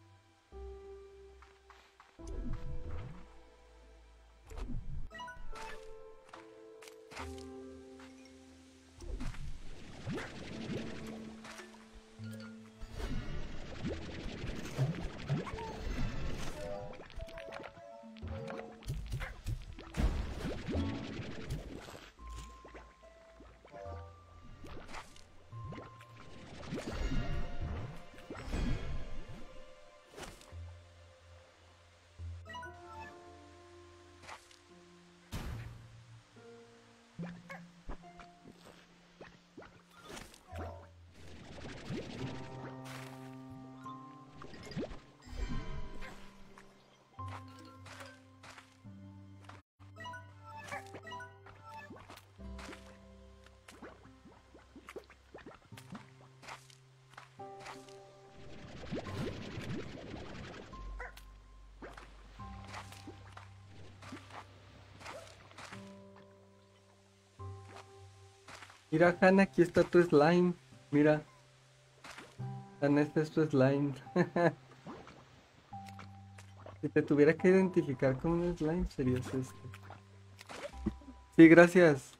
[SPEAKER 1] Mira, Hanna, aquí está tu slime. Mira, Hanna, este es tu slime. Si te tuviera que identificar con un slime, serías este. Sí, gracias.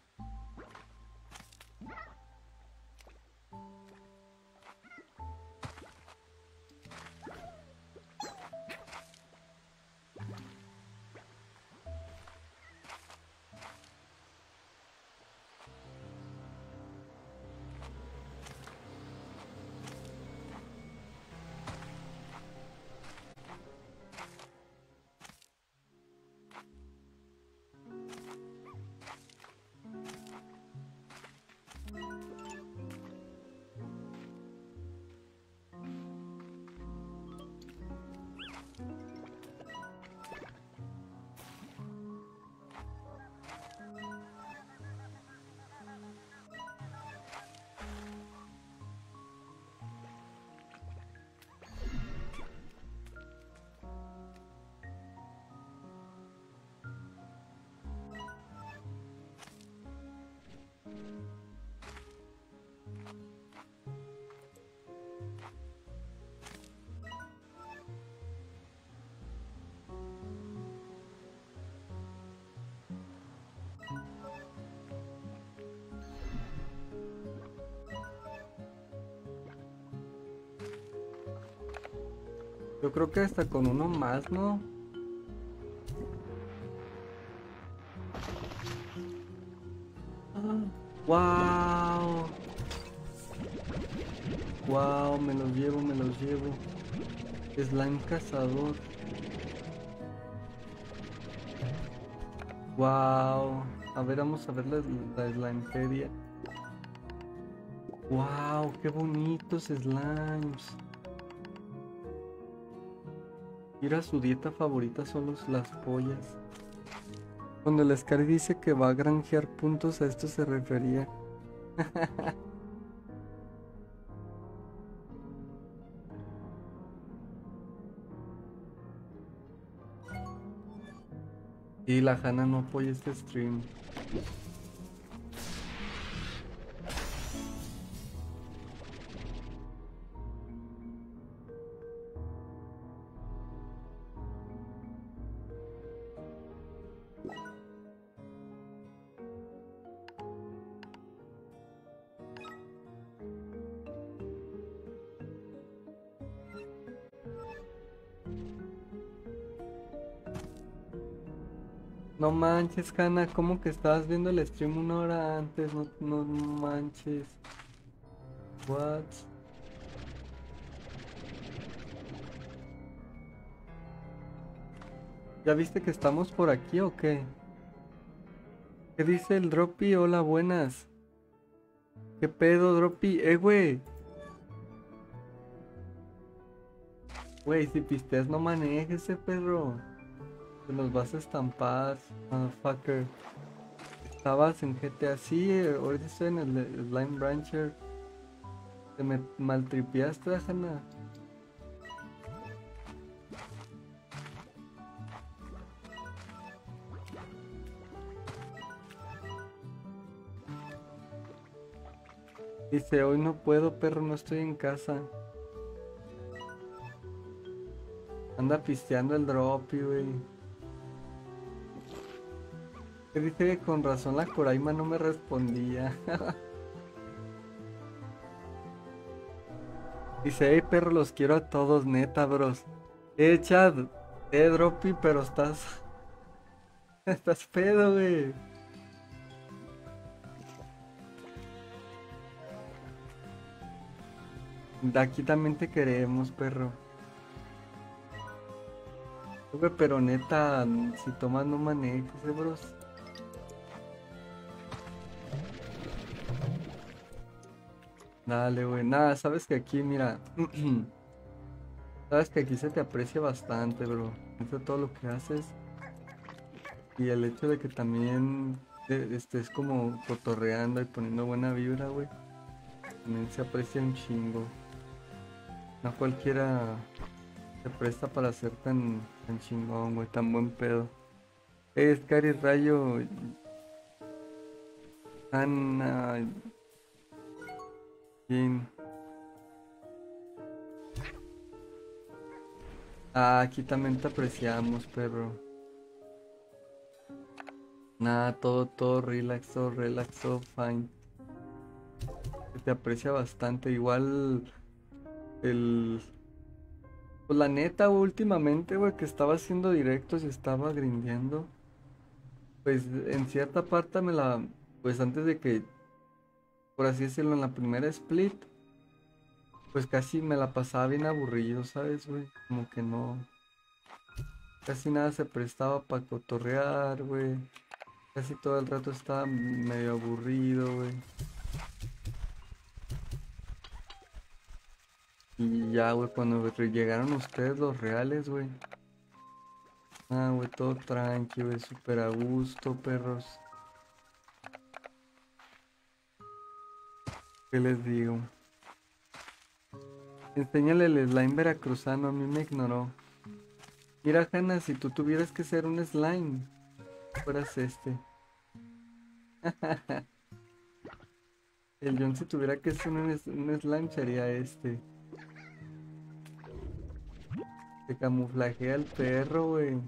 [SPEAKER 1] Yo creo que hasta con uno más, ¿no? ¡Wow! ¡Wow! Me los llevo, me los llevo. Slime cazador. ¡Wow! A ver, vamos a ver la Slimepedia. ¡Wow! ¡Qué bonitos slimes! Mira, su dieta favorita son las pollas. Cuando el Scar dice que va a granjear puntos, a esto se refería. Y la Hanna no apoya este stream. No manches, Hanna, ¿cómo que estabas viendo el stream una hora antes? No, no manches. What? ¿Ya viste que estamos por aquí o qué? ¿Qué dice el Droppy? Hola, buenas. ¿Qué pedo, Droppy? Güey. Güey, si pisteas no manejes ese perro. Te los vas a estampar, motherfucker. Estabas en GTA, sí, ahorita estoy en el Slime Rancher. Te me maltripiaste, Hanna. Dice, hoy no puedo, perro, no estoy en casa. Anda pisteando el Droppy, güey. Que dice que con razón la Coraima no me respondía. Dice, hey perro, los quiero a todos, neta, bros. Chad, Droppy, pero estás... estás pedo, güey. De aquí también te queremos, perro. Güey, pero neta, si tomas no manejes, bros. Dale, güey. Nada, sabes que aquí, mira. Sabes que aquí se te aprecia bastante, bro. Eso todo lo que haces. Y el hecho de que también estés como cotorreando y poniendo buena vibra, güey. También se aprecia un chingo. No cualquiera se presta para ser tan chingón, güey. Tan buen pedo. Scary Rayo. Ana. Jin. Ah, aquí también te apreciamos, perro. Nada, todo relax, todo fine. Se te aprecia bastante. Igual el... Pues la neta, güey, últimamente, güey, que estaba haciendo directos y estaba grindeando. Pues en cierta parte me la... Pues antes de que, por así decirlo, en la primera split, pues casi me la pasaba bien aburrido, ¿sabes, güey? Como que no... Casi nada se prestaba para cotorrear, güey. Casi todo el rato estaba medio aburrido, güey. Y ya, güey, cuando llegaron ustedes los reales, güey. Ah, güey, todo tranqui, güey, súper a gusto, perros. ¿Qué les digo? Enséñale el slime veracruzano, a mí me ignoró. Mira, Hanna, si tú tuvieras que ser un slime, fueras este. El John si tuviera que ser un slime sería este. Se camuflajea el perro, güey.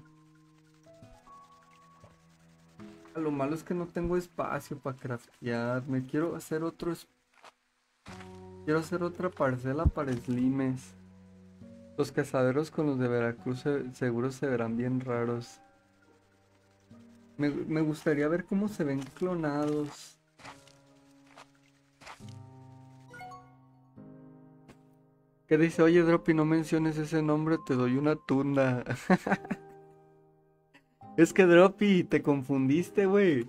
[SPEAKER 1] Lo malo es que no tengo espacio para craftear. Me quiero hacer quiero hacer otra parcela para slimes. Los cazaderos con los de Veracruz seguro se verán bien raros. Me gustaría ver cómo se ven clonados. ¿Qué dice? Oye, Droppy, no menciones ese nombre, te doy una tunda. Es que, Droppy, te confundiste, güey.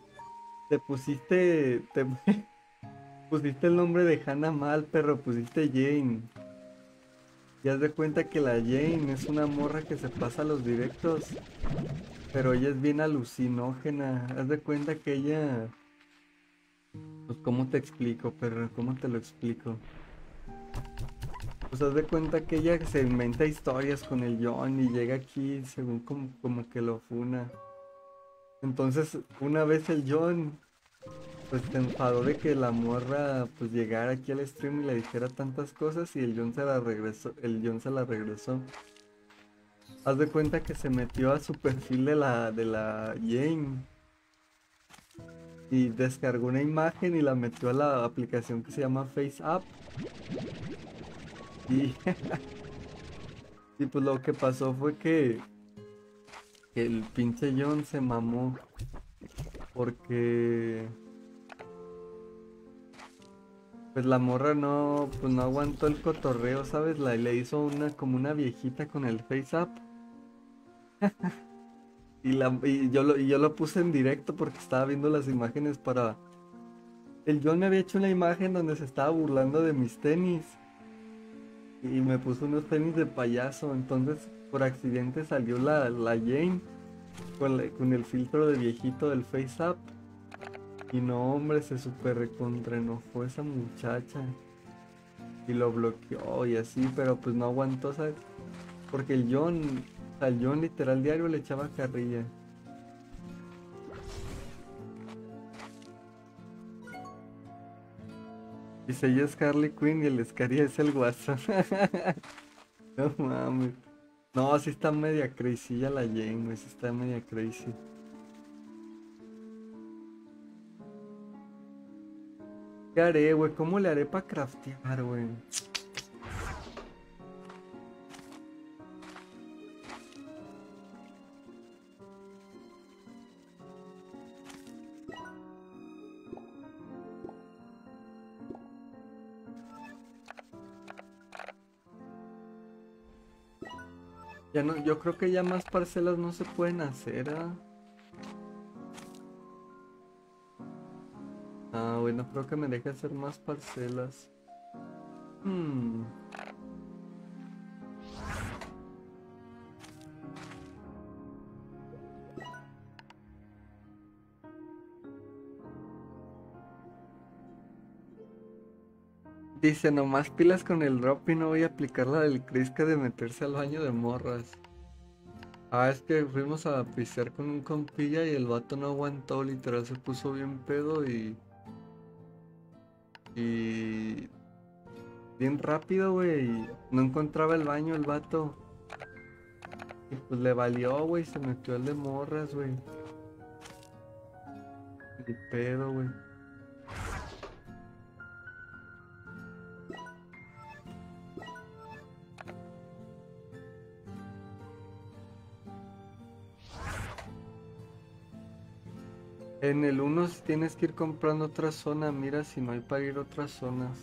[SPEAKER 1] Te pusiste el nombre de Hannah mal, perro, pusiste Jane. Y haz de cuenta que la Jane es una morra que se pasa a los directos. Pero ella es bien alucinógena. Haz de cuenta que ella... Pues, ¿cómo te explico, perro? ¿Cómo te lo explico? Pues haz de cuenta que ella se inventa historias con el John y llega aquí según como que lo funa. Entonces, una vez el John, pues se enfadó de que la morra pues llegara aquí al stream y le dijera tantas cosas y el John se la regresó, Haz de cuenta que se metió a su perfil de la Jane y descargó una imagen y la metió a la aplicación que se llama FaceApp. Y, y pues lo que pasó fue que el pinche John se mamó porque pues la morra pues no aguantó el cotorreo, ¿sabes? Le hizo como una viejita con el FaceApp. Y yo lo puse en directo porque estaba viendo las imágenes El John me había hecho una imagen donde se estaba burlando de mis tenis. Y me puso unos tenis de payaso. Entonces, por accidente salió la Jane con el filtro de viejito del FaceApp. Y no, hombre, se super recontra enojó esa muchacha. Y lo bloqueó y así, pero pues no aguantó, ¿sabes? Porque al John literal diario le echaba carrilla. Dice ella es Harley Quinn y el Scary es el Guasón. No mames. No, sí está media crazy ya la Jane, güey, sí está media crazy. ¿Qué haré, güey? ¿Cómo le haré para craftear, güey? Ya no, yo creo que ya más parcelas no se pueden hacer, ¿ah? Ah, bueno, creo que me deje hacer más parcelas. Hmm. Dice, nomás pilas con el drop y no voy a aplicar la del Crisca de meterse al baño de morras. Ah, es que fuimos a pistear con un compilla y el vato no aguantó, literal se puso bien pedo y bien rápido, güey. No encontraba el baño el vato. Y pues le valió, güey, se metió al de morras, güey. Ni pedo, güey. En el uno si tienes que ir comprando otra zona, mira si no hay para ir a otras zonas.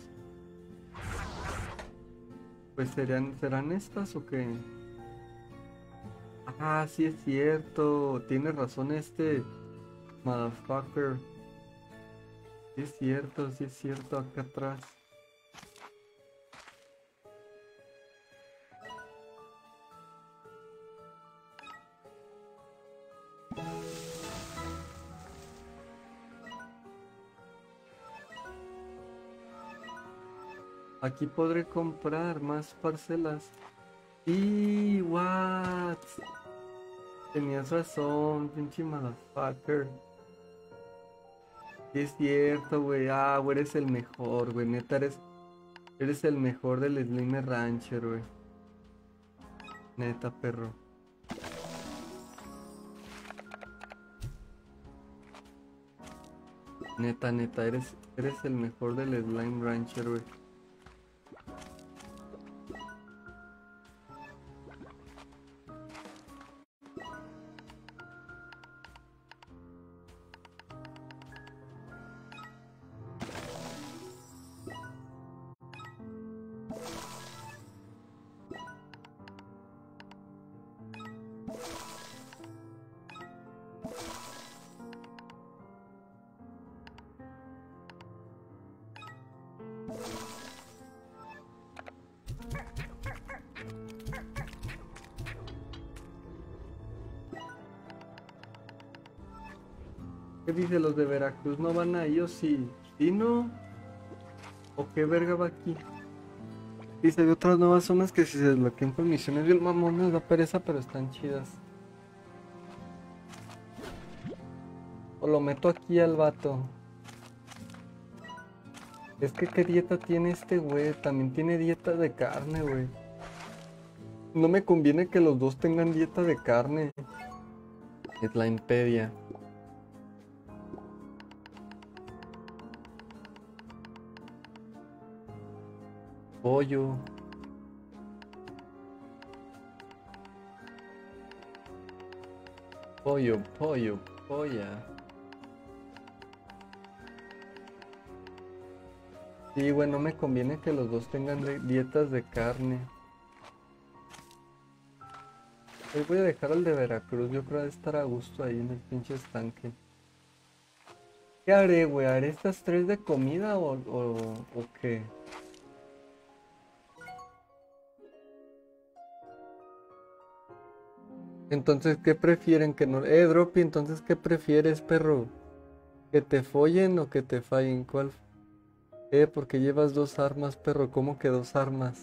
[SPEAKER 1] Pues ¿serán estas o qué? Ah, sí es cierto. Tiene razón este motherfucker. Sí es cierto, acá atrás. Aquí podré comprar más parcelas. Y what? Tenías razón, pinche motherfucker. Sí es cierto, güey. Ah, güey, eres el mejor, güey. Neta, eres el mejor del Slime Rancher, güey. Neta, perro. Neta, eres el mejor del Slime Rancher, güey. ¿Qué dice? ¿Los de Veracruz no van a ellos? Sí. ¿Sí no? ¿O qué verga va aquí? Dice, hay otras nuevas zonas que si se desbloquean con misiones bien mamonas da pereza, pero están chidas. O lo meto aquí al vato. Es que qué dieta tiene este güey. También tiene dieta de carne, güey. No me conviene que los dos tengan dieta de carne. Es la impedia. Pollo. Polla. Sí, güey, no me conviene que los dos tengan dietas de carne. Hoy voy a dejar al de Veracruz, yo creo que estar a gusto ahí en el pinche estanque. ¿Qué haré, güey? ¿Haré estas tres de comida o qué? Entonces, ¿qué prefieren que no? Droppy, entonces, ¿qué prefieres, perro? ¿Que te follen o que te fallen? ¿Cuál? Porque llevas dos armas, perro. ¿Cómo que dos armas?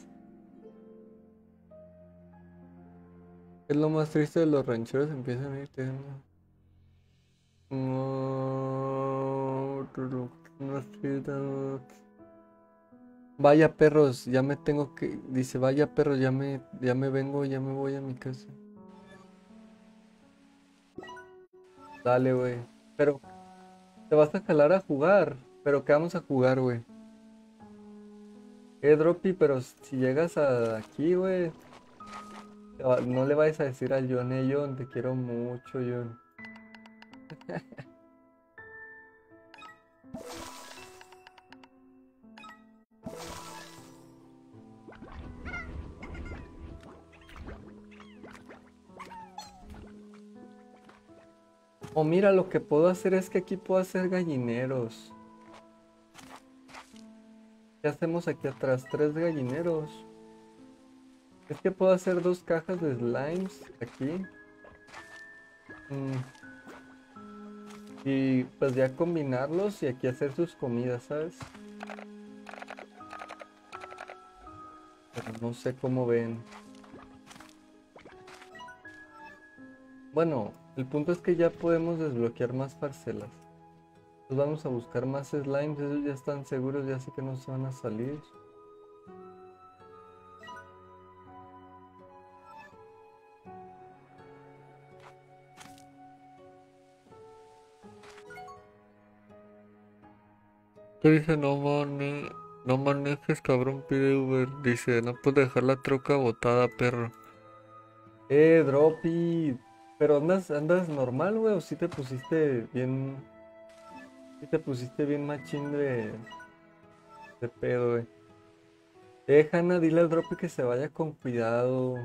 [SPEAKER 1] Es lo más triste de los rancheros, empiezan a ir teniendo- No, no, no. Vaya perros, ya me tengo que. Dice, vaya perros, ya me vengo, ya me voy a mi casa. Dale, güey. Pero te vas a jalar a jugar. Pero ¿qué vamos a jugar, güey? Droppy, pero si llegas aquí, güey, no le vayas a decir al John, John, te quiero mucho, John. O mira, lo que puedo hacer es que aquí puedo hacer gallineros. ¿Qué hacemos aquí atrás? Tres gallineros. Es que puedo hacer dos cajas de slimes aquí. Mm, y pues ya combinarlos y aquí hacer sus comidas, ¿sabes? Pero no sé cómo ven. Bueno, el punto es que ya podemos desbloquear más parcelas. Pues vamos a buscar más slimes, esos ya están seguros, ya sé que no se van a salir. ¿Qué dice? No manejes, cabrón, pide Uber. Dice, no puedes dejar la troca botada, perro. Droppy. Pero andas normal, güey, o si te pusiste bien. Si te pusiste bien machín de pedo, güey. Hanna, dile al Droppy que se vaya con cuidado.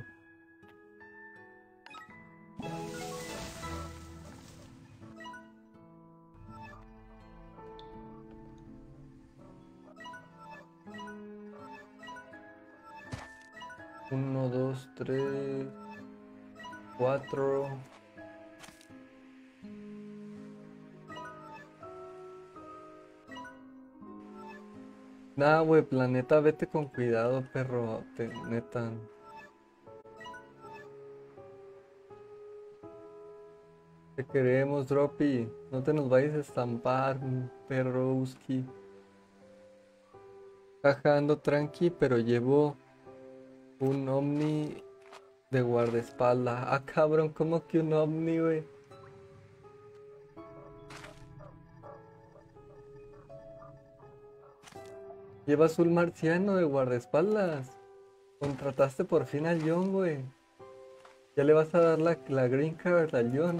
[SPEAKER 1] Uno, dos, tres, cuatro. Nah, güey, planeta, vete con cuidado, perro. Neta. Te queremos, Droppy. No te nos vayas a estampar, perroski. Jaja, ando tranqui, pero llevo un Omni de guardaespaldas. Ah, cabrón, ¿cómo que un Omni, güey? Llevas un marciano de guardaespaldas. Contrataste por fin al John, güey. Ya le vas a dar la green card al John.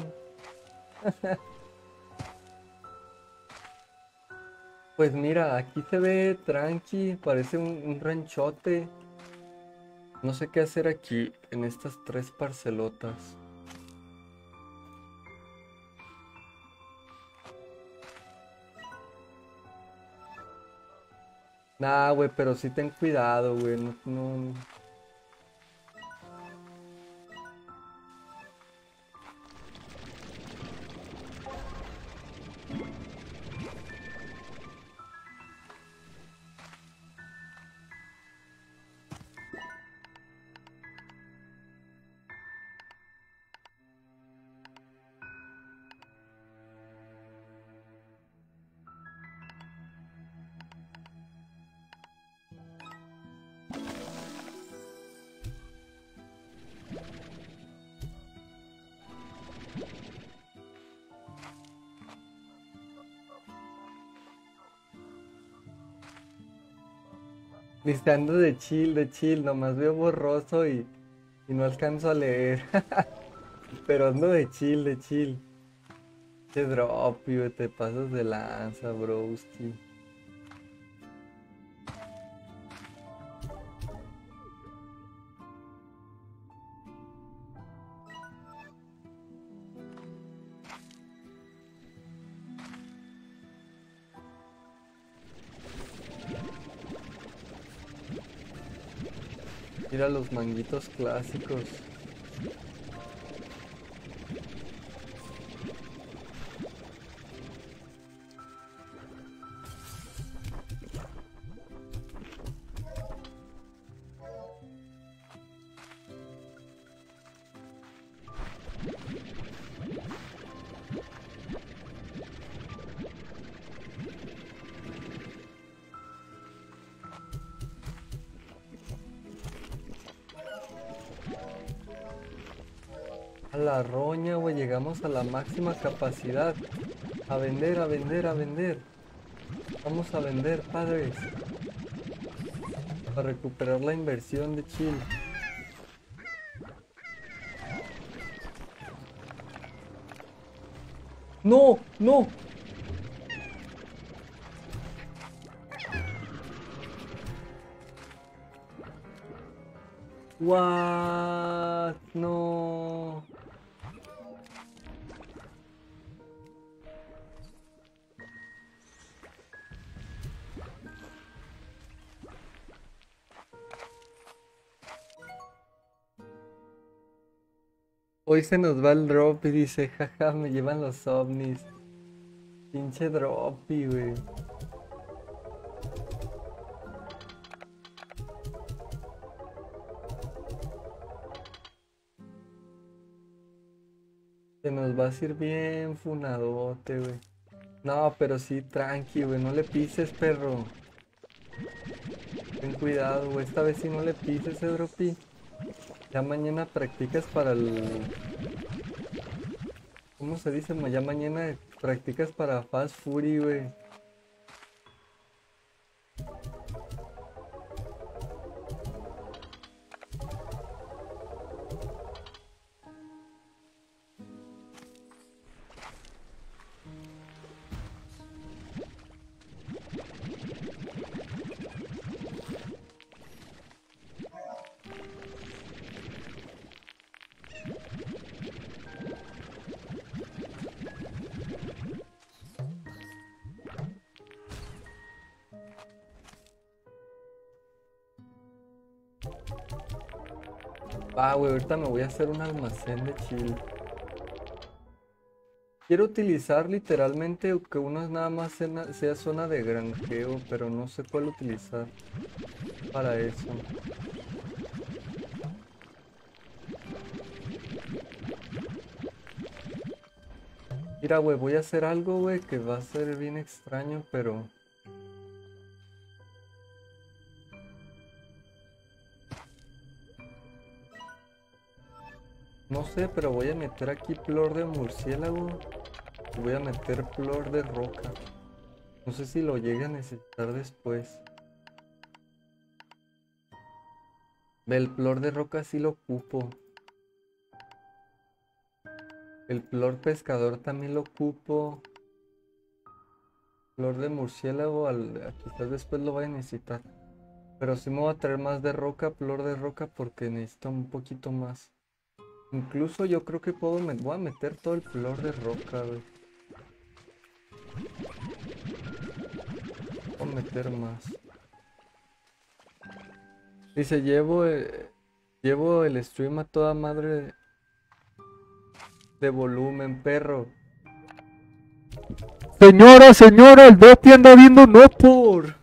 [SPEAKER 1] Pues mira, aquí se ve tranqui, parece un ranchote. No sé qué hacer aquí en estas tres parcelotas. Nah, güey, pero sí ten cuidado, güey. No, no. Dice, ando de chill, nomás veo borroso y no alcanzo a leer. Pero ando de chill, de chill. Qué drop, güey, te pasas de lanza, broski. Mira los manguitos clásicos. A la roña, güey, llegamos a la máxima capacidad. A vender, a vender, a vender. Vamos a vender, padres. Para recuperar la inversión de Chill. ¡No! ¡No! What? No. Hoy se nos va el drop y dice, jaja, me llevan los ovnis. Pinche droppy, güey. Se nos va a ir bien funadote, güey. No, pero sí, tranqui, güey. No le pises, perro. Ten cuidado, güey. Esta vez sí no le pises, droppy. Ya mañana practicas para el... ¿Cómo se dice? Ya mañana practicas para Fast Fury, güey. Ah, güey, ahorita me voy a hacer un almacén de chill. Quiero utilizar literalmente que uno nada más sea zona de granjeo, pero no sé cuál utilizar para eso. Mira, güey, voy a hacer algo, güey, que va a ser bien extraño, pero... No sé, pero voy a meter aquí flor de murciélago y voy a meter flor de roca. No sé si lo llegue a necesitar después. Ve, el flor de roca sí lo ocupo. El flor pescador también lo ocupo. Flor de murciélago, quizás después lo voy a necesitar. Pero sí me voy a traer más de roca, flor de roca, porque necesito un poquito más. Incluso yo creo que voy a meter todo el flor de roca, güey. Voy a meter más. Dice, llevo el stream a toda madre de volumen, perro. Señora, señora, el Dopi anda viendo no por.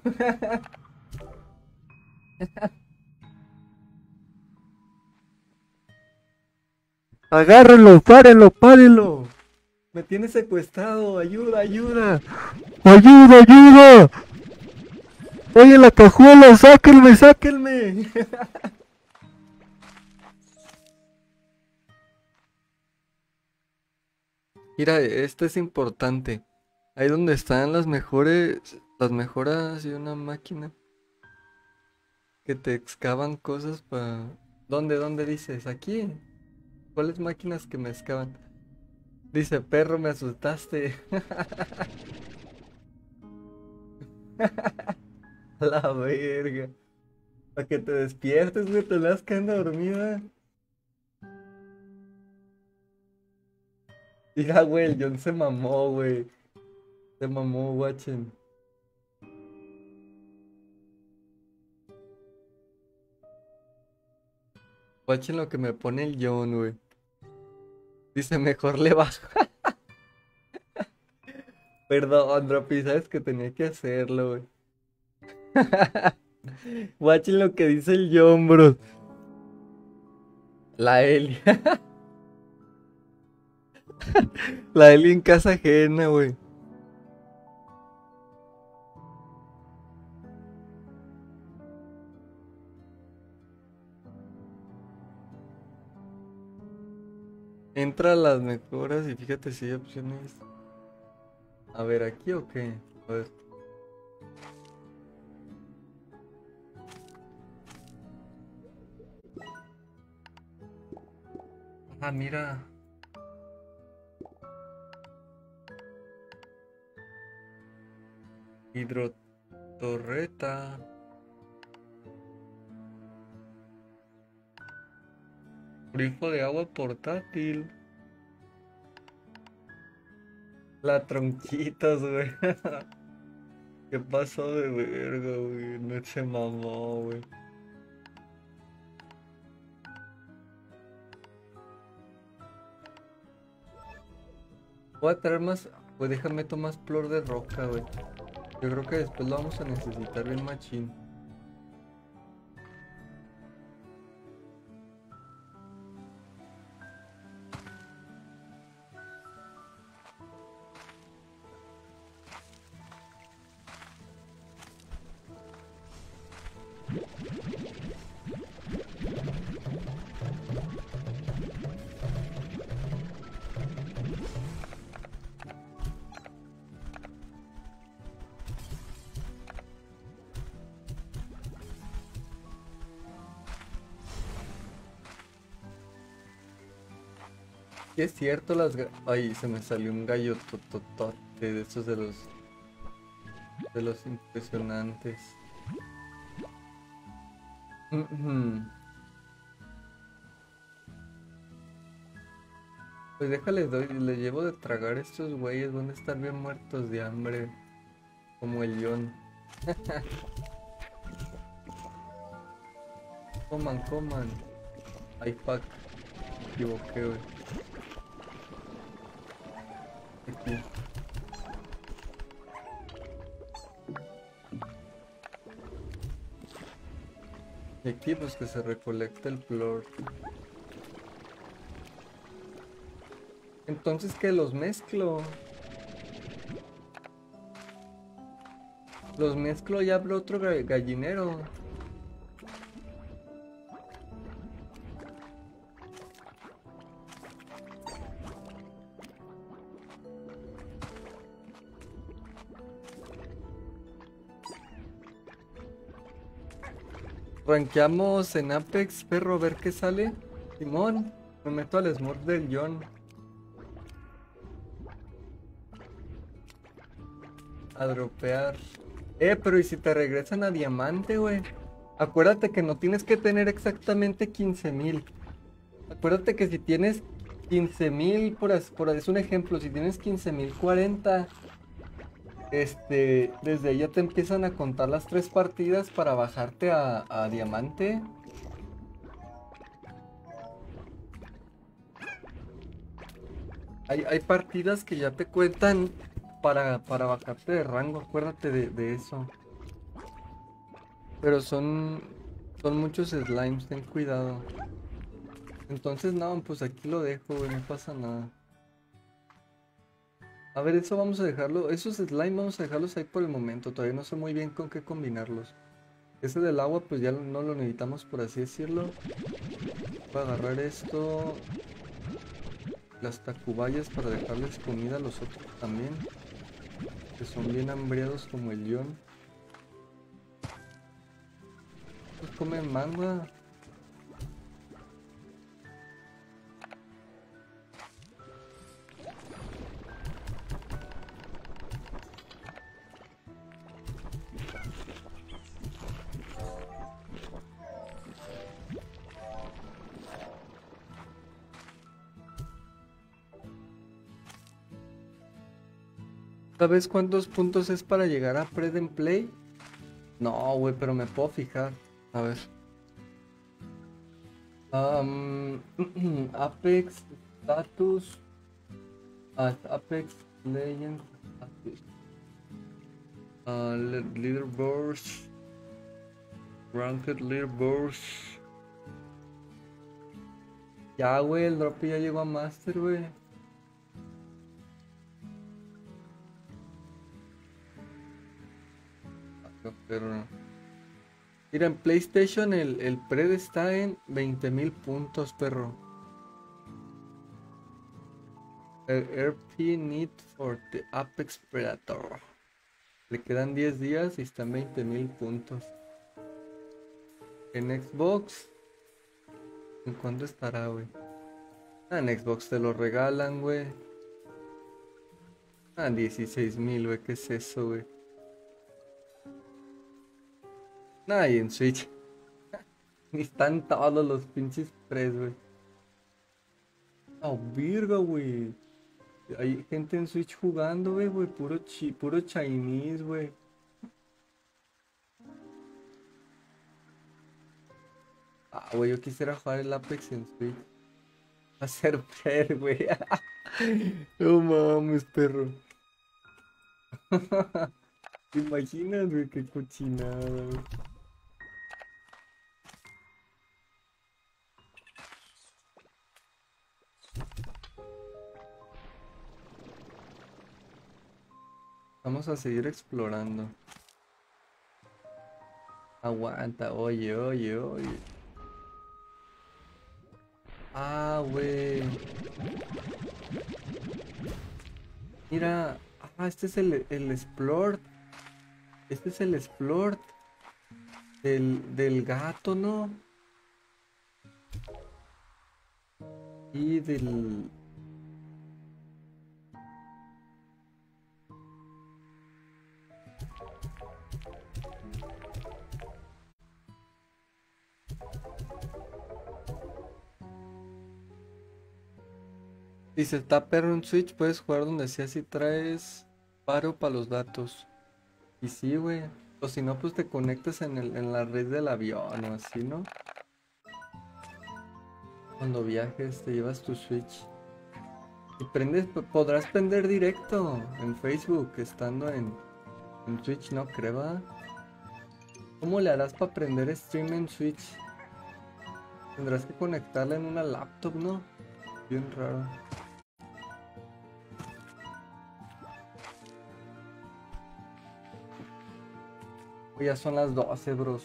[SPEAKER 1] Agárrenlo, párenlo, párenlo. Me tiene secuestrado, ayuda, ayuda. Ayuda, ayuda. Oye, la cajuela, sáquenme, sáquenme. Mira, esto es importante. Ahí donde están las mejoras y una máquina que te excavan cosas para... ¿Dónde dices? Aquí. ¿Cuáles máquinas que me excavan? Dice, perro, me asustaste. A la verga. Para que te despiertes, güey, te vas quedando dormida. Mira, güey, el John se mamó, güey. Se mamó, guachen. Watchen lo que me pone el John, güey. Dice, mejor le bajo. Perdón, Dropi, sabes que tenía que hacerlo, güey. Watchen lo que dice el John, bro. La Eli. La Eli en casa ajena, güey. Entra a las mejoras y fíjate si hay opciones. A ver, ¿aquí o qué? A ver. Ah, mira. Hidrotorreta. Grifo de agua portátil. La tronquitas, güey. ¿Qué pasó de verga, güey? No se mamó, güey. Voy a traer más. Pues déjame tomar más flor de roca, güey. Yo creo que después lo vamos a necesitar bien machín. Sí es cierto, ay, se me salió un gallo tototote de esos de los impresionantes. Ujú. Pues déjales doy, les llevo de tragar estos güeyes, van a estar bien muertos de hambre, como el John. Coman, coman. Ay, fuck, me equivoqué, güey. Aquí. Y aquí pues que se recolecta el flor. Entonces que los mezclo. Los mezclo y abro otro gallinero. Rankeamos en Apex, perro, a ver qué sale. Simón, me meto al Smurf del John. A dropear. Pero ¿y si te regresan a diamante, güey? Acuérdate que no tienes que tener exactamente 15,000. Acuérdate que si tienes 15,000, es un ejemplo, si tienes 15,040, desde ahí ya te empiezan a contar las 3 partidas para bajarte a diamante. Hay partidas que ya te cuentan para bajarte de rango, acuérdate de eso. Pero son muchos slimes, ten cuidado. Entonces, no, pues aquí lo dejo, güey, no pasa nada. A ver, eso vamos a dejarlo, esos slime vamos a dejarlos ahí por el momento, todavía no sé muy bien con qué combinarlos. Ese del agua, pues ya no lo necesitamos, por así decirlo. Voy a agarrar esto, las tacubayas para dejarles comida a los otros también, que son bien hambriados como el John. Pues comen manga. ¿Sabes cuántos puntos es para llegar a Pred and Play? No, güey, pero me puedo fijar. A ver. Um, Apex status. Apex Legends status. Leaderboards. Ranked leaderboards. Ya, güey, el drop ya llegó a Master, güey. Pero mira, en PlayStation el Pred está en 20,000 puntos, perro. El RP Need for the Apex Predator. Le quedan 10 días y están 20,000 puntos. En Xbox, ¿en cuánto estará, güey? En Xbox te lo regalan, güey. 16,000, güey. ¿Qué es eso, güey? Y en Switch. Ni están todos los pinches Preds, güey. Virga, güey. Hay gente en Switch jugando, güey, puro Chinese, güey. Güey, yo quisiera jugar el Apex en Switch. Hacer Pred, güey. No mames, perro. ¿Te imaginas, güey? Qué cochinada, güey. Vamos a seguir explorando. Aguanta, oye, oye, oye. Güey. Mira. Este es el Explore. Este es el Explore del gato, ¿no? Y del... Si se está perro en Switch, puedes jugar donde sea si traes paro para los datos. Y sí, güey. O si no, pues te conectas en la red del avión o así, ¿no? Cuando viajes te llevas tu Switch. Y podrás prender directo en Facebook estando en Switch, ¿no? Creo. ¿Cómo le harás para prender stream en Switch? Tendrás que conectarla en una laptop, ¿no? Bien raro. Ya son las 12, bros.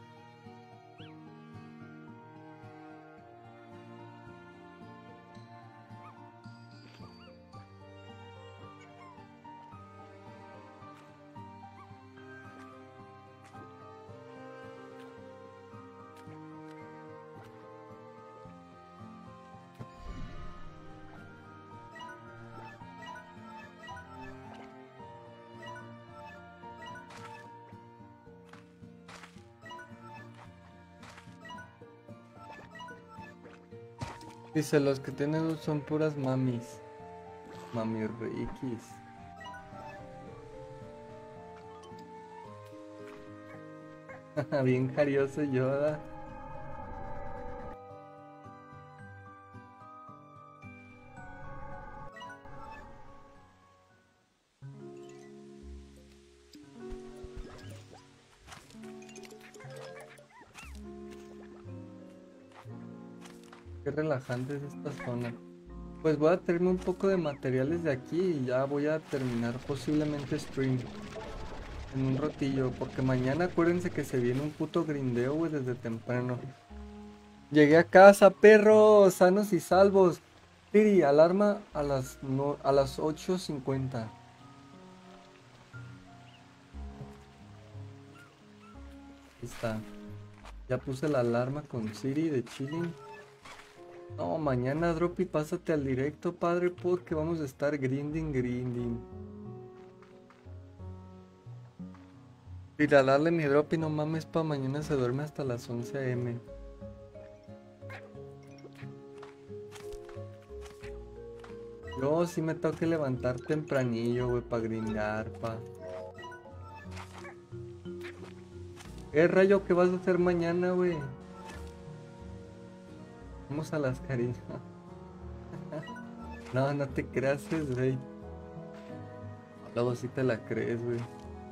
[SPEAKER 1] Dice, los que tienen son puras mamis. Mami riquis. Bien jarioso Yoda. Qué relajante es esta zona. Pues voy a traerme un poco de materiales de aquí y ya voy a terminar posiblemente stream en un ratillo, porque mañana acuérdense que se viene un puto grindeo, güey, desde temprano. Llegué a casa, perros, sanos y salvos. Siri, alarma a las 8:50. Ahí está. Ya puse la alarma con Siri de chilling. No, mañana Droppy, pásate al directo, padre, porque vamos a estar grinding. Y darle mi Droppy, no mames, pa' mañana se duerme hasta las 11 AM. Yo sí me tengo que levantar tempranillo, güey, pa' grindar, pa. ¿Qué rayo que vas a hacer mañana, güey? Vamos a las cariños. No, no te creas, güey. Luego sí te la crees, güey.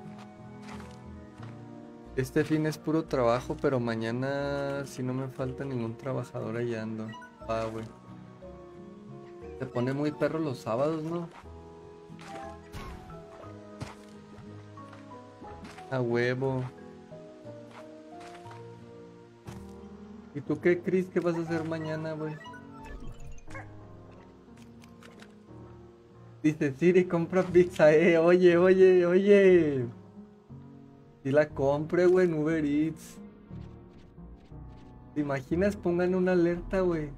[SPEAKER 1] Este fin es puro trabajo, pero mañana si no me falta ningún trabajador ahí ando. Ah, güey. Se pone muy perro los sábados, ¿no? A huevo. ¿Y tú qué, Chris? ¿Qué vas a hacer mañana, güey? Dice Siri, compra pizza, oye, oye, oye. Si la compre, güey, en Uber Eats. ¿Te imaginas? Pongan una alerta, güey.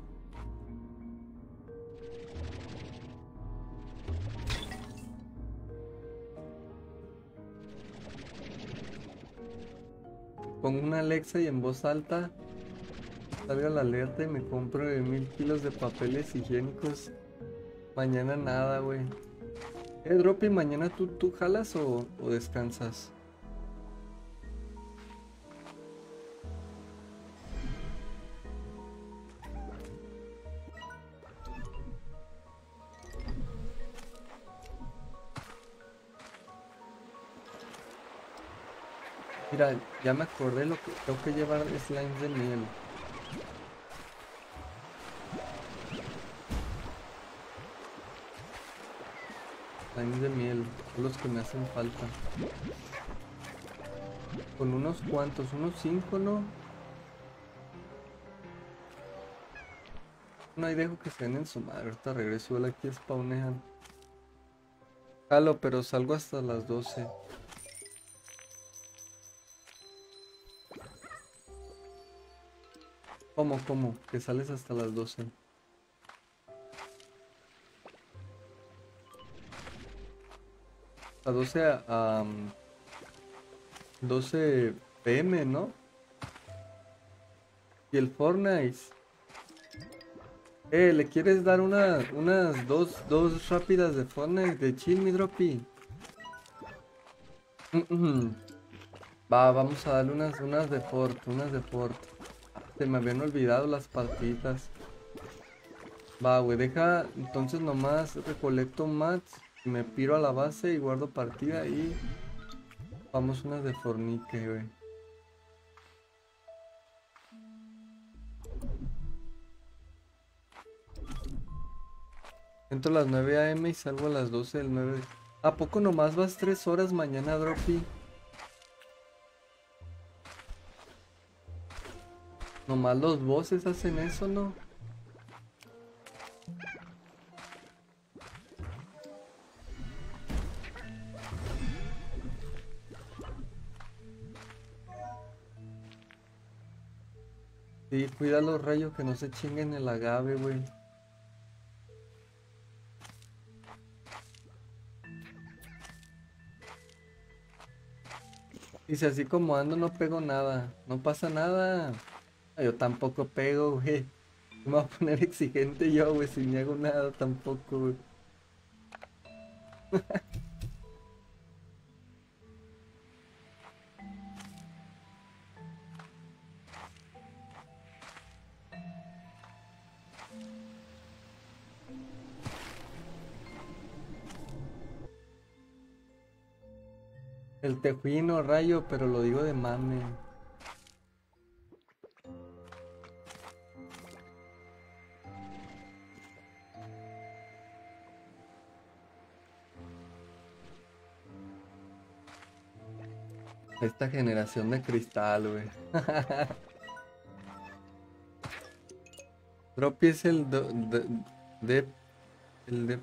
[SPEAKER 1] Pongo una Alexa y en voz alta salga la alerta y me compro 1000 kilos de papeles higiénicos. Mañana nada, güey. Droppy, ¿mañana tú jalas o descansas? Mira, ya me acordé lo que tengo que llevar slimes de miel. Slimes de miel, son los que me hacen falta. Con unos cuantos, unos 5, ¿no? No, ahí dejo que se den en su madre. Ahorita regreso, igual aquí spawnean. Jalo, pero salgo hasta las 12. ¿Cómo? Que sales hasta las 12. A 12 a 12 PM, ¿no? Y el Fortnite. ¿Le quieres dar unas dos rápidas de Fortnite de chill, mi dropi? Va, vamos a darle unas de Fort. Se me habían olvidado las partitas. Va, güey, deja, entonces nomás recolecto mats, me piro a la base y guardo partida y vamos unas de Fornique, güey. Entro a las 9 AM y salgo a las 12 del 9. ¿A poco nomás vas 3 horas mañana, Droppy? Nomás los bosses hacen eso, ¿no? Sí, cuida los rayos que no se chinguen el agave, güey. Dice, así como ando no pego nada. No pasa nada. Yo tampoco pego, güey. Me voy a poner exigente yo, güey, si ni hago nada tampoco, güey. El tejuino, rayo, pero lo digo de mame. Esta generación de cristal, güey. Droppy es de, el de,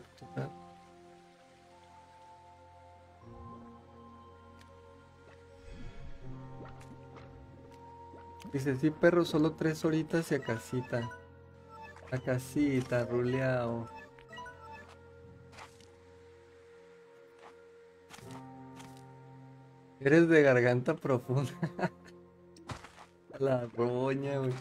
[SPEAKER 1] dice, sí, perro, solo 3 horitas y a casita. A casita, ruleao. Eres de garganta profunda. La roña, güey.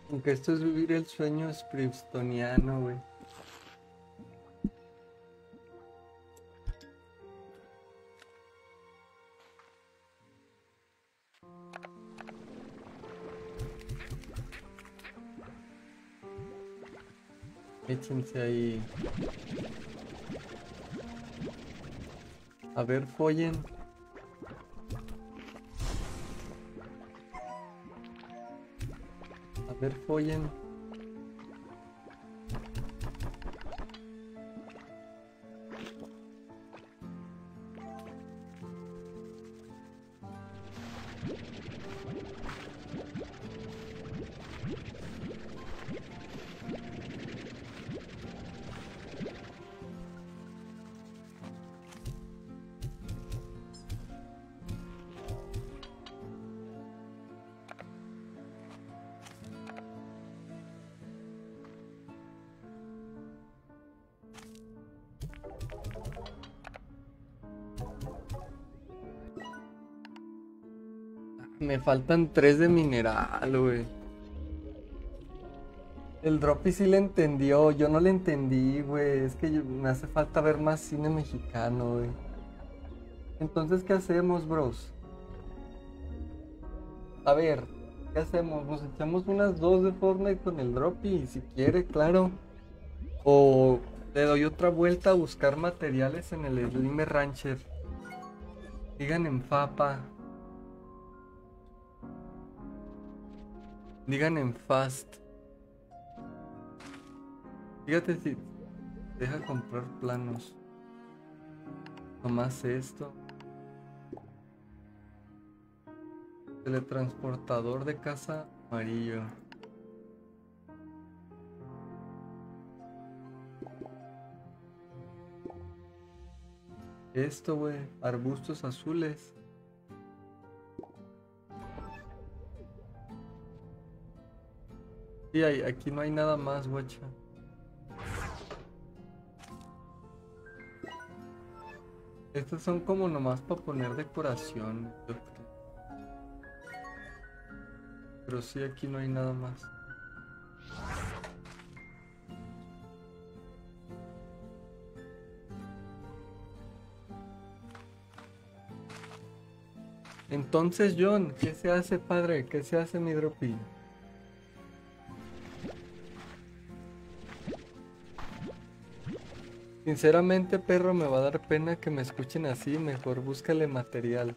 [SPEAKER 1] Aunque esto es vivir el sueño spripstoniano, güey. Échense ahí. A ver, follen. A ver, follen. Me faltan 3 de mineral, güey. El Droppy sí le entendió, yo no le entendí, güey. Es que me hace falta ver más cine mexicano, güey. Entonces, ¿qué hacemos, bros? A ver, ¿qué hacemos? Nos echamos unas 2 de Fortnite con el Droppy, si quiere, claro. O le doy otra vuelta a buscar materiales en el Slime Rancher. Digan en Fapa. Digan en Fast. Fíjate si deja comprar planos. Nomás esto. Teletransportador de casa amarillo. Esto, güey. Arbustos azules. Sí, aquí no hay nada más, guacha. Estos son como nomás para poner decoración, yo creo. Pero sí, aquí no hay nada más. Entonces, John, ¿qué se hace, padre? ¿Qué se hace, mi Dropi? Sinceramente, perro, me va a dar pena que me escuchen así. Mejor búscale material.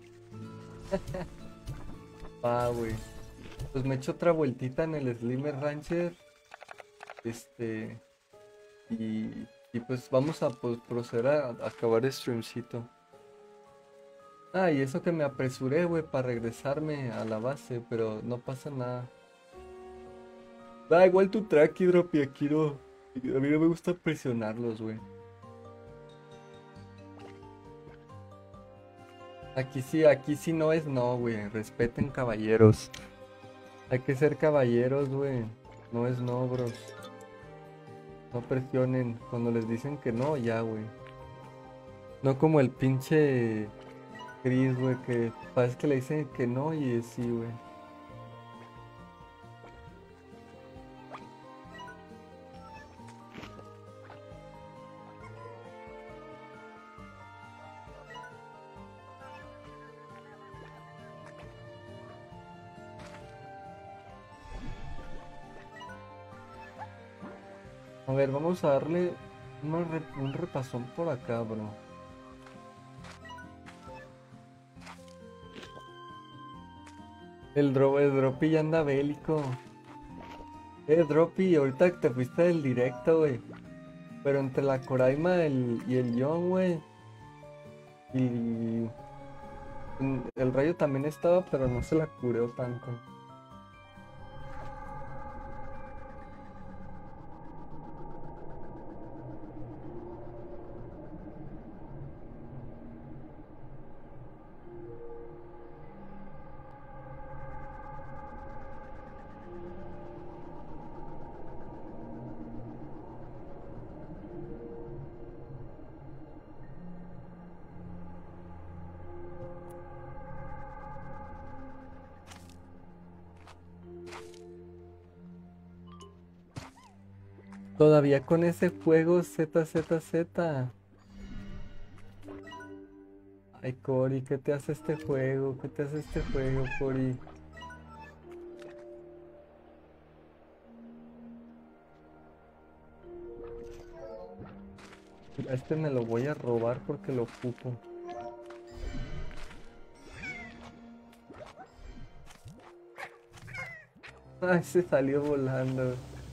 [SPEAKER 1] Güey. Pues me echo otra vueltita en el Slimer Rancher. Este. Y pues vamos a pues, proceder a acabar streamcito. Y eso que me apresuré, güey, para regresarme a la base, pero no pasa nada. Da igual tu track, Hidropi, aquí no. A mí no me gusta presionarlos, güey. Aquí sí no es no, güey. Respeten, caballeros. Hay que ser caballeros, güey. No es no, bros. No presionen. Cuando les dicen que no, ya, güey. No como el pinche Chris, güey, que parece que le dicen que no y es sí, güey. A ver, vamos a darle un repasón por acá, bro. El Droppy ya anda bélico. Droppy, ahorita te fuiste del directo, güey. Pero entre la Coraima y el John, güey. Y el rayo también estaba, pero no se la cureó tanto. Todavía con ese juego ZZZ. Ay, Cory, ¿qué te hace este juego? ¿Qué te hace este juego, Cory? A este me lo voy a robar porque lo ocupo. Ay, se salió volando.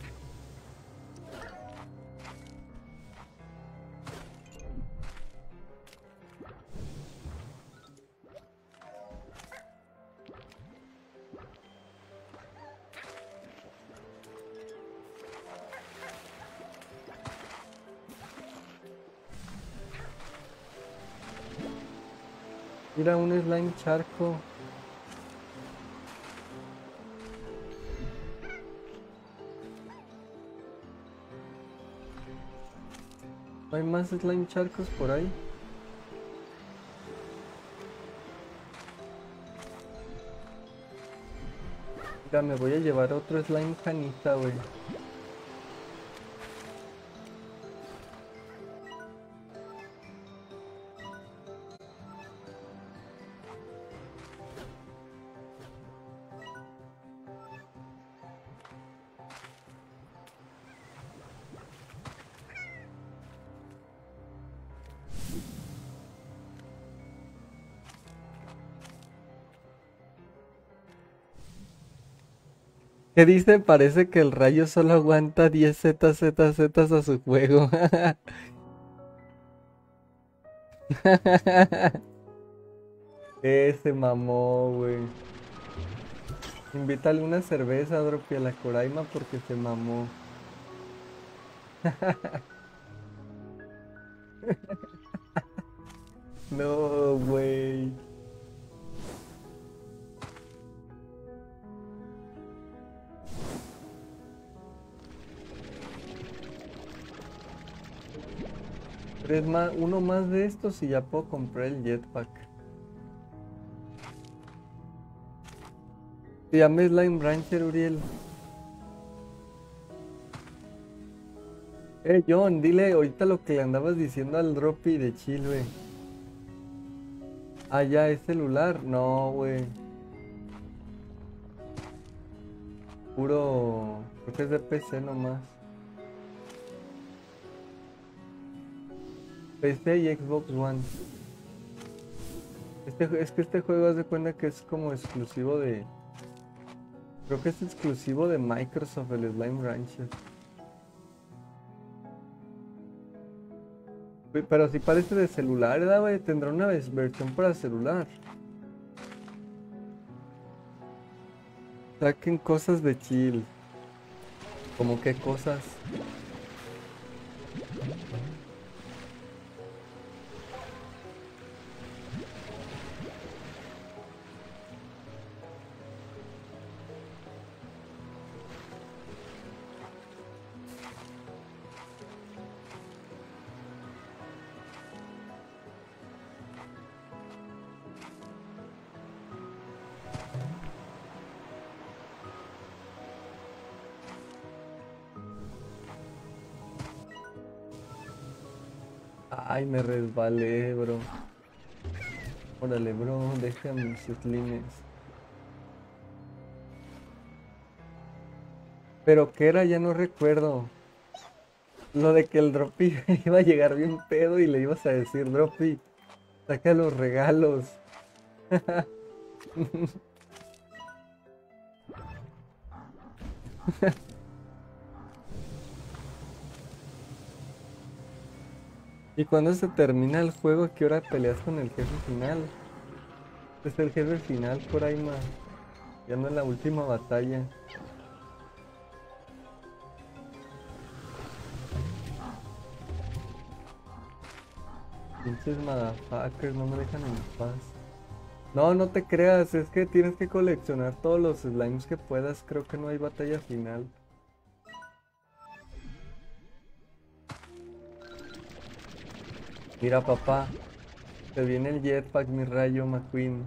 [SPEAKER 1] Mira, un slime charco. ¿No hay más slime charcos por ahí? Mira, me voy a llevar otro slime canita, güey. ¿Qué dice? Parece que el rayo solo aguanta 10 ZZZ a su juego. Ese mamó, güey. Invítale una cerveza, Dropi, a la Coraima porque se mamó. No, güey. Uno más de estos y ya puedo comprar el jetpack. Se llama Slime Rancher, Uriel. John, dile ahorita lo que le andabas diciendo al Droppy de chill, güey. Ah, ya, ¿es celular? No, güey. Puro... Creo que es de PC nomás. PC y Xbox One. Es que este juego, haz de cuenta que es como exclusivo de... Creo que es exclusivo de Microsoft, el Slime Rancher. Pero si parece de celular, ¿verdad, güey? Tendrá una versión para celular. Saquen cosas de chill. ¿Cómo qué cosas? Ay, me resbalé, bro. Órale, bro, déjame mis slimes. Pero qué era, ya no recuerdo. Lo de que el Droppy iba a llegar bien pedo y le ibas a decir, Droppy, saca los regalos. ¿Y cuando se termina el juego, a qué hora peleas con el jefe final? Es el jefe final, Coraima. Ya no es la última batalla. Pinches motherfuckers, no me dejan en paz. No, no te creas, es que tienes que coleccionar todos los slimes que puedas. Creo que no hay batalla final. Mira, papá, te viene el jetpack, mi rayo McQueen.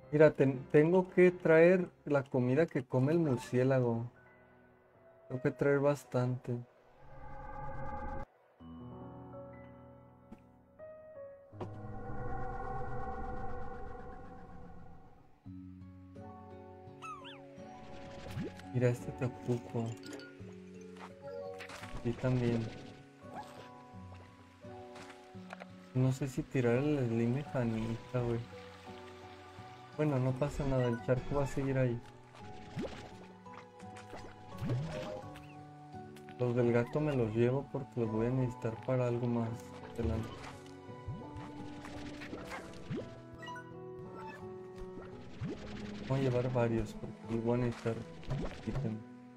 [SPEAKER 1] Mira, tengo que traer la comida que come el murciélago. Tengo que traer bastante. Mira, este te ocupo. Y también. No sé si tirar el slim mejanista, güey. Bueno, no pasa nada, el charco va a seguir ahí. Los del gato me los llevo porque los voy a necesitar para algo más adelante. Voy a llevar varios porque los voy a necesitar ítem.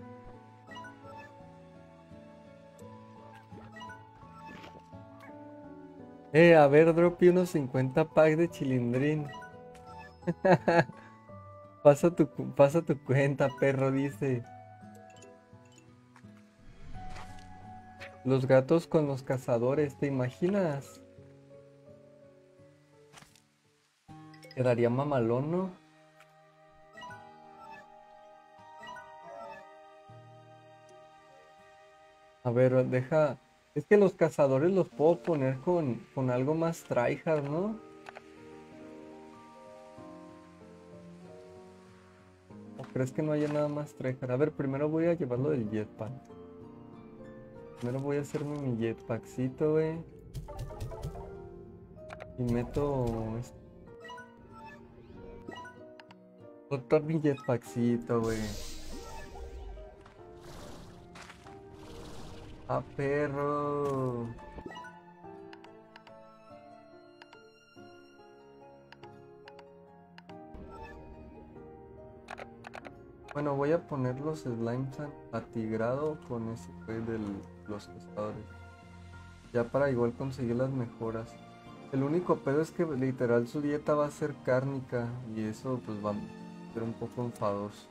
[SPEAKER 1] A ver, droppy unos 50 packs de chilindrín. Pasa tu cuenta, perro, dice. Los gatos con los cazadores, ¿te imaginas? Quedaría mamalón, ¿no? A ver, deja. Es que los cazadores los puedo poner con algo más tryhard, ¿no? ¿O crees que no haya nada más tryhard? A ver, primero voy a llevarlo del jetpack. Primero voy a hacerme mi jetpackcito, güey. Y meto otro mi jetpackcito, güey. ¡Ah, perro! Bueno, voy a poner los slimes atigrado con ese güey de los cazadores. Ya para igual conseguir las mejoras. El único pedo es que literal su dieta va a ser cárnica y eso pues va a ser un poco enfadoso.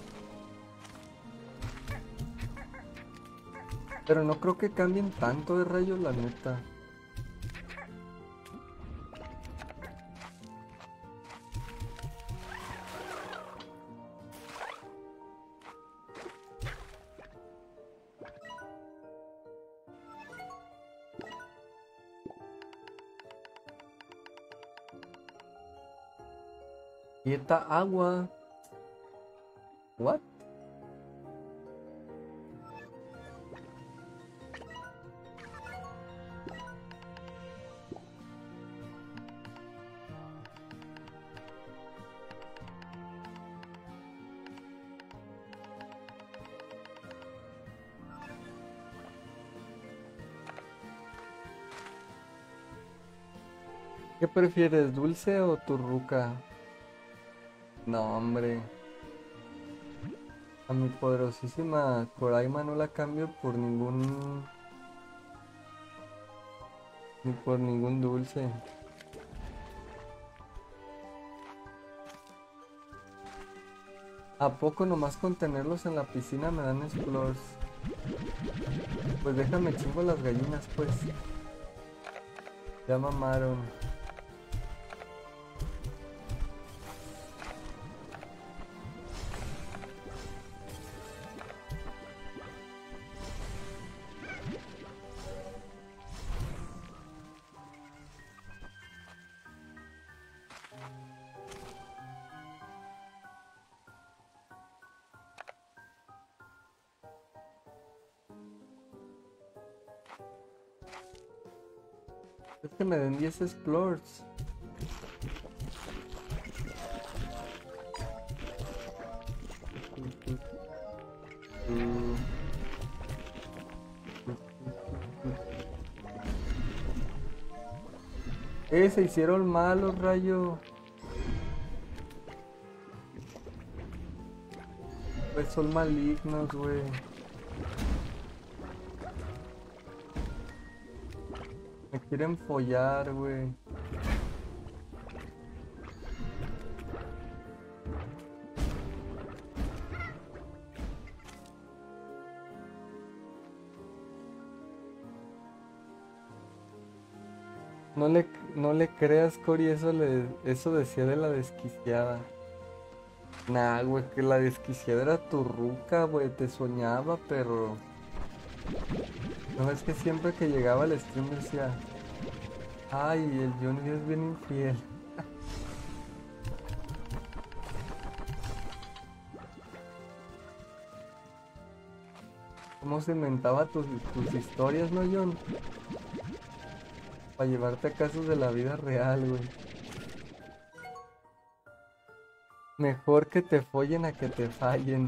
[SPEAKER 1] Pero no creo que cambien tanto de rayos, la neta. Dieta agua. What? ¿Qué prefieres, dulce o turruca? No, hombre. A mi poderosísima Coraima no la cambio por ni por ningún dulce. ¿A poco nomás con tenerlos en la piscina me dan explores? Pues déjame chingo las gallinas, pues. Ya mamaron. Es que me den 10 explores. Se hicieron malos, rayo. Pues son malignos, güey. Me quieren follar, güey. No le, no le creas, Cory, eso decía de la desquiciada. Nah, güey, que la desquiciada era tu ruca, güey, te soñaba, pero... No es que siempre que llegaba al stream decía, ay, el Johnny es bien infiel. ¿Cómo se inventaba tus historias, no, John? Para llevarte a casos de la vida real, güey. Mejor que te follen a que te fallen.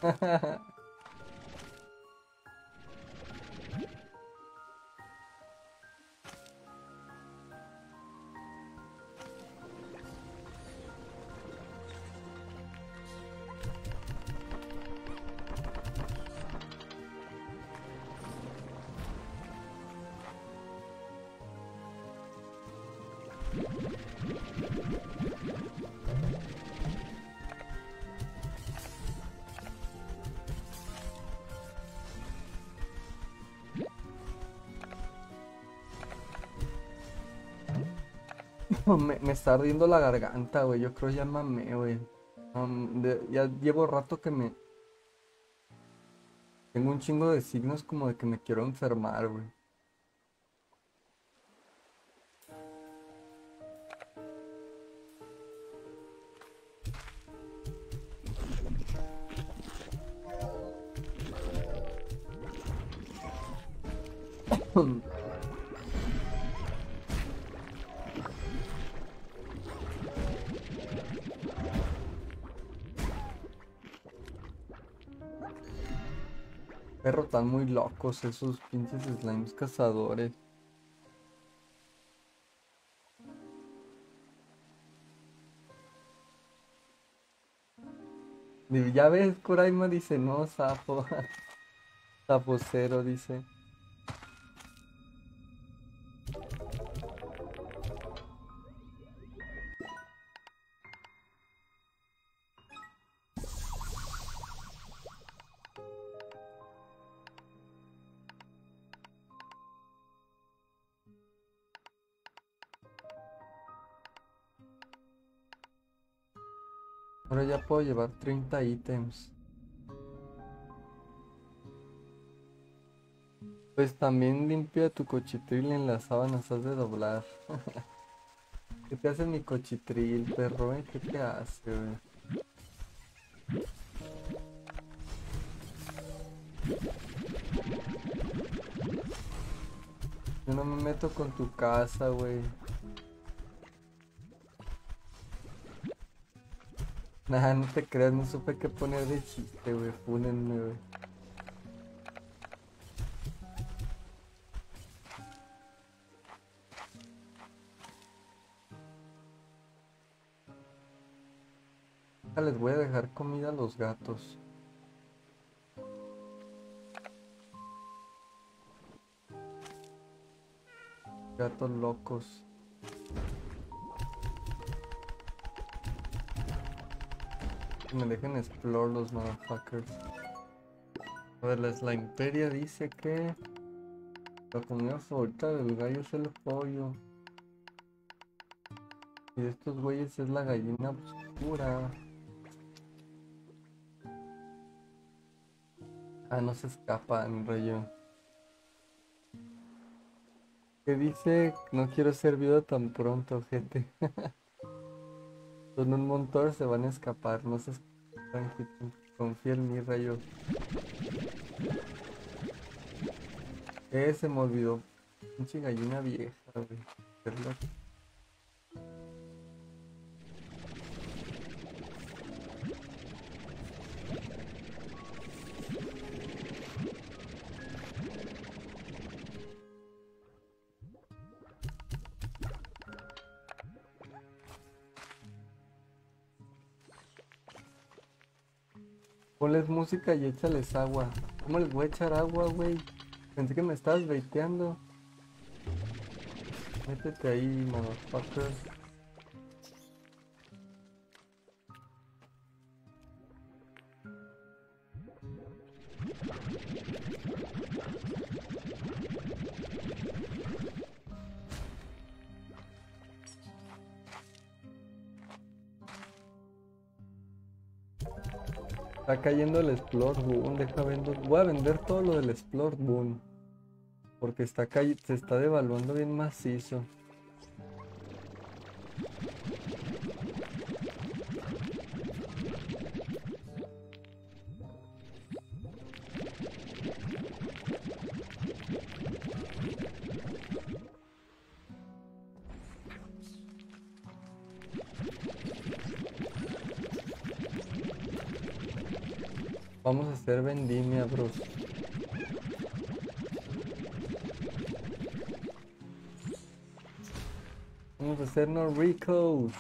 [SPEAKER 1] Me está ardiendo la garganta, güey. Yo creo ya mamé, güey. Ya llevo rato que me... Tengo un chingo de signos como de que me quiero enfermar, güey. Perro, están muy locos esos pinches slimes cazadores. Y ya ves, Coraima dice, no, sapo. Sapo cero, dice. Ahora ya puedo llevar 30 ítems. Pues también limpia tu cochitril en las sábanas, has de doblar. ¿Qué te hace mi cochitril, perro? ¿Qué te hace, güey? Yo no me meto con tu casa, güey. Nah, no te creas, no supe qué poner de chiste, güey. Fúnenme, güey. Ya les voy a dejar comida a los gatos. Gatos locos. Que me dejen explore los motherfuckers. A ver, la imperia dice que la comida favorita del gallo es el pollo. Y de estos güeyes es la gallina oscura. Ah, no se escapan, rollo. ¿Qué dice? No quiero ser viuda tan pronto, gente. Con un montón se van a escapar, no se tranqui, confía en mí, rayo. Se me olvidó. Pinche gallina vieja, güey. Verla. Ponles música y échales agua. ¿Cómo les voy a echar agua, güey? Pensé que me estabas baiteando. Métete ahí, motherfucker. Está cayendo el Explore Boon. Deja vendo. Voy a vender todo lo del Explore Boon. Porque se está devaluando bien macizo. Vamos a hacer vendimia, bros. Vamos a hacer no ricos.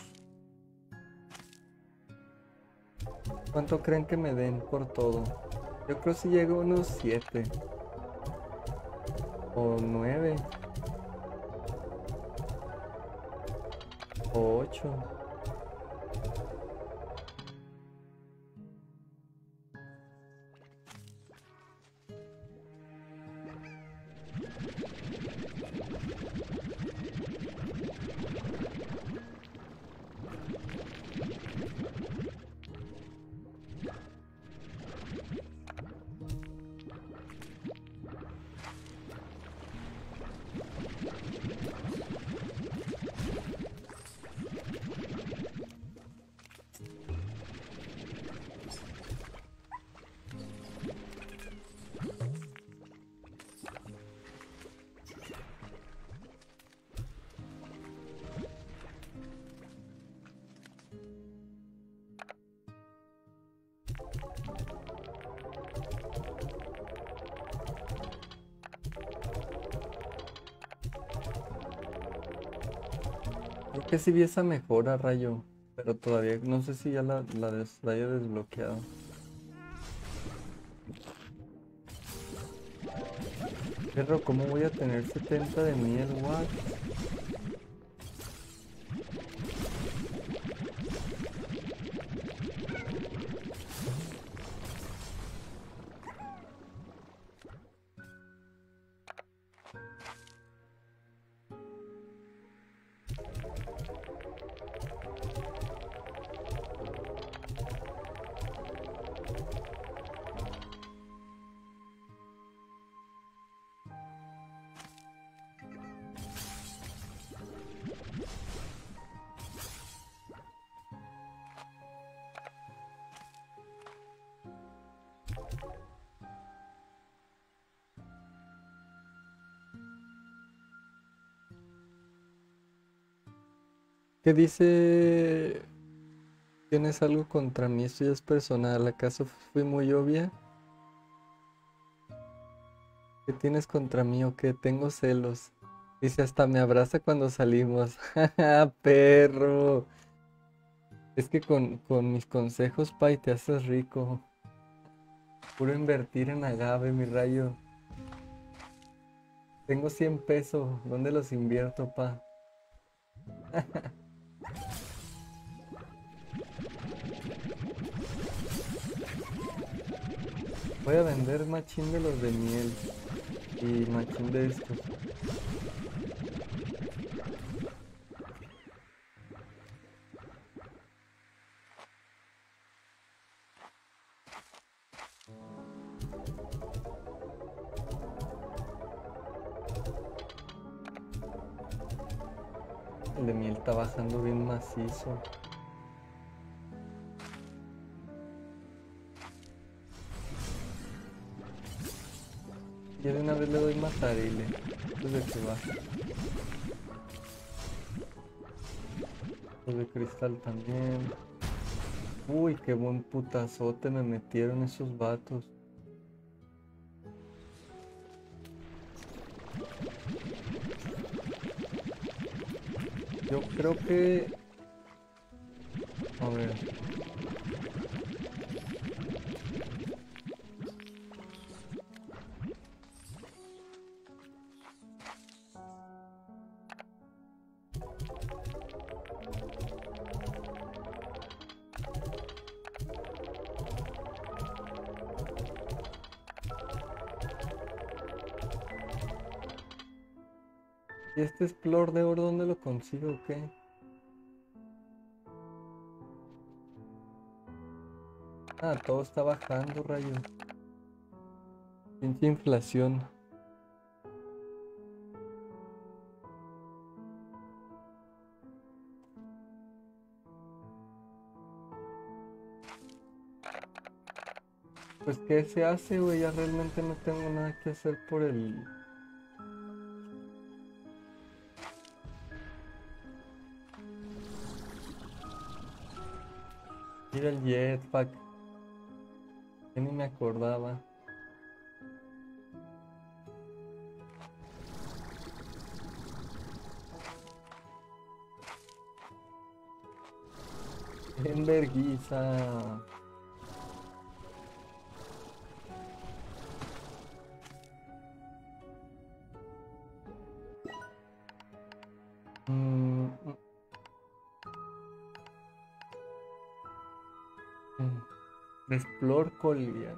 [SPEAKER 1] ¿Cuánto creen que me den por todo? Yo creo si llego a unos 7 o 9 o 8. Creo que sí vi esa mejora, Rayo. Pero todavía no sé si ya la haya desbloqueado. Pero ¿cómo voy a tener 70 de miel? What? ¿Qué dice? ¿Tienes algo contra mí? Esto ya es personal. ¿Acaso fui muy obvia? ¿Qué tienes contra mí o qué? Tengo celos. Dice, hasta me abraza cuando salimos. ¡Ja, perro! Es que con mis consejos, Pai, te haces rico. Puro invertir en agave, mi Rayo. Tengo 100 pesos. ¿Dónde los invierto, pa? Voy a vender machín de los de miel. Y machín de estos. El de miel está bajando bien macizo. Ya de una vez le doy matarile. Desde que va. Los de cristal también. Uy, qué buen putazote me metieron esos vatos. Yo creo que... A ver. ¿Y este explor de oro dónde lo consigo o qué? Ah, todo está bajando, rayo. Pinche inflación. Pues, ¿qué se hace, güey? Ya realmente no tengo nada que hacer por el... Ir el jetpack. Que ni me acordaba. En verguiza. Mm, mm, Explore Collier.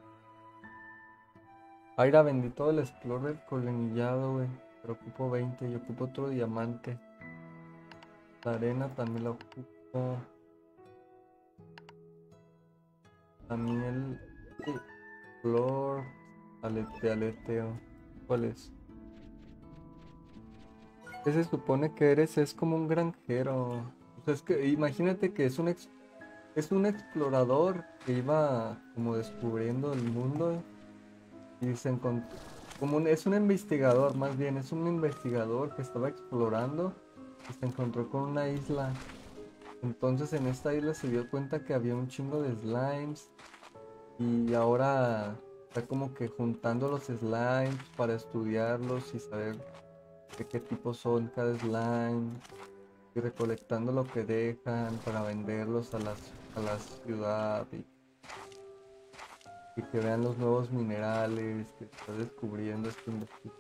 [SPEAKER 1] Aira, vendí todo el Explore del colonillado, güey. Pero ocupo 20 y ocupo otro diamante. La arena también la ocupo. También el Explore. Aleteo. ¿Cuál es? ¿Qué se supone que eres? Es como un granjero. O sea, es que imagínate que es un explorador que iba como descubriendo el mundo y se encontró es un investigador, más bien, es un investigador que estaba explorando y se encontró con una isla. Entonces en esta isla se dio cuenta que había un chingo de slimes y ahora está como que juntando los slimes para estudiarlos y saber de qué tipo son cada slime y recolectando lo que dejan para venderlos a la ciudad y que vean los nuevos minerales que está descubriendo este investigador.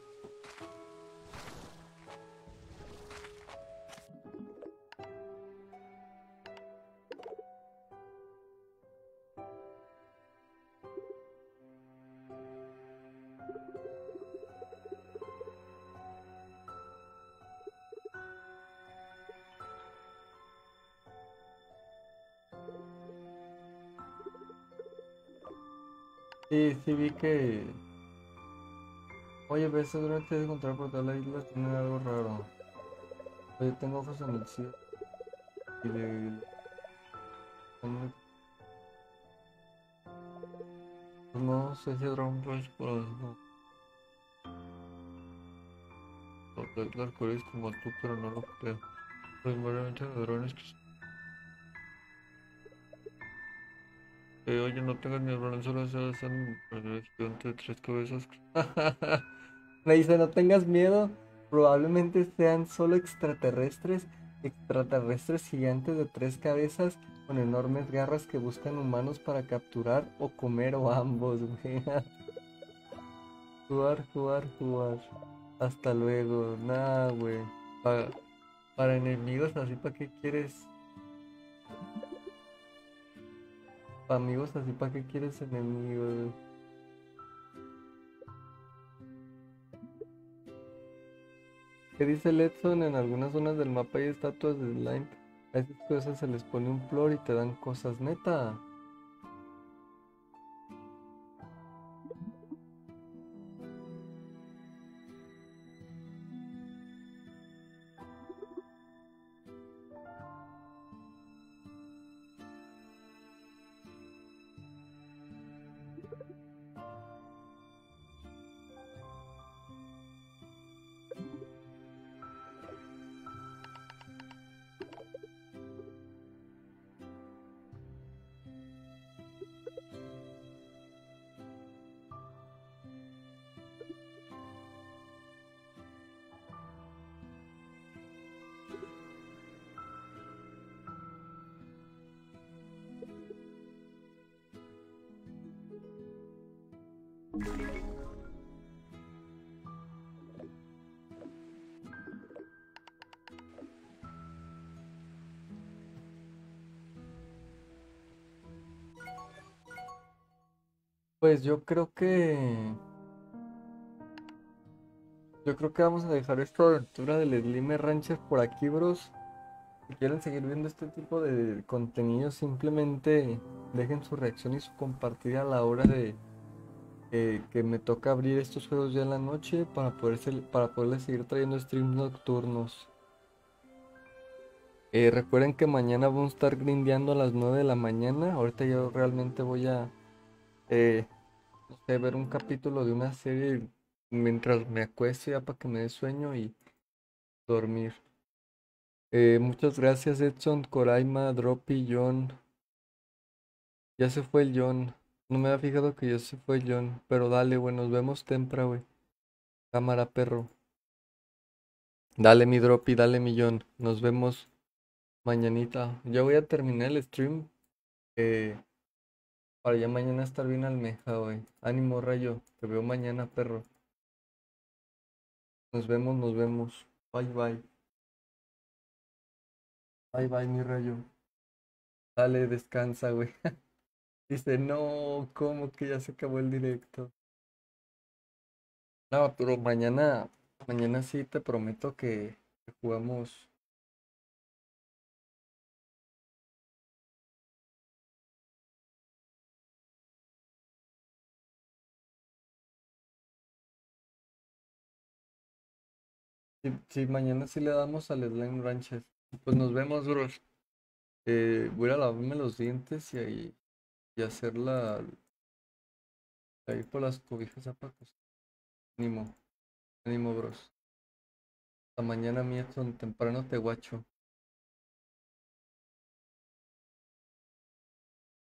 [SPEAKER 1] Sí, sí vi que... Oye, ves, seguramente de encontrar por toda la isla tienen algo raro. Oye, tengo ojos en el cielo y de... No sé si Dragon Rush, pero no. Los arcoíris como tú, pero no lo creo. Primordialmente ladrones que... oye, no tengas ni el solo se hacen el gigante de tres cabezas. Me dice, no tengas miedo, probablemente sean solo extraterrestres gigantes de tres cabezas con enormes garras que buscan humanos para capturar o comer o ambos, güey. Jugar. Hasta luego. Nah, güey. Pa- para enemigos así, ¿para qué quieres? Para amigos así, ¿para qué quieres enemigos? ¿Qué dice Letson? En algunas zonas del mapa hay estatuas de slime. A esas cosas se les pone un flor y te dan cosas neta. Pues yo creo que vamos a dejar esta aventura del Slime Rancher por aquí, bros. Si quieren seguir viendo este tipo de contenido, simplemente dejen su reacción y su compartir a la hora de que me toca abrir estos juegos ya en la noche para poderles seguir trayendo streams nocturnos. Recuerden que mañana vamos a estar grindeando a las 9 de la mañana. Ahorita yo realmente voy a eh, no sé, ver un capítulo de una serie mientras me acuesto ya para que me dé sueño y dormir. Muchas gracias Edson, Coraima, Droppy, John. Ya se fue el John. No me había fijado que ya se fue el John. Pero dale, güey, nos vemos temprano, güey. Cámara, perro. Dale mi Droppy, dale mi John. Nos vemos mañanita. Ya voy a terminar el stream. eh, para ya mañana estar bien almeja, güey. Ánimo, Rayo. Te veo mañana, perro. Nos vemos, nos vemos. Bye, bye. Bye, bye, mi Rayo. Dale, descansa, güey. Dice, no, ¿cómo que ya se acabó el directo? No, pero mañana sí te prometo que jugamos. Sí, sí, mañana sí le damos al Slime Ranches. Pues nos vemos, bros. Voy a lavarme los dientes y hacer ir por las cobijas ya para acostar. Ánimo, ánimo, bros. Hasta mañana, Mieton, temprano te guacho.